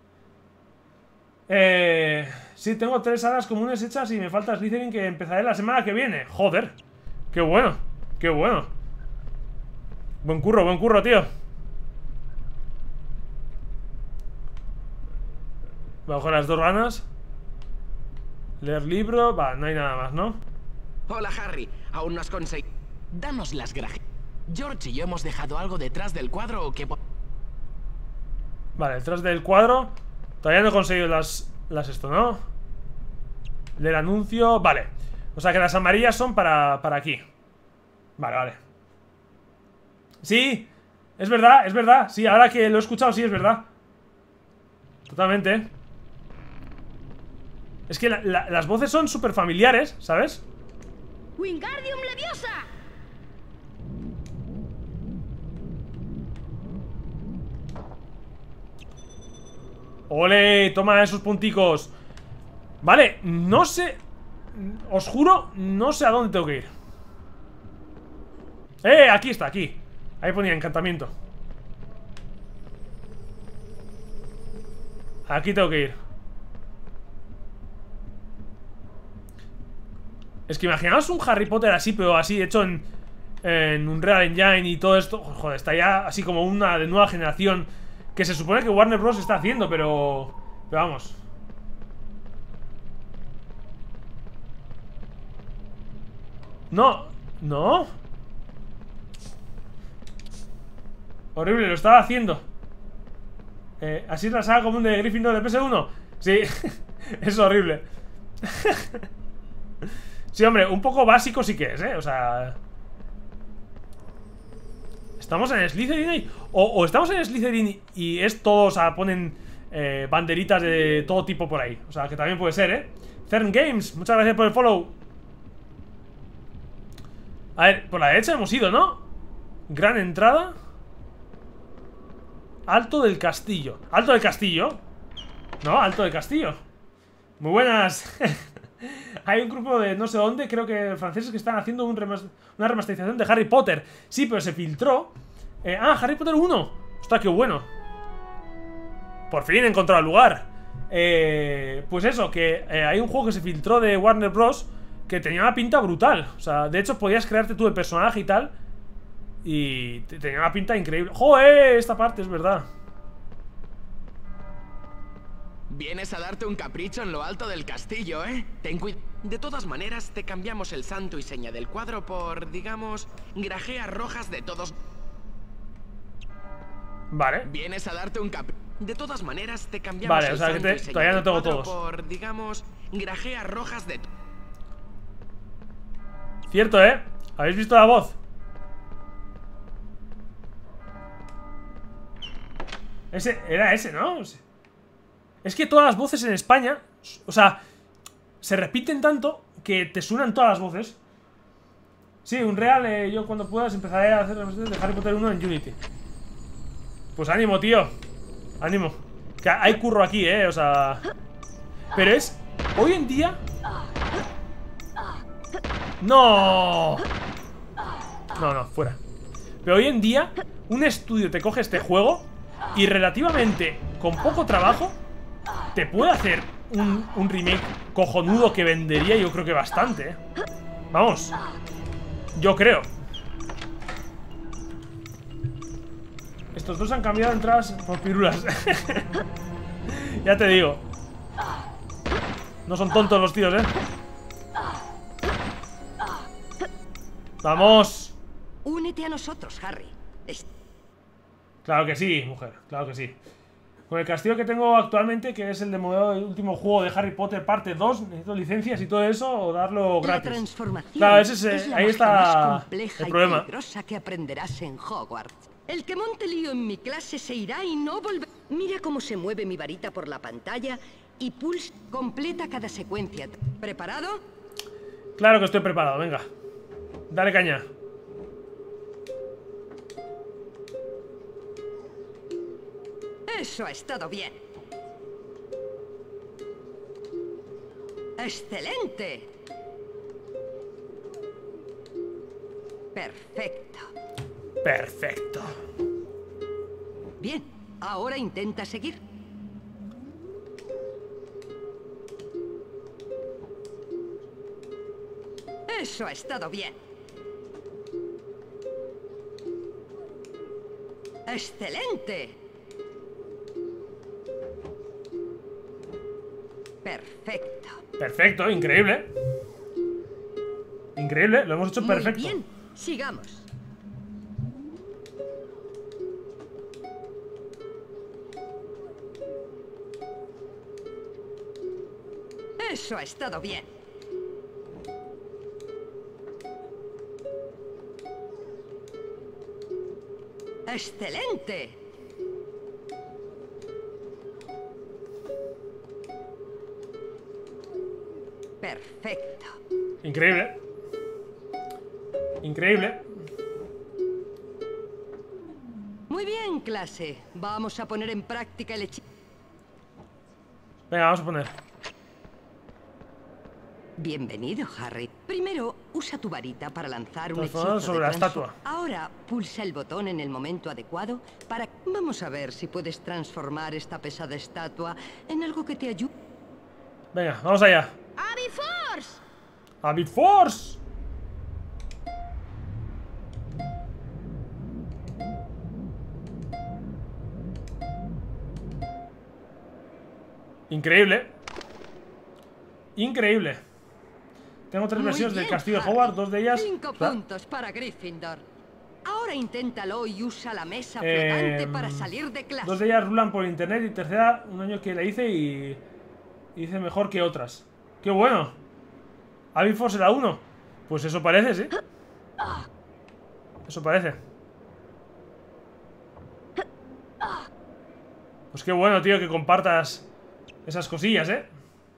Sí, tengo 3 salas comunes hechas y me falta Slytherin, que empezaré la semana que viene. Joder, qué bueno, qué bueno. Buen curro, tío. Bajo las 2 ganas. Leer libro. Va, no hay nada más, ¿no? Hola, Harry. Aún no has conseguido. Danos las gracias. George y yo hemos dejado algo detrás del cuadro que... Vale, detrás del cuadro. Todavía no he conseguido las esto, ¿no? Leer anuncio. Vale. O sea que las amarillas son para aquí. Vale. Sí, es verdad. Sí, ahora que lo he escuchado, sí, es verdad. Totalmente. Es que las voces son súper familiares, ¿sabes? ¡Wingardium Leviosa! ¡Ole! Toma esos punticos. Vale, no sé. Os juro, no sé a dónde tengo que ir. Aquí está, aquí. Ahí ponía encantamiento. Aquí tengo que ir. Es que imaginaos un Harry Potter así, pero así hecho en Unreal Engine y todo esto. Joder, está ya así como una de nueva generación que se supone que Warner Bros. Está haciendo, pero vamos. No. Horrible, lo estaba haciendo. Así es la saga común de Gryffindor de PS1. Sí, es horrible. Sí, hombre, un poco básico sí que es, o sea... ¿Estamos en Slytherin? O estamos en Slytherin y es todo, o sea, ponen banderitas de todo tipo por ahí. O sea, que también puede ser, CERN Games, muchas gracias por el follow. A ver, por la derecha hemos ido, ¿no? Gran entrada. Alto del Castillo. ¿Alto del Castillo? No, Alto del Castillo. Muy buenas. Hay un grupo de no sé dónde, creo que franceses, que están haciendo una remasterización de Harry Potter. Sí, pero se filtró. Harry Potter 1. Ostras, qué bueno. Por fin he encontrado el lugar. Pues eso, que hay un juego que se filtró de Warner Bros. Que tenía una pinta brutal. O sea, de hecho podías crearte tú el personaje y tal. Y tenía una pinta increíble. ¡Joder! Esta parte es verdad. Vienes a darte un capricho en lo alto del castillo, ¿eh? Ten cuidado. De todas maneras, te cambiamos el santo y seña del cuadro por, digamos, grajeas rojas de todos. Vale. Vienes a darte un capricho. De todas maneras, te cambiamos el santo y seña todavía no tengo todos. Por, digamos, grajeas rojas de... Cierto, ¿habéis visto la voz? Era ese, ¿no? Es que todas las voces en España, o sea, se repiten tanto que te suenan todas las voces. Sí, Unreal, yo cuando puedas empezaré a hacer las de Harry Potter 1 en Unity. Pues ánimo, tío. Ánimo. Que hay curro aquí, o sea... Pero es... Hoy en día... ¡No! No, fuera. Pero hoy en día, un estudio te coge este juego y relativamente, con poco trabajo, te puede hacer un remake cojonudo que vendería, yo creo que bastante, Vamos. Yo creo. Estos dos han cambiado entradas por pirulas. Ya te digo. No son tontos los tíos, ¡Vamos! Únete a nosotros, Harry. Claro que sí, mujer, claro que sí. Con el castillo que tengo actualmente, que es el de modelo del último juego de Harry Potter parte 2, necesito licencias y todo eso o darlo gratis. La transformación claro, ese es la ahí está más compleja el problema. Y peligrosa que aprenderás en Hogwarts. El que monte lío en mi clase se irá y no volverá. Mira cómo se mueve mi varita por la pantalla y pulsa completa cada secuencia. ¿Preparado? Claro que estoy preparado, venga. Dale caña. Eso ha estado bien. ¡Excelente! Perfecto. Perfecto. Bien, ahora intenta seguir. Eso ha estado bien. ¡Excelente! Perfecto. Perfecto, increíble. Increíble, lo hemos hecho perfecto. Muy bien, sigamos. Eso ha estado bien. ¡Excelente! Perfecto. Increíble. Increíble. Muy bien, clase. Vamos a poner en práctica el hechizo. Venga, vamos a poner. Bienvenido, Harry. Primero, usa tu varita para lanzar un hechizo sobre la estatua. Ahora, pulsa el botón en el momento adecuado para... Vamos a ver si puedes transformar esta pesada estatua en algo que te ayude. Venga, vamos allá. ¡Abiforce! ¡Abiforce! Increíble. Increíble. Tengo 3 versiones del castillo de Hogwarts, 2 de ellas... 5 puntos para Gryffindor. Ahora inténtalo y usa la mesa flotante para salir de clase. 2 de ellas rulan por internet y tercera, un año que la hice y hice mejor que otras. ¡Qué bueno! Abiforce era 1. Pues eso parece, ¿sí? Eso parece. Pues qué bueno, tío, que compartas esas cosillas, ¿eh?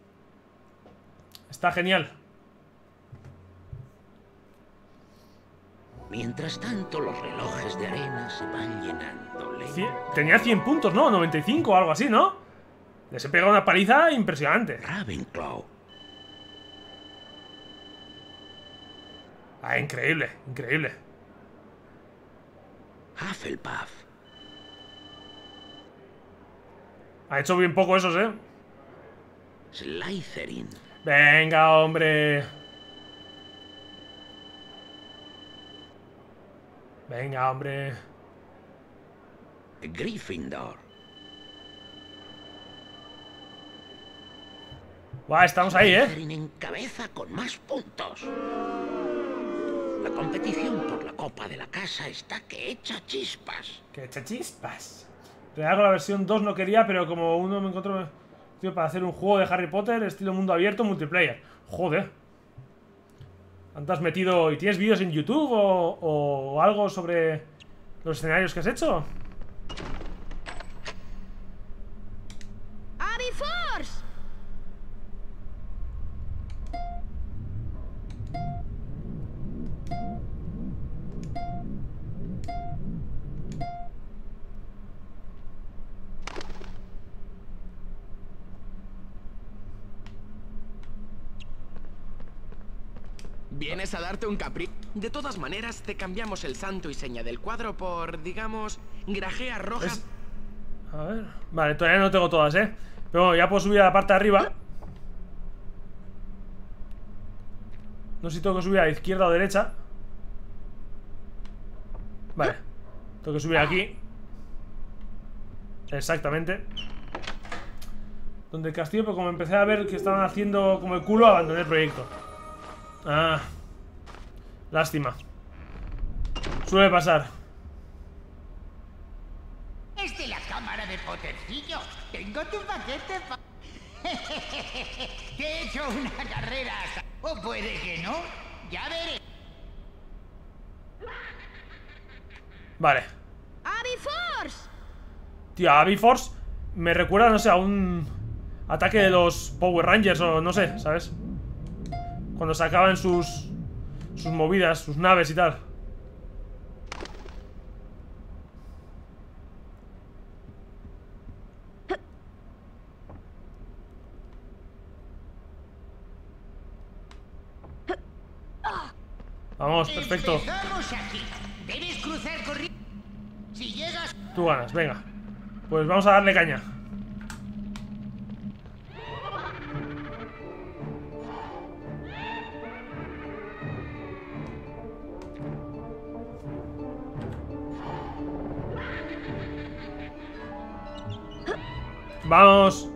Está genial. Mientras tanto, los relojes de arena se van llenando lentamente. Tenía 100 puntos, ¿no? 95 o algo así, ¿no? Les he pegado una paliza impresionante. Ravenclaw. Ah, increíble, increíble. Hufflepuff. Ha hecho bien poco esos, ¿eh? Slytherin. Venga, hombre. Venga, hombre. Gryffindor. Buah, estamos ahí, ¿eh? Slytherin en cabeza con más puntos. La competición por la copa de la casa está que echa chispas. Que echa chispas. Real con la versión 2 no quería, pero como uno me encontró, tío, para hacer un juego de Harry Potter estilo mundo abierto multiplayer. Joder. ¿Te has metido y tienes vídeos en YouTube o algo sobre los escenarios que has hecho? ¡Abiforce! ¿Vienes a darte un capricho? De todas maneras, te cambiamos el santo y seña del cuadro por, digamos, grajeas rojas. A ver... Vale, todavía no tengo todas, ¿eh? Pero bueno, ya puedo subir a la parte de arriba. No sé si tengo que subir a la izquierda o derecha. Vale. Tengo que subir aquí. Exactamente. Donde el castillo, pero como empecé a ver que estaban haciendo como el culo, abandoné el proyecto. Ah. Lástima. Suele pasar. Es de la cámara de Pottercillo. Tengo tu paquete Te he hecho una carrera. O puede que no. Ya veré. Vale. ¡Abiforce! Tío, Abiforce me recuerda, no sé, a un ataque de los Power Rangers o no sé, ¿sabes? Cuando sacaban sus movidas, sus naves y tal. Vamos, perfecto. Empezamos aquí. Debes cruzar corriendo. Si llegas... Tú ganas, venga. Pues vamos a darle caña. Vamos.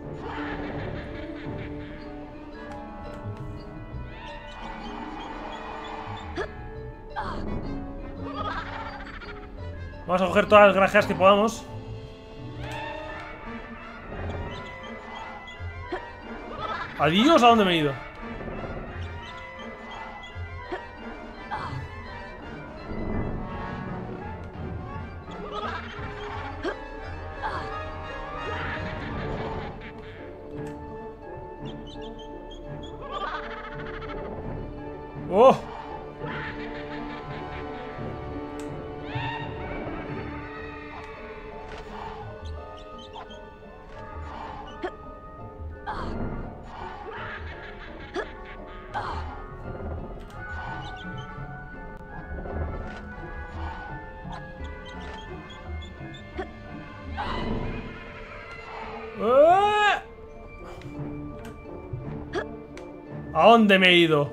Vamos a coger todas las grajeas que podamos. Adiós, ¿a dónde me he ido? ¡Oh! ¿A dónde me he ido?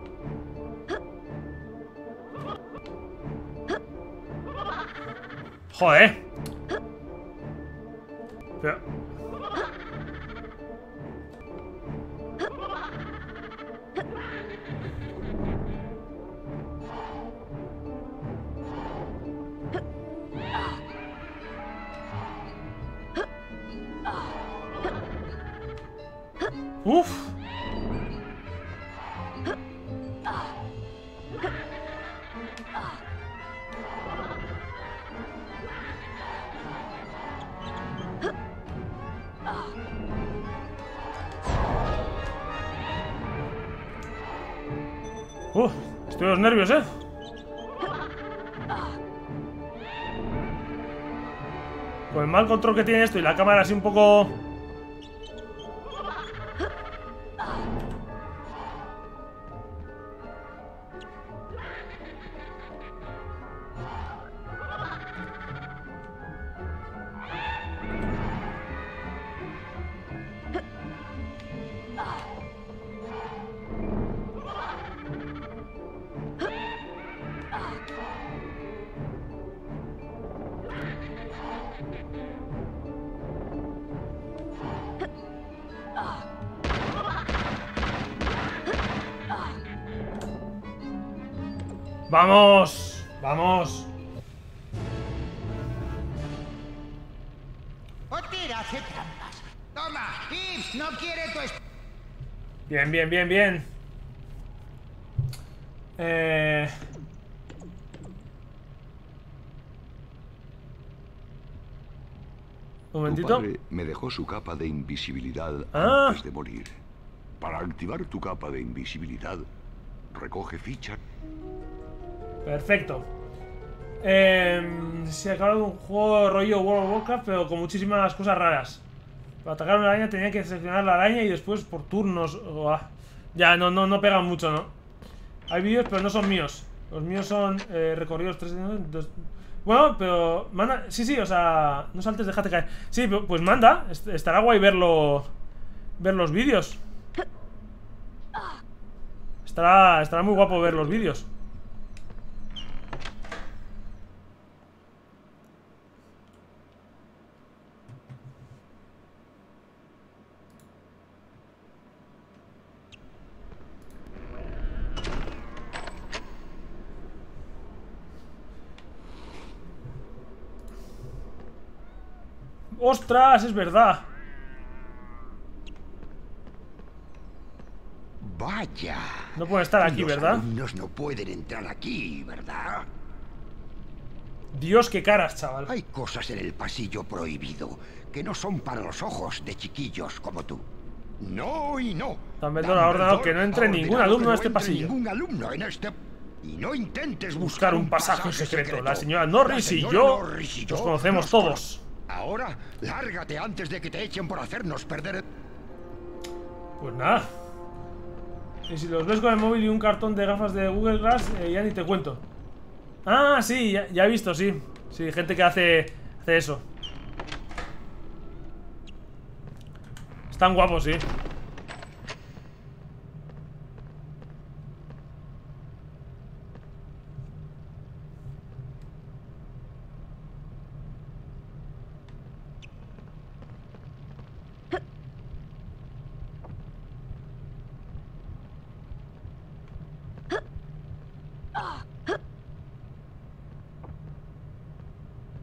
Joder. Pero... Uf. Estoy a los nervios, Con el mal control que tiene esto y la cámara así un poco... ¡Vamos! ¡Vamos! Otira hace trampas. Toma, Ives, no quiere tu... Bien, bien, bien, bien. Un momentito. Tu padre me dejó su capa de invisibilidad antes de morir. Para activar tu capa de invisibilidad, recoge ficha. Perfecto. Se acaba de un juego rollo World of Warcraft, pero con muchísimas cosas raras. Para atacar una araña tenía que seleccionar la araña y después por turnos. Ya, no pegan mucho, ¿no? Hay vídeos, pero no son míos. Los míos son recorridos 3 2. Bueno, pero manda. Sí, o sea, no saltes, déjate caer. Sí, pues manda. Estará guay ver los vídeos. Estará muy guapo ver los vídeos. ¡Ostras! Es verdad. Vaya. No pueden estar aquí, ¿verdad? Los alumnos no pueden entrar aquí, ¿verdad? Dios, qué caras, chaval. Hay cosas en el pasillo prohibido que no son para los ojos de chiquillos como tú. No y no. Dumbledore ha ordenado que no entre ningún alumno en este pasillo. Ningún alumno en este... Y no intentes buscar un pasaje secreto. La señora Norris y yo nos conocemos todos. Ahora, lárgate antes de que te echen por hacernos perder... Pues nada. Y si los ves con el móvil y un cartón de gafas de Google Glass, ya ni te cuento. Ah, sí, ya he visto, sí. Sí, gente que hace eso. Están guapos, sí.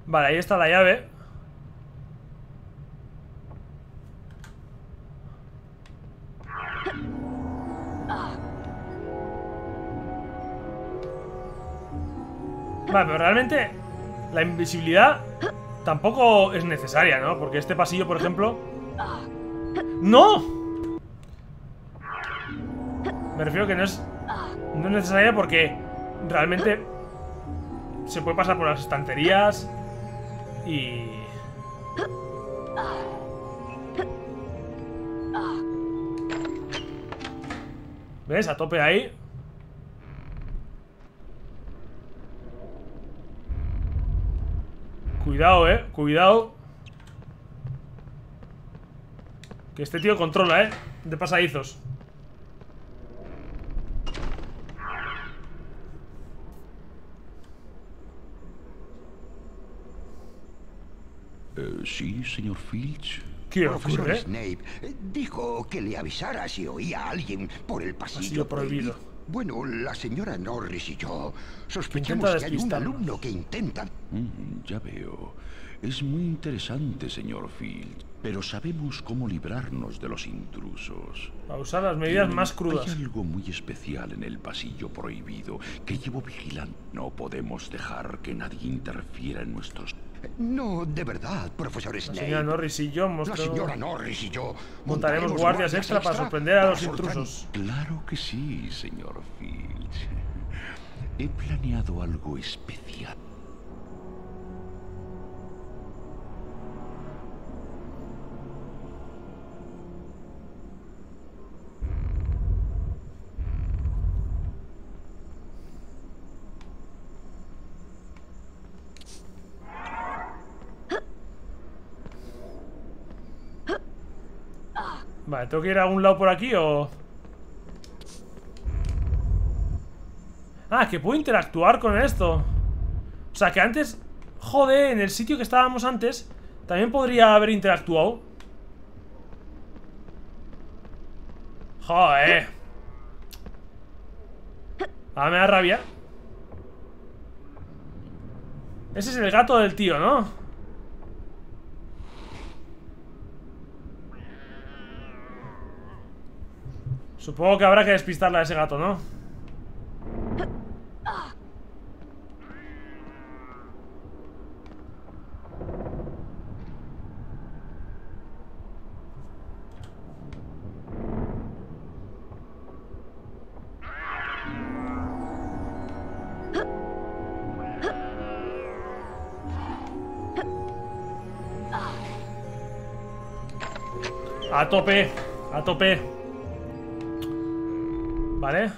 Vale, ahí está la llave. Vale, pero realmente la invisibilidad tampoco es necesaria, ¿no? Porque este pasillo, por ejemplo... ¡No! Me refiero que no es necesaria porque realmente se puede pasar por las estanterías y... ¿Ves? A tope ahí. Cuidado, cuidado. Que este tío controla, de pasadizos. Sí, señor Filch. ¿Qué Profesor ocurre? Snape dijo que le avisara si oía a alguien por el pasillo prohibido. Bueno, la señora Norris y yo sospechamos que hay un alumno que intenta... Ya veo. Es muy interesante, señor Filch. Pero sabemos cómo librarnos de los intrusos. A usar las medidas más crudas. Hay algo muy especial en el pasillo prohibido que llevo vigilando. No podemos dejar que nadie interfiera en nuestros... No, de verdad, profesor Snape. La señora Norris y yo La señora Norris y yo montaremos guardias extra para sorprender a los intrusos. Claro que sí, señor Filch. He planeado algo especial. Vale, ¿tengo que ir a algún lado por aquí o...? Ah, que puedo interactuar con esto. O sea, que antes... Joder, en el sitio que estábamos antes también podría haber interactuado. Joder. Ahora me da rabia. Ese es el gato del tío, ¿no? Supongo que habrá que despistarla a ese gato, ¿no? A tope, a tope. Vale.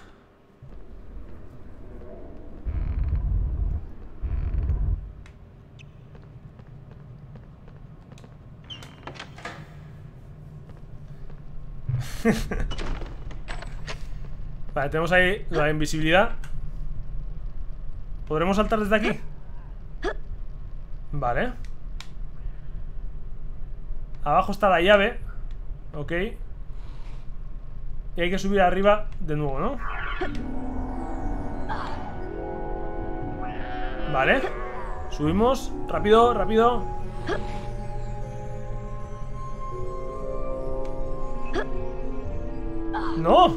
Vale, tenemos ahí la invisibilidad. ¿Podremos saltar desde aquí? Vale. Abajo está la llave. Ok. Y hay que subir arriba de nuevo, ¿no? Vale. Subimos. Rápido, rápido. ¡No!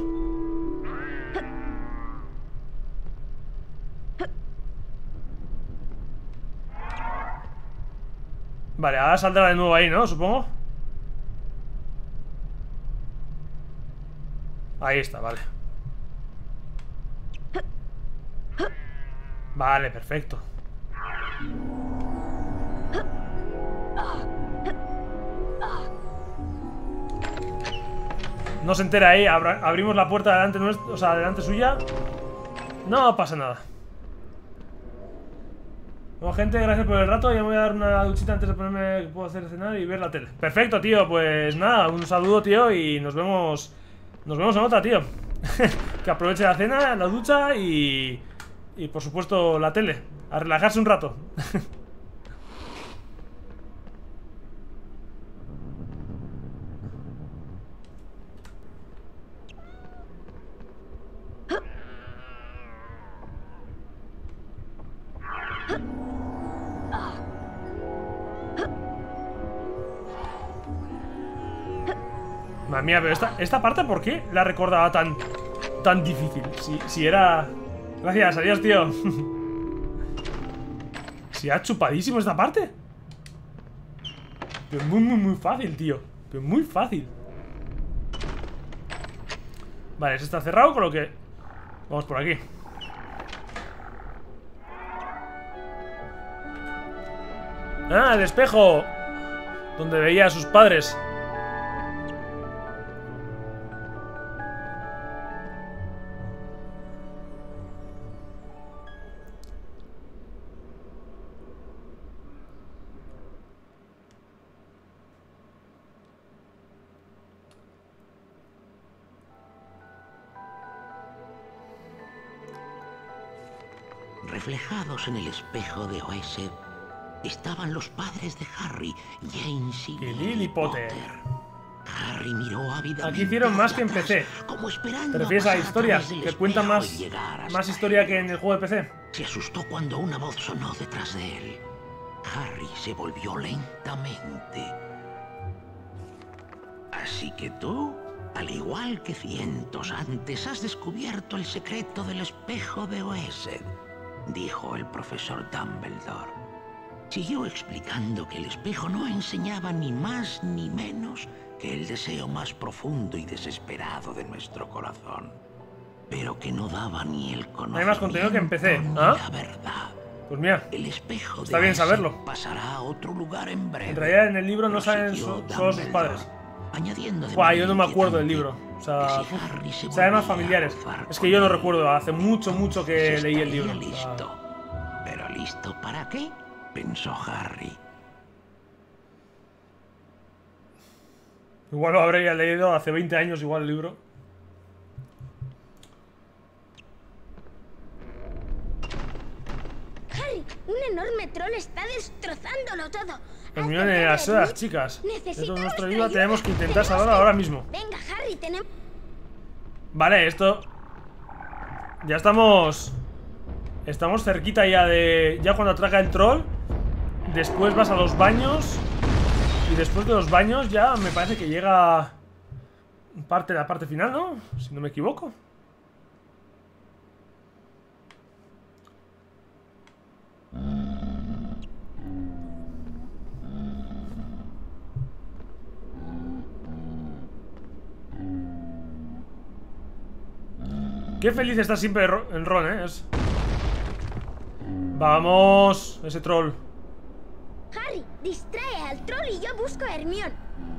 Vale, ahora saldrá de nuevo ahí, ¿no? Supongo. Ahí está, vale. Vale, perfecto. No se entera ahí, abrimos la puerta delante nuestra, o sea, delante suya. No pasa nada. Bueno, gente, gracias por el rato. Ya me voy a dar una duchita antes de ponerme que puedo hacer cenar y ver la tele. Perfecto, tío, pues nada, un saludo, tío, y nos vemos en otra, tío. Que aproveche la cena, la ducha y por supuesto la tele. A relajarse un rato. Madre mía, pero esta parte, ¿por qué la recordaba tan difícil? Si era... Gracias, adiós, tío. Si era chupadísimo esta parte. Pero muy fácil, tío. Pero muy fácil. Vale, ese está cerrado, con lo que... Vamos por aquí. Ah, el espejo. Donde veía a sus padres. Reflejados en el espejo de Oesed estaban los padres de Harry, James y Lily Potter. Harry miró ávidamente. Aquí hicieron más que en PC. ¿Te refieres a la historia? ¿Que cuenta más historia que en el juego de PC? Se asustó cuando una voz sonó detrás de él. Harry se volvió lentamente. Así que tú, al igual que cientos antes, has descubierto el secreto del espejo de Oesed, dijo el profesor Dumbledore. Siguió explicando que el espejo no enseñaba ni más ni menos que el deseo más profundo y desesperado de nuestro corazón, pero que no daba ni el conocimiento. Hay más contenido que empecé. ¿Ah? La verdad. Pues mira, el espejo está bien saberlo. Pasará a otro lugar en breve. En realidad en el libro no salen solo sus padres. Guau, yo no me acuerdo del libro. O sea, sabe más familiares. Es que yo no recuerdo, hace mucho que leí el libro. Listo. ¿Pero listo para qué? Pensó Harry. Igual lo habría leído hace 20 años, igual el libro. Harry, un enorme troll está destrozándolo todo. Terminaron en las horas, chicas. Esto es nuestra ayuda, tenemos que intentar salvarlo ahora mismo. Venga, Harry, tenemos... Vale, esto... Ya estamos cerquita ya de... Ya cuando atraca el troll. Después vas a los baños. Y después de los baños ya me parece que llega... la parte final, ¿no? Si no me equivoco. Qué feliz está siempre el Ron, ¿eh? Vamos, ese troll. Harry, distrae al troll y yo busco a Hermione.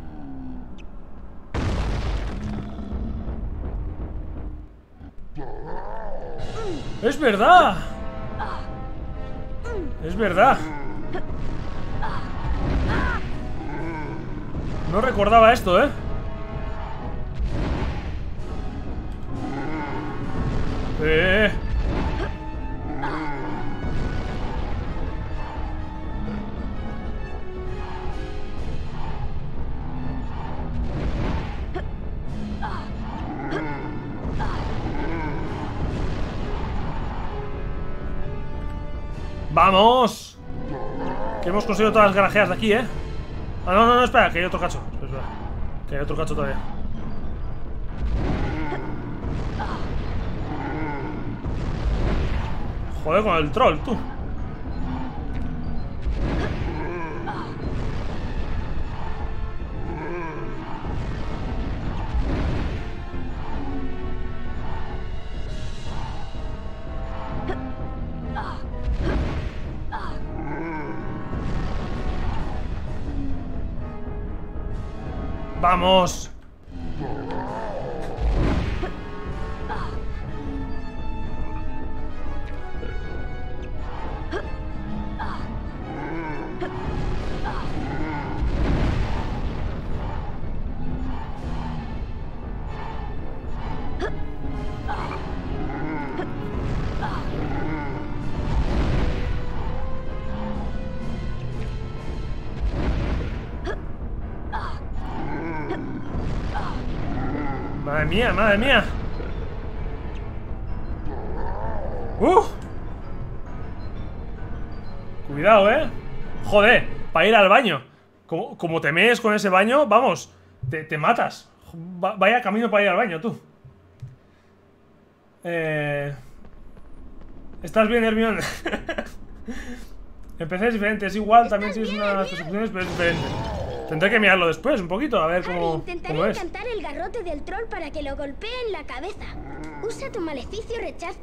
¡Es verdad! ¡Es verdad! No recordaba esto, ¿eh? ¡Vamos! Que hemos conseguido todas las garajeas de aquí, ¿eh? Ah, no, espera, que hay otro cacho. Espera, que hay otro cacho todavía. Joder, con el troll, tú. ¡Vamos! Madre mía. Cuidado, Joder, para ir al baño. Como te mees con ese baño, vamos, te matas. Vaya camino para ir al baño, tú. ¿Estás bien, Hermione? El PC es diferente, es igual, también tienes unas persecuciones, pero es diferente. Tendré que mirarlo después, un poquito, a ver cómo es. Intentaré encantar el garrote del troll para que lo golpee en la cabeza. Usa tu maleficio rechazo.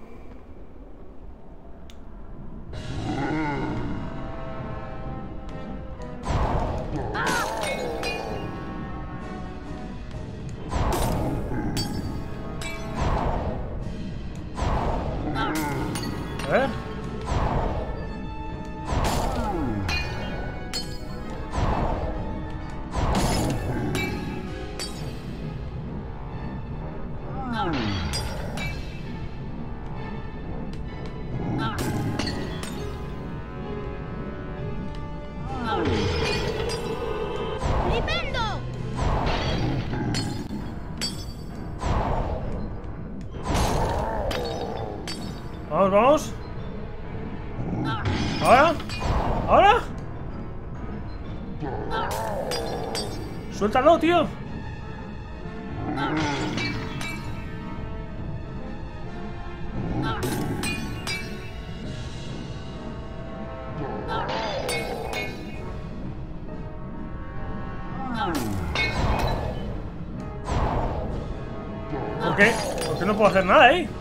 A ver. Vamos. ¿Ahora? ¿Ahora? Suéltalo, tío. ¿Por qué? ¿Por qué no puedo hacer nada ahí?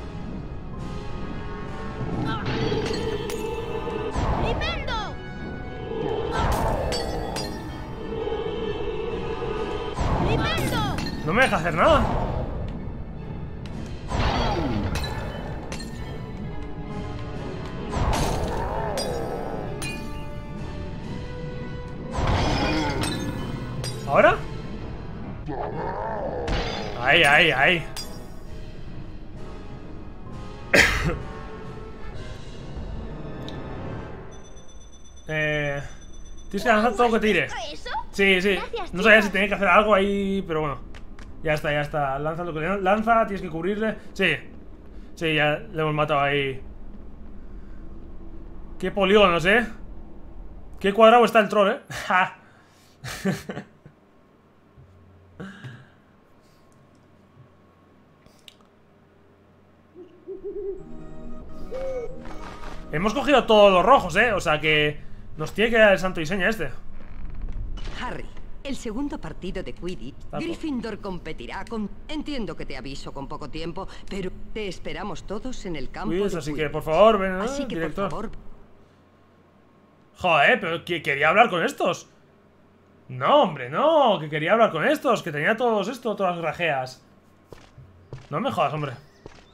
No me deja hacer nada. ¿Ahora? Ahí, ahí, ahí. Tienes que lanzar todo lo que tire. Sí, sí. No sabía si tenía que hacer algo ahí, pero bueno. Ya está, ya está. Lanza lo que lanza, tienes que cubrirle. Sí. Sí, ya le hemos matado ahí. Qué polígonos, Qué cuadrado está el troll, Ja. Hemos cogido todos los rojos, o sea que nos tiene que dar el santo diseño este. Harry, el segundo partido de Quidditch, Gryffindor competirá con... Entiendo que te aviso con poco tiempo, pero te esperamos todos en el campo de así que, por favor, ven, así que, director. Por favor. Joder, pero que quería hablar con estos. No, hombre, no, que quería hablar con estos, que tenía todos esto, todas las grajeas. No me jodas, hombre.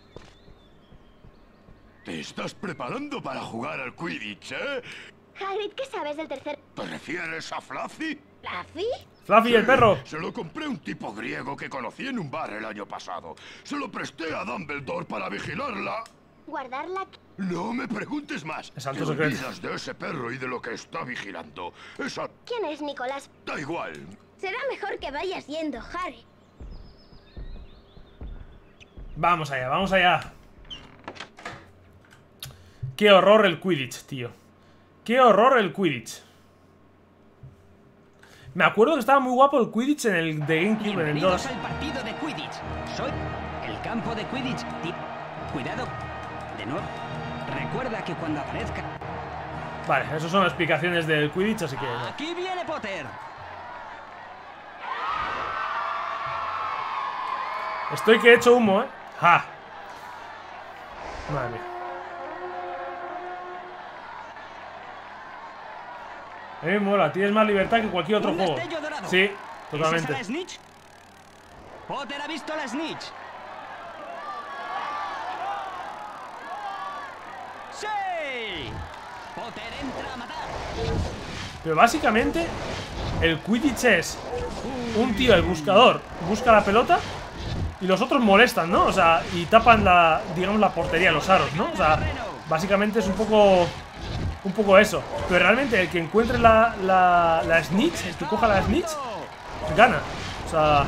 ¿Te estás preparando para jugar al Quidditch, Hagrid, ¿qué sabes del tercer...? ¿Te refieres a Fluffy? ¿Fluffy? Fluffy, el perro. Se lo compré a un tipo griego que conocí en un bar el año pasado. Se lo presté a Dumbledore para vigilarla. ¿Guardarla? No me preguntes más. Es alto ¿Qué secreto. olvidas de ese perro y de lo que está vigilando? Esa... ¿Quién es Nicolás? Da igual. Será mejor que vayas yendo, Harry. Vamos allá, vamos allá. Qué horror el Quidditch, tío. Qué horror el Quidditch. Me acuerdo que estaba muy guapo el Quidditch en el de GameCube, en el 2. al partido de Quidditch. Soy el campo de Quidditch. Cuidado. De nuevo. Recuerda que cuando aparezca... Vale, esas son explicaciones del Quidditch, así que... ¡Aquí viene Potter! Estoy que he hecho humo, ¡Ja! Madre mía. A mí me mola, tienes más libertad que cualquier otro juego. Sí, totalmente. ¿Es esa la Snitch? Potter ha visto la Snitch. ¡Sí! Potter entra a matar. Pero básicamente el Quidditch es un tío, el buscador, busca la pelota y los otros molestan, ¿no? O sea, y tapan la, digamos, la portería, los aros, ¿no? O sea, básicamente es un poco eso. Pero realmente el que encuentre la snitch, el que coja la snitch, gana. O sea...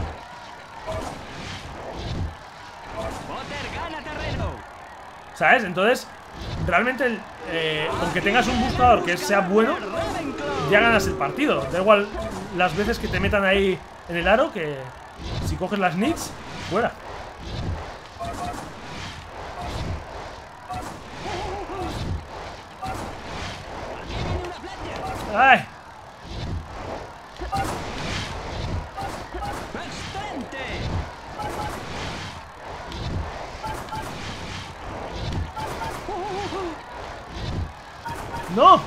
¿Sabes? Entonces, realmente, aunque tengas un buscador que sea bueno, ya ganas el partido. Da igual las veces que te metan ahí en el aro, que si coges las Snitch, fuera. ¡Ay! ¡No!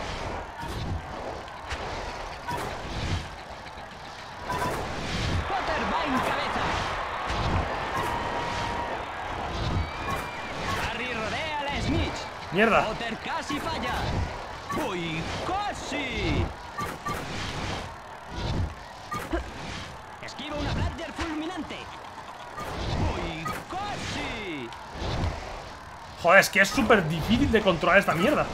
Potter va en cabeza. Harry rodea a la Snitch. ¡Mierda! Potter casi falla. ¡Uy, casi! Esquiva una Bludger fulminante. ¡Uy, casi! Joder, es que es súper difícil de controlar esta mierda.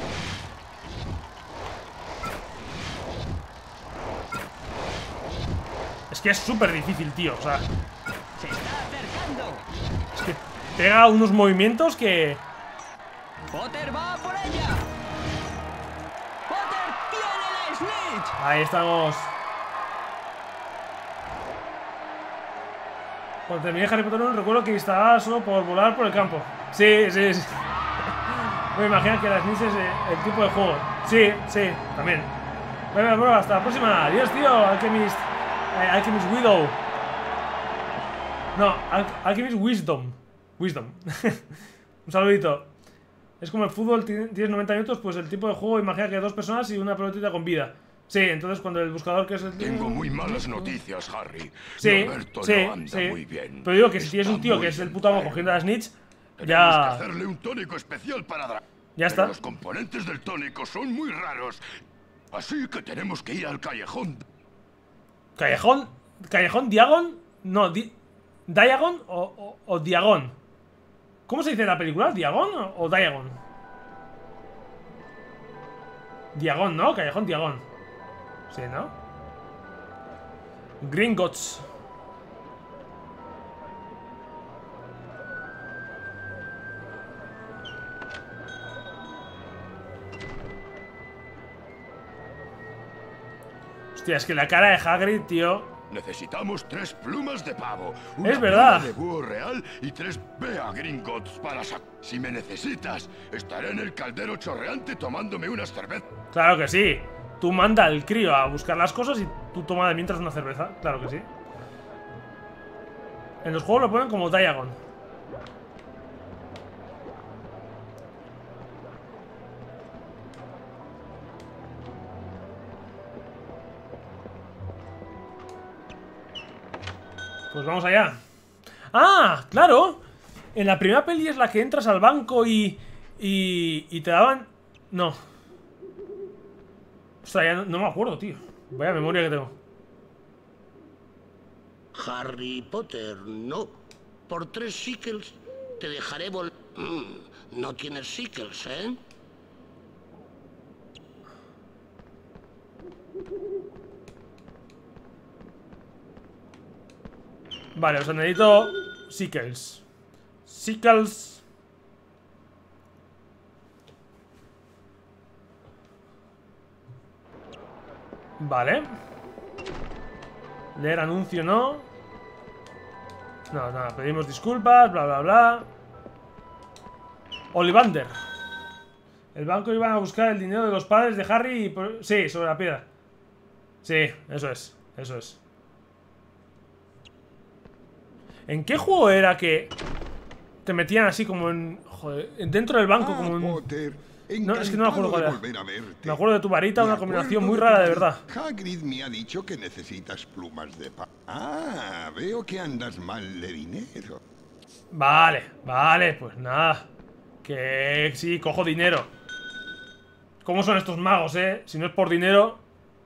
Es que es súper difícil, tío, o sea... Se está acercando. Es que pega unos movimientos que... Potter va por ella. Potter tiene la Snitch. Ahí estamos. Cuando terminé Harry Potter 1, recuerdo que estaba solo por volar por el campo. Sí, sí, sí. Me imagino que la Snitch es el tipo de juego. Sí, sí, también. Bueno, bro, hasta la próxima. Adiós, tío. Alchemist Widow. No, Alchemist Wisdom. Wisdom. Un saludito. Es como el fútbol, tienes 90 minutos, pues el tipo de juego, imagina que hay 2 personas y una pelotita con vida. Sí, entonces cuando el buscador que es el... Tengo muy malas noticias, Harry. Sí, Roberto sí, no anda sí. muy bien. Pero digo que si tienes un tío que es el puto amo cogiendo la Snitch, Tenemos ya... que hacerle un tónico especial para Ya está. Los componentes del tónico son muy raros. Así que tenemos que ir al callejón. ¿Callejón? ¿Callejón Diagon? No, ¿Diagon o Diagon? ¿Cómo se dice en la película? ¿Diagon o Diagon? Diagon, ¿no? Callejón Diagon. Sí, ¿no? Gringotts. Hostia, es que la cara de Hagrid, tío. Necesitamos 3 plumas de pavo. Es verdad. Pluma de búho real y 3 Bea Gringotts para Si me necesitas, estaré en el caldero chorreante tomándome unas cervezas. Claro que sí. Tú manda al crío a buscar las cosas y tú toma de mientras una cerveza. Claro que sí. En los juegos lo ponen como Diagon. Pues vamos allá. ¡Ah! ¡Claro! En la primera peli es la que entras al banco y te daban... No. Ostras, ya no me acuerdo, tío. Vaya memoria que tengo. Harry Potter, no. Por 3 sickles te dejaré no tienes sickles, ¿eh? Vale, o sea, necesito sickles. Sickles. Vale. Leer anuncio, no. No, nada, pedimos disculpas, bla, bla, bla. Ollivander. El banco iba a buscar el dinero de los padres de Harry y... Sí, sobre la piedra. Sí, eso es, eso es. ¿En qué juego era que te metían así como en... Joder, dentro del banco como en... Potter, no, es que no me acuerdo cuál era. volver a verte. Me acuerdo de tu varita, una combinación muy rara, de verdad. Hagrid me ha dicho que necesitas plumas de pavo. Ah, veo que andas mal de dinero. Vale, vale, pues nada. Que sí, cojo dinero. ¿Cómo son estos magos, Si no es por dinero...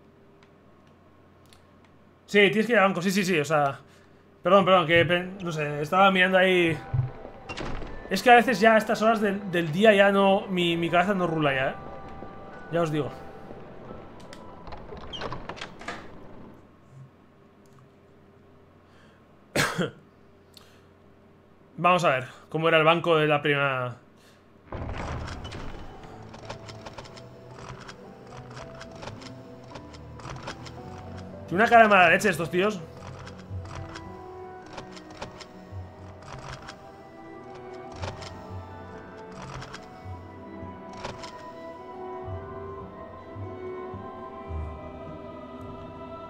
Sí, tienes que ir al banco, sí, sí, sí, o sea... Perdón, que no sé, estaba mirando ahí. Es que a veces ya a estas horas del día ya no... Mi cabeza no rula ya, ya os digo. Vamos a ver cómo era el banco de la primera... Tiene una cara de mala leche estos tíos.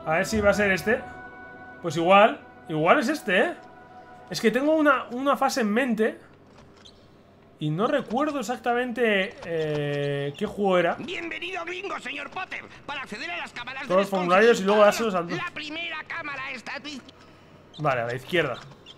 A ver si va a ser este. Pues igual. Igual es este, ¿eh? Es que tengo una fase en mente y no recuerdo exactamente qué juego era. Bienvenido bingo, señor Potter. Para acceder a las cámaras todos los formularios y luego dárselos al... La primera cámara está... Vale, a la izquierda.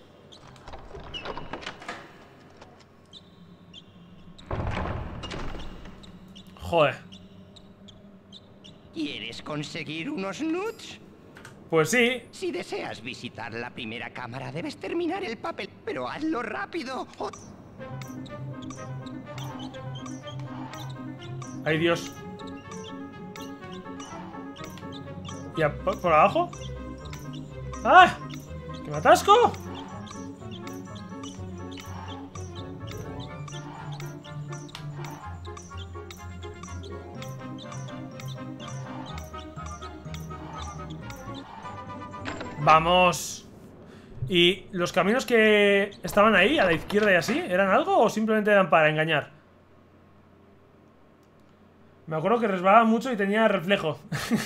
Joder. ¿Quieres conseguir unos nuts? Pues sí. Si deseas visitar la primera cámara, debes terminar el papel, pero hazlo rápido. Ay, Dios. ¿Y por abajo? ¡Ah! ¡Que me atasco! ¡Vamos! ¿Y los caminos que estaban ahí, a la izquierda y así, eran algo o simplemente eran para engañar? Me acuerdo que resbalaba mucho y tenía reflejo.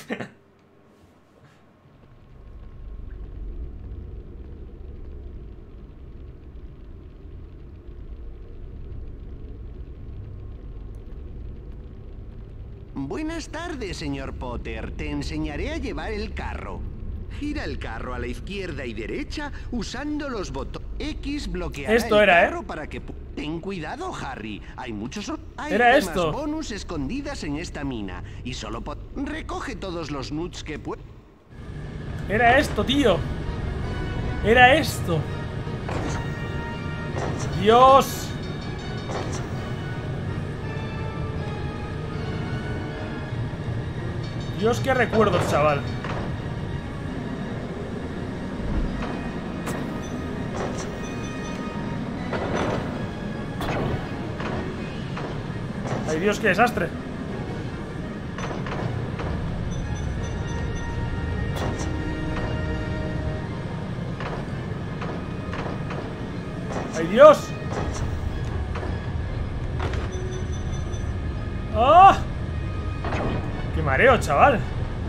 Buenas tardes, señor Potter. Te enseñaré a llevar el carro. Gira el carro a la izquierda y derecha usando los botones. X bloqueará esto era, el carro para que... Ten cuidado, Harry. Hay muchos... Hay era gemas esto. bonus escondidas en esta mina. Y solo recoge todos los nuts que puedas. Era esto, tío. Era esto. Dios. Dios, qué recuerdos, chaval. Ay, Dios, qué desastre. ¡Ay, Dios! ¡Oh! ¡Qué mareo, chaval!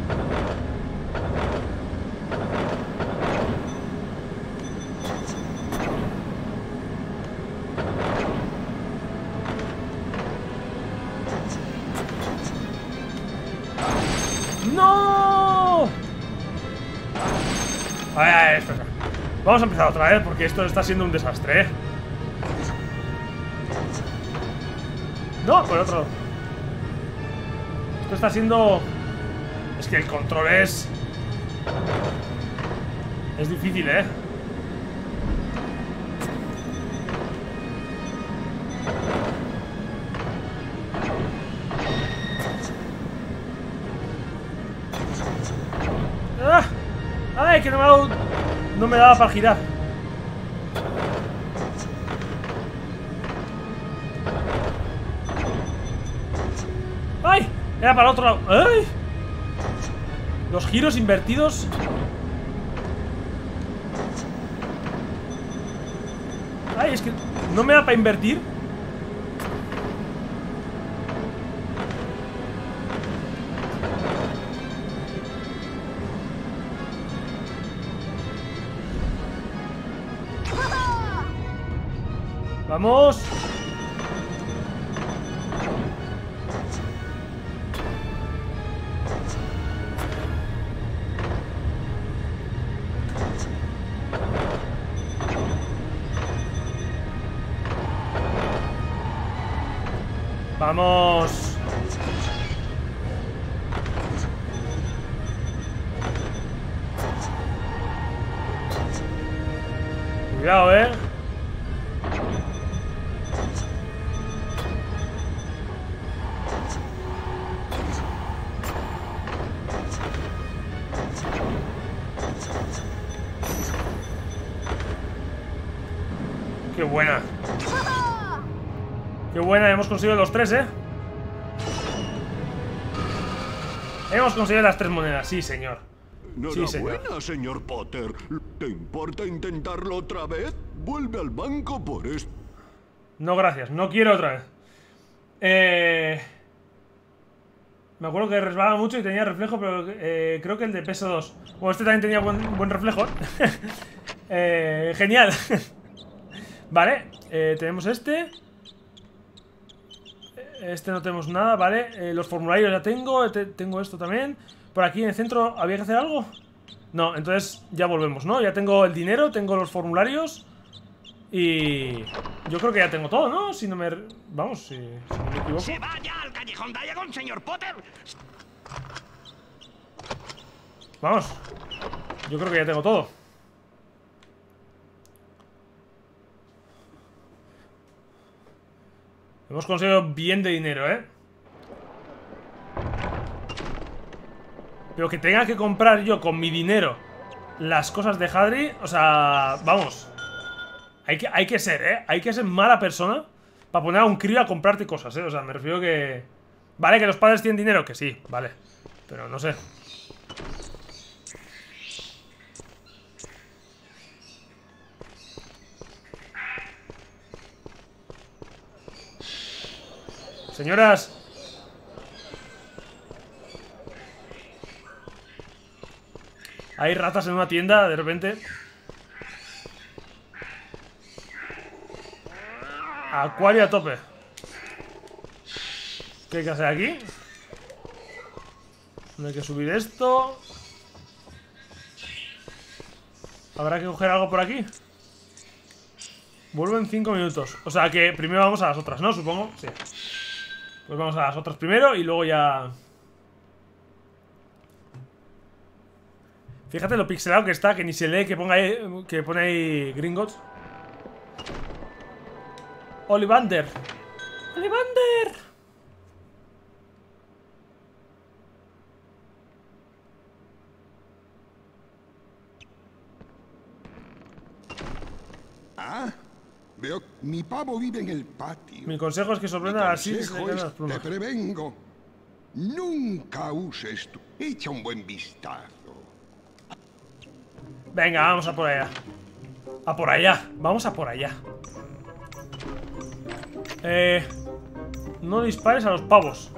¡No! A ver, espera. Vamos a empezar otra vez porque esto está siendo un desastre, ¿eh? No, por otro. Esto está siendo... Es que el control es difícil, ¿eh? ¡Ah! ¡Ay, que no me daba para girar! ¡Ay! Era para el otro lado. ¡Ay! Los giros invertidos. ¡Ay! Es que no me da para invertir. ¡Vamos! ¡Vamos! Cuidado, ¿eh? ¡Qué buena! ¡Qué buena! Hemos conseguido los tres, ¿eh? Hemos conseguido las 3 monedas, sí, señor. Sí, Enhorabuena, señor Potter. ¿Te importa intentarlo otra vez? Vuelve al banco por esto. No, gracias. No quiero otra vez. Me acuerdo que resbalaba mucho y tenía reflejo, pero creo que el de PS2. Bueno, este también tenía buen reflejo. Genial. Vale, tenemos este. Este no tenemos nada, vale. Los formularios ya tengo. Tengo esto también. Por aquí en el centro, ¿había que hacer algo? No, entonces ya volvemos, ¿no? Ya tengo el dinero, tengo los formularios. Y yo creo que ya tengo todo, ¿no? Si no me... Vamos, si no me equivoco. ¡Se vaya al callejón Diagon, señor Potter! Vamos. Yo creo que ya tengo todo. Hemos conseguido bien de dinero, ¿eh? Pero que tenga que comprar yo con mi dinero las cosas de Hagrid, o sea, vamos. Hay que ser, ¿eh? Hay que ser mala persona para poner a un crío a comprarte cosas, ¿eh? O sea, me refiero que... Vale, que los padres tienen dinero, que sí, vale. Pero no sé. Señoras. Hay ratas en una tienda, de repente. Acuario a tope. ¿Qué hay que hacer aquí? No hay que subir esto. ¿Habrá que coger algo por aquí? Vuelvo en 5 minutos. O sea que primero vamos a las otras, ¿no? Supongo. Sí. Pues vamos a las otras primero y luego ya... Fíjate lo pixelado que está, que ni se lee que ponga ahí, que pone ahí Gringotts. Ollivander. Ollivander. Ah, veo, mi pavo vive en el patio. Mi consejo es que sorprenda así. Te prevengo. Nunca uses tu... Echa un buen vistazo. Venga, vamos a por allá. A por allá. Vamos a por allá. No dispares a los pavos.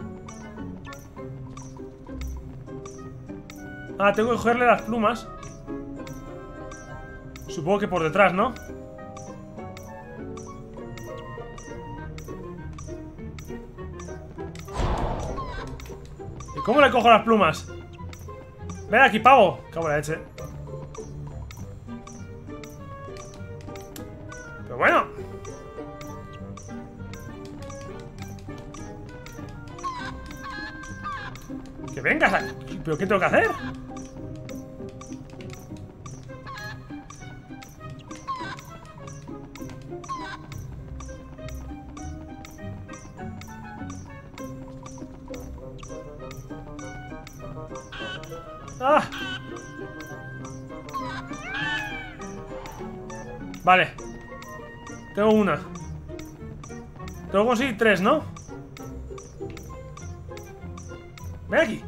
Ah, tengo que cogerle las plumas. Supongo que por detrás, ¿no? ¿Y cómo le cojo las plumas? Ven aquí, pavo. Cabo de la leche. Pero bueno. Que vengas aquí. ¿Pero qué tengo que hacer? ¡Ah! Vale. Tengo una. Tengo que conseguir 3, ¿no? Ven aquí.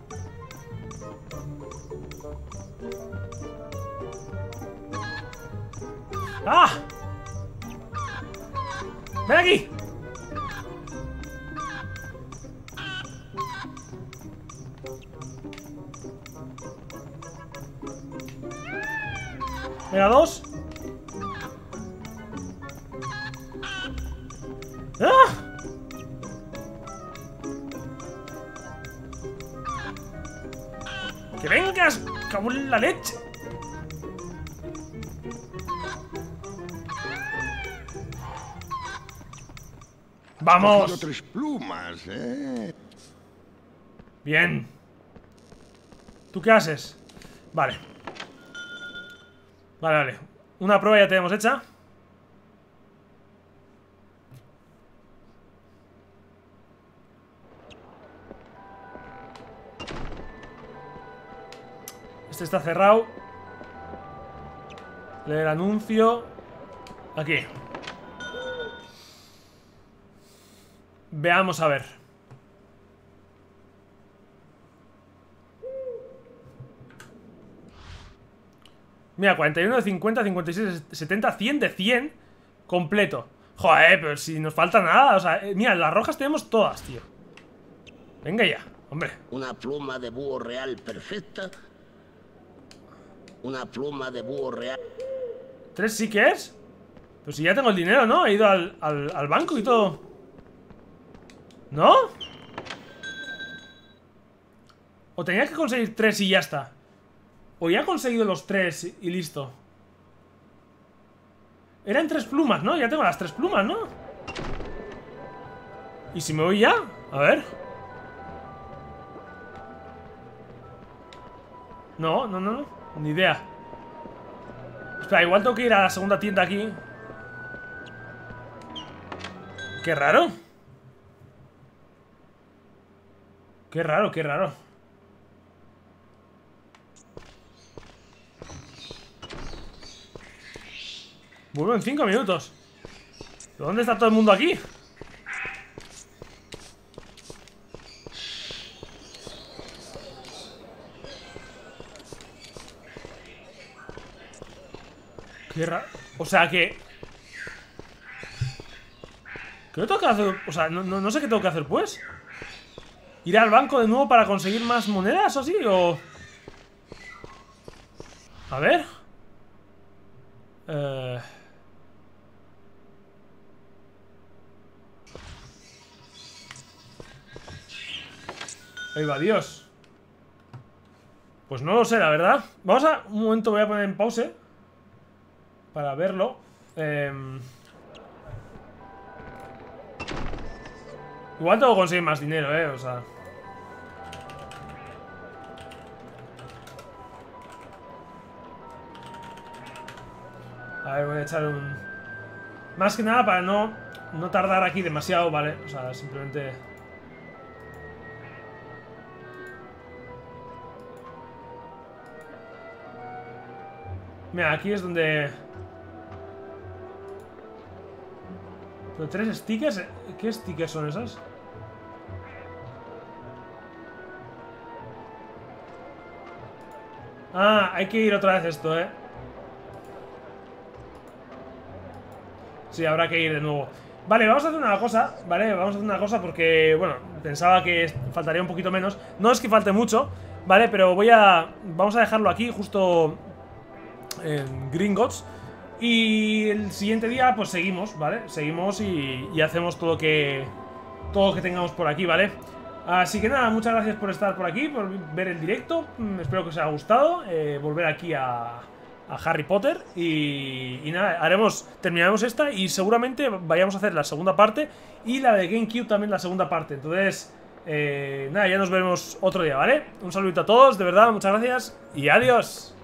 ¡Ah! ¡Ven aquí! Venga, 2. ¡Ah! ¡Que vengas! ¡Cago en la leche! ¡Vamos! 3 plumas, ¿eh? Bien. ¿Tú qué haces? Vale. Vale, vale. Una prueba ya tenemos hecha. Este está cerrado. Leer el anuncio. Aquí. Veamos a ver. Mira, 41 de 50, 56 de 70, 100 de 100 completo. Joder, pero si nos falta nada. O sea, mira, las rojas tenemos todas, tío. Venga ya, Hombre. Una pluma de búho real perfecta. Una pluma de búho real. 3 sí que es. Pues si ya tengo el dinero, ¿no? He ido al banco y todo. ¿No? O tenía que conseguir 3 y ya está. O ya he conseguido los 3 y listo. Eran 3 plumas, ¿no? Ya tengo las 3 plumas, ¿no? ¿Y si me voy ya? A ver. No, ni idea. Espera, igual tengo que ir a la segunda tienda aquí. Qué raro. Qué raro, qué raro. Vuelvo en 5 minutos. ¿Dónde está todo el mundo aquí? Qué raro. O sea que... ¿Qué tengo que hacer? O sea, no sé qué tengo que hacer, pues. ¿Ir al banco de nuevo para conseguir más monedas o así? O... A ver. Ahí va, Dios. Pues no lo sé, la verdad. Vamos a... Un momento, voy a poner en pause para verlo. Igual tengo que conseguir más dinero, o sea... A ver, voy a echar un... Más que nada para no tardar aquí demasiado, ¿vale? O sea, simplemente... Mira, aquí es donde... ¿Pero 3 stickers? ¿Qué stickers son esas? Ah, hay que ir otra vez esto, Sí, habrá que ir de nuevo. Vale, vamos a hacer una cosa, ¿vale? Vamos a hacer una cosa porque, bueno, pensaba que faltaría un poquito menos. No es que falte mucho, ¿vale? Pero vamos a dejarlo aquí, justo en Gringotts. Y el siguiente día, pues seguimos, ¿vale? Seguimos y hacemos todo lo que tengamos por aquí, ¿vale? Así que nada, muchas gracias por estar por aquí, por ver el directo. Espero que os haya gustado volver aquí a Harry Potter. Y nada, terminaremos esta y seguramente vayamos a hacer la segunda parte. Y la de GameCube también la segunda parte. Entonces, nada, ya nos veremos otro día, ¿vale? Un saludito a todos, de verdad, muchas gracias y adiós.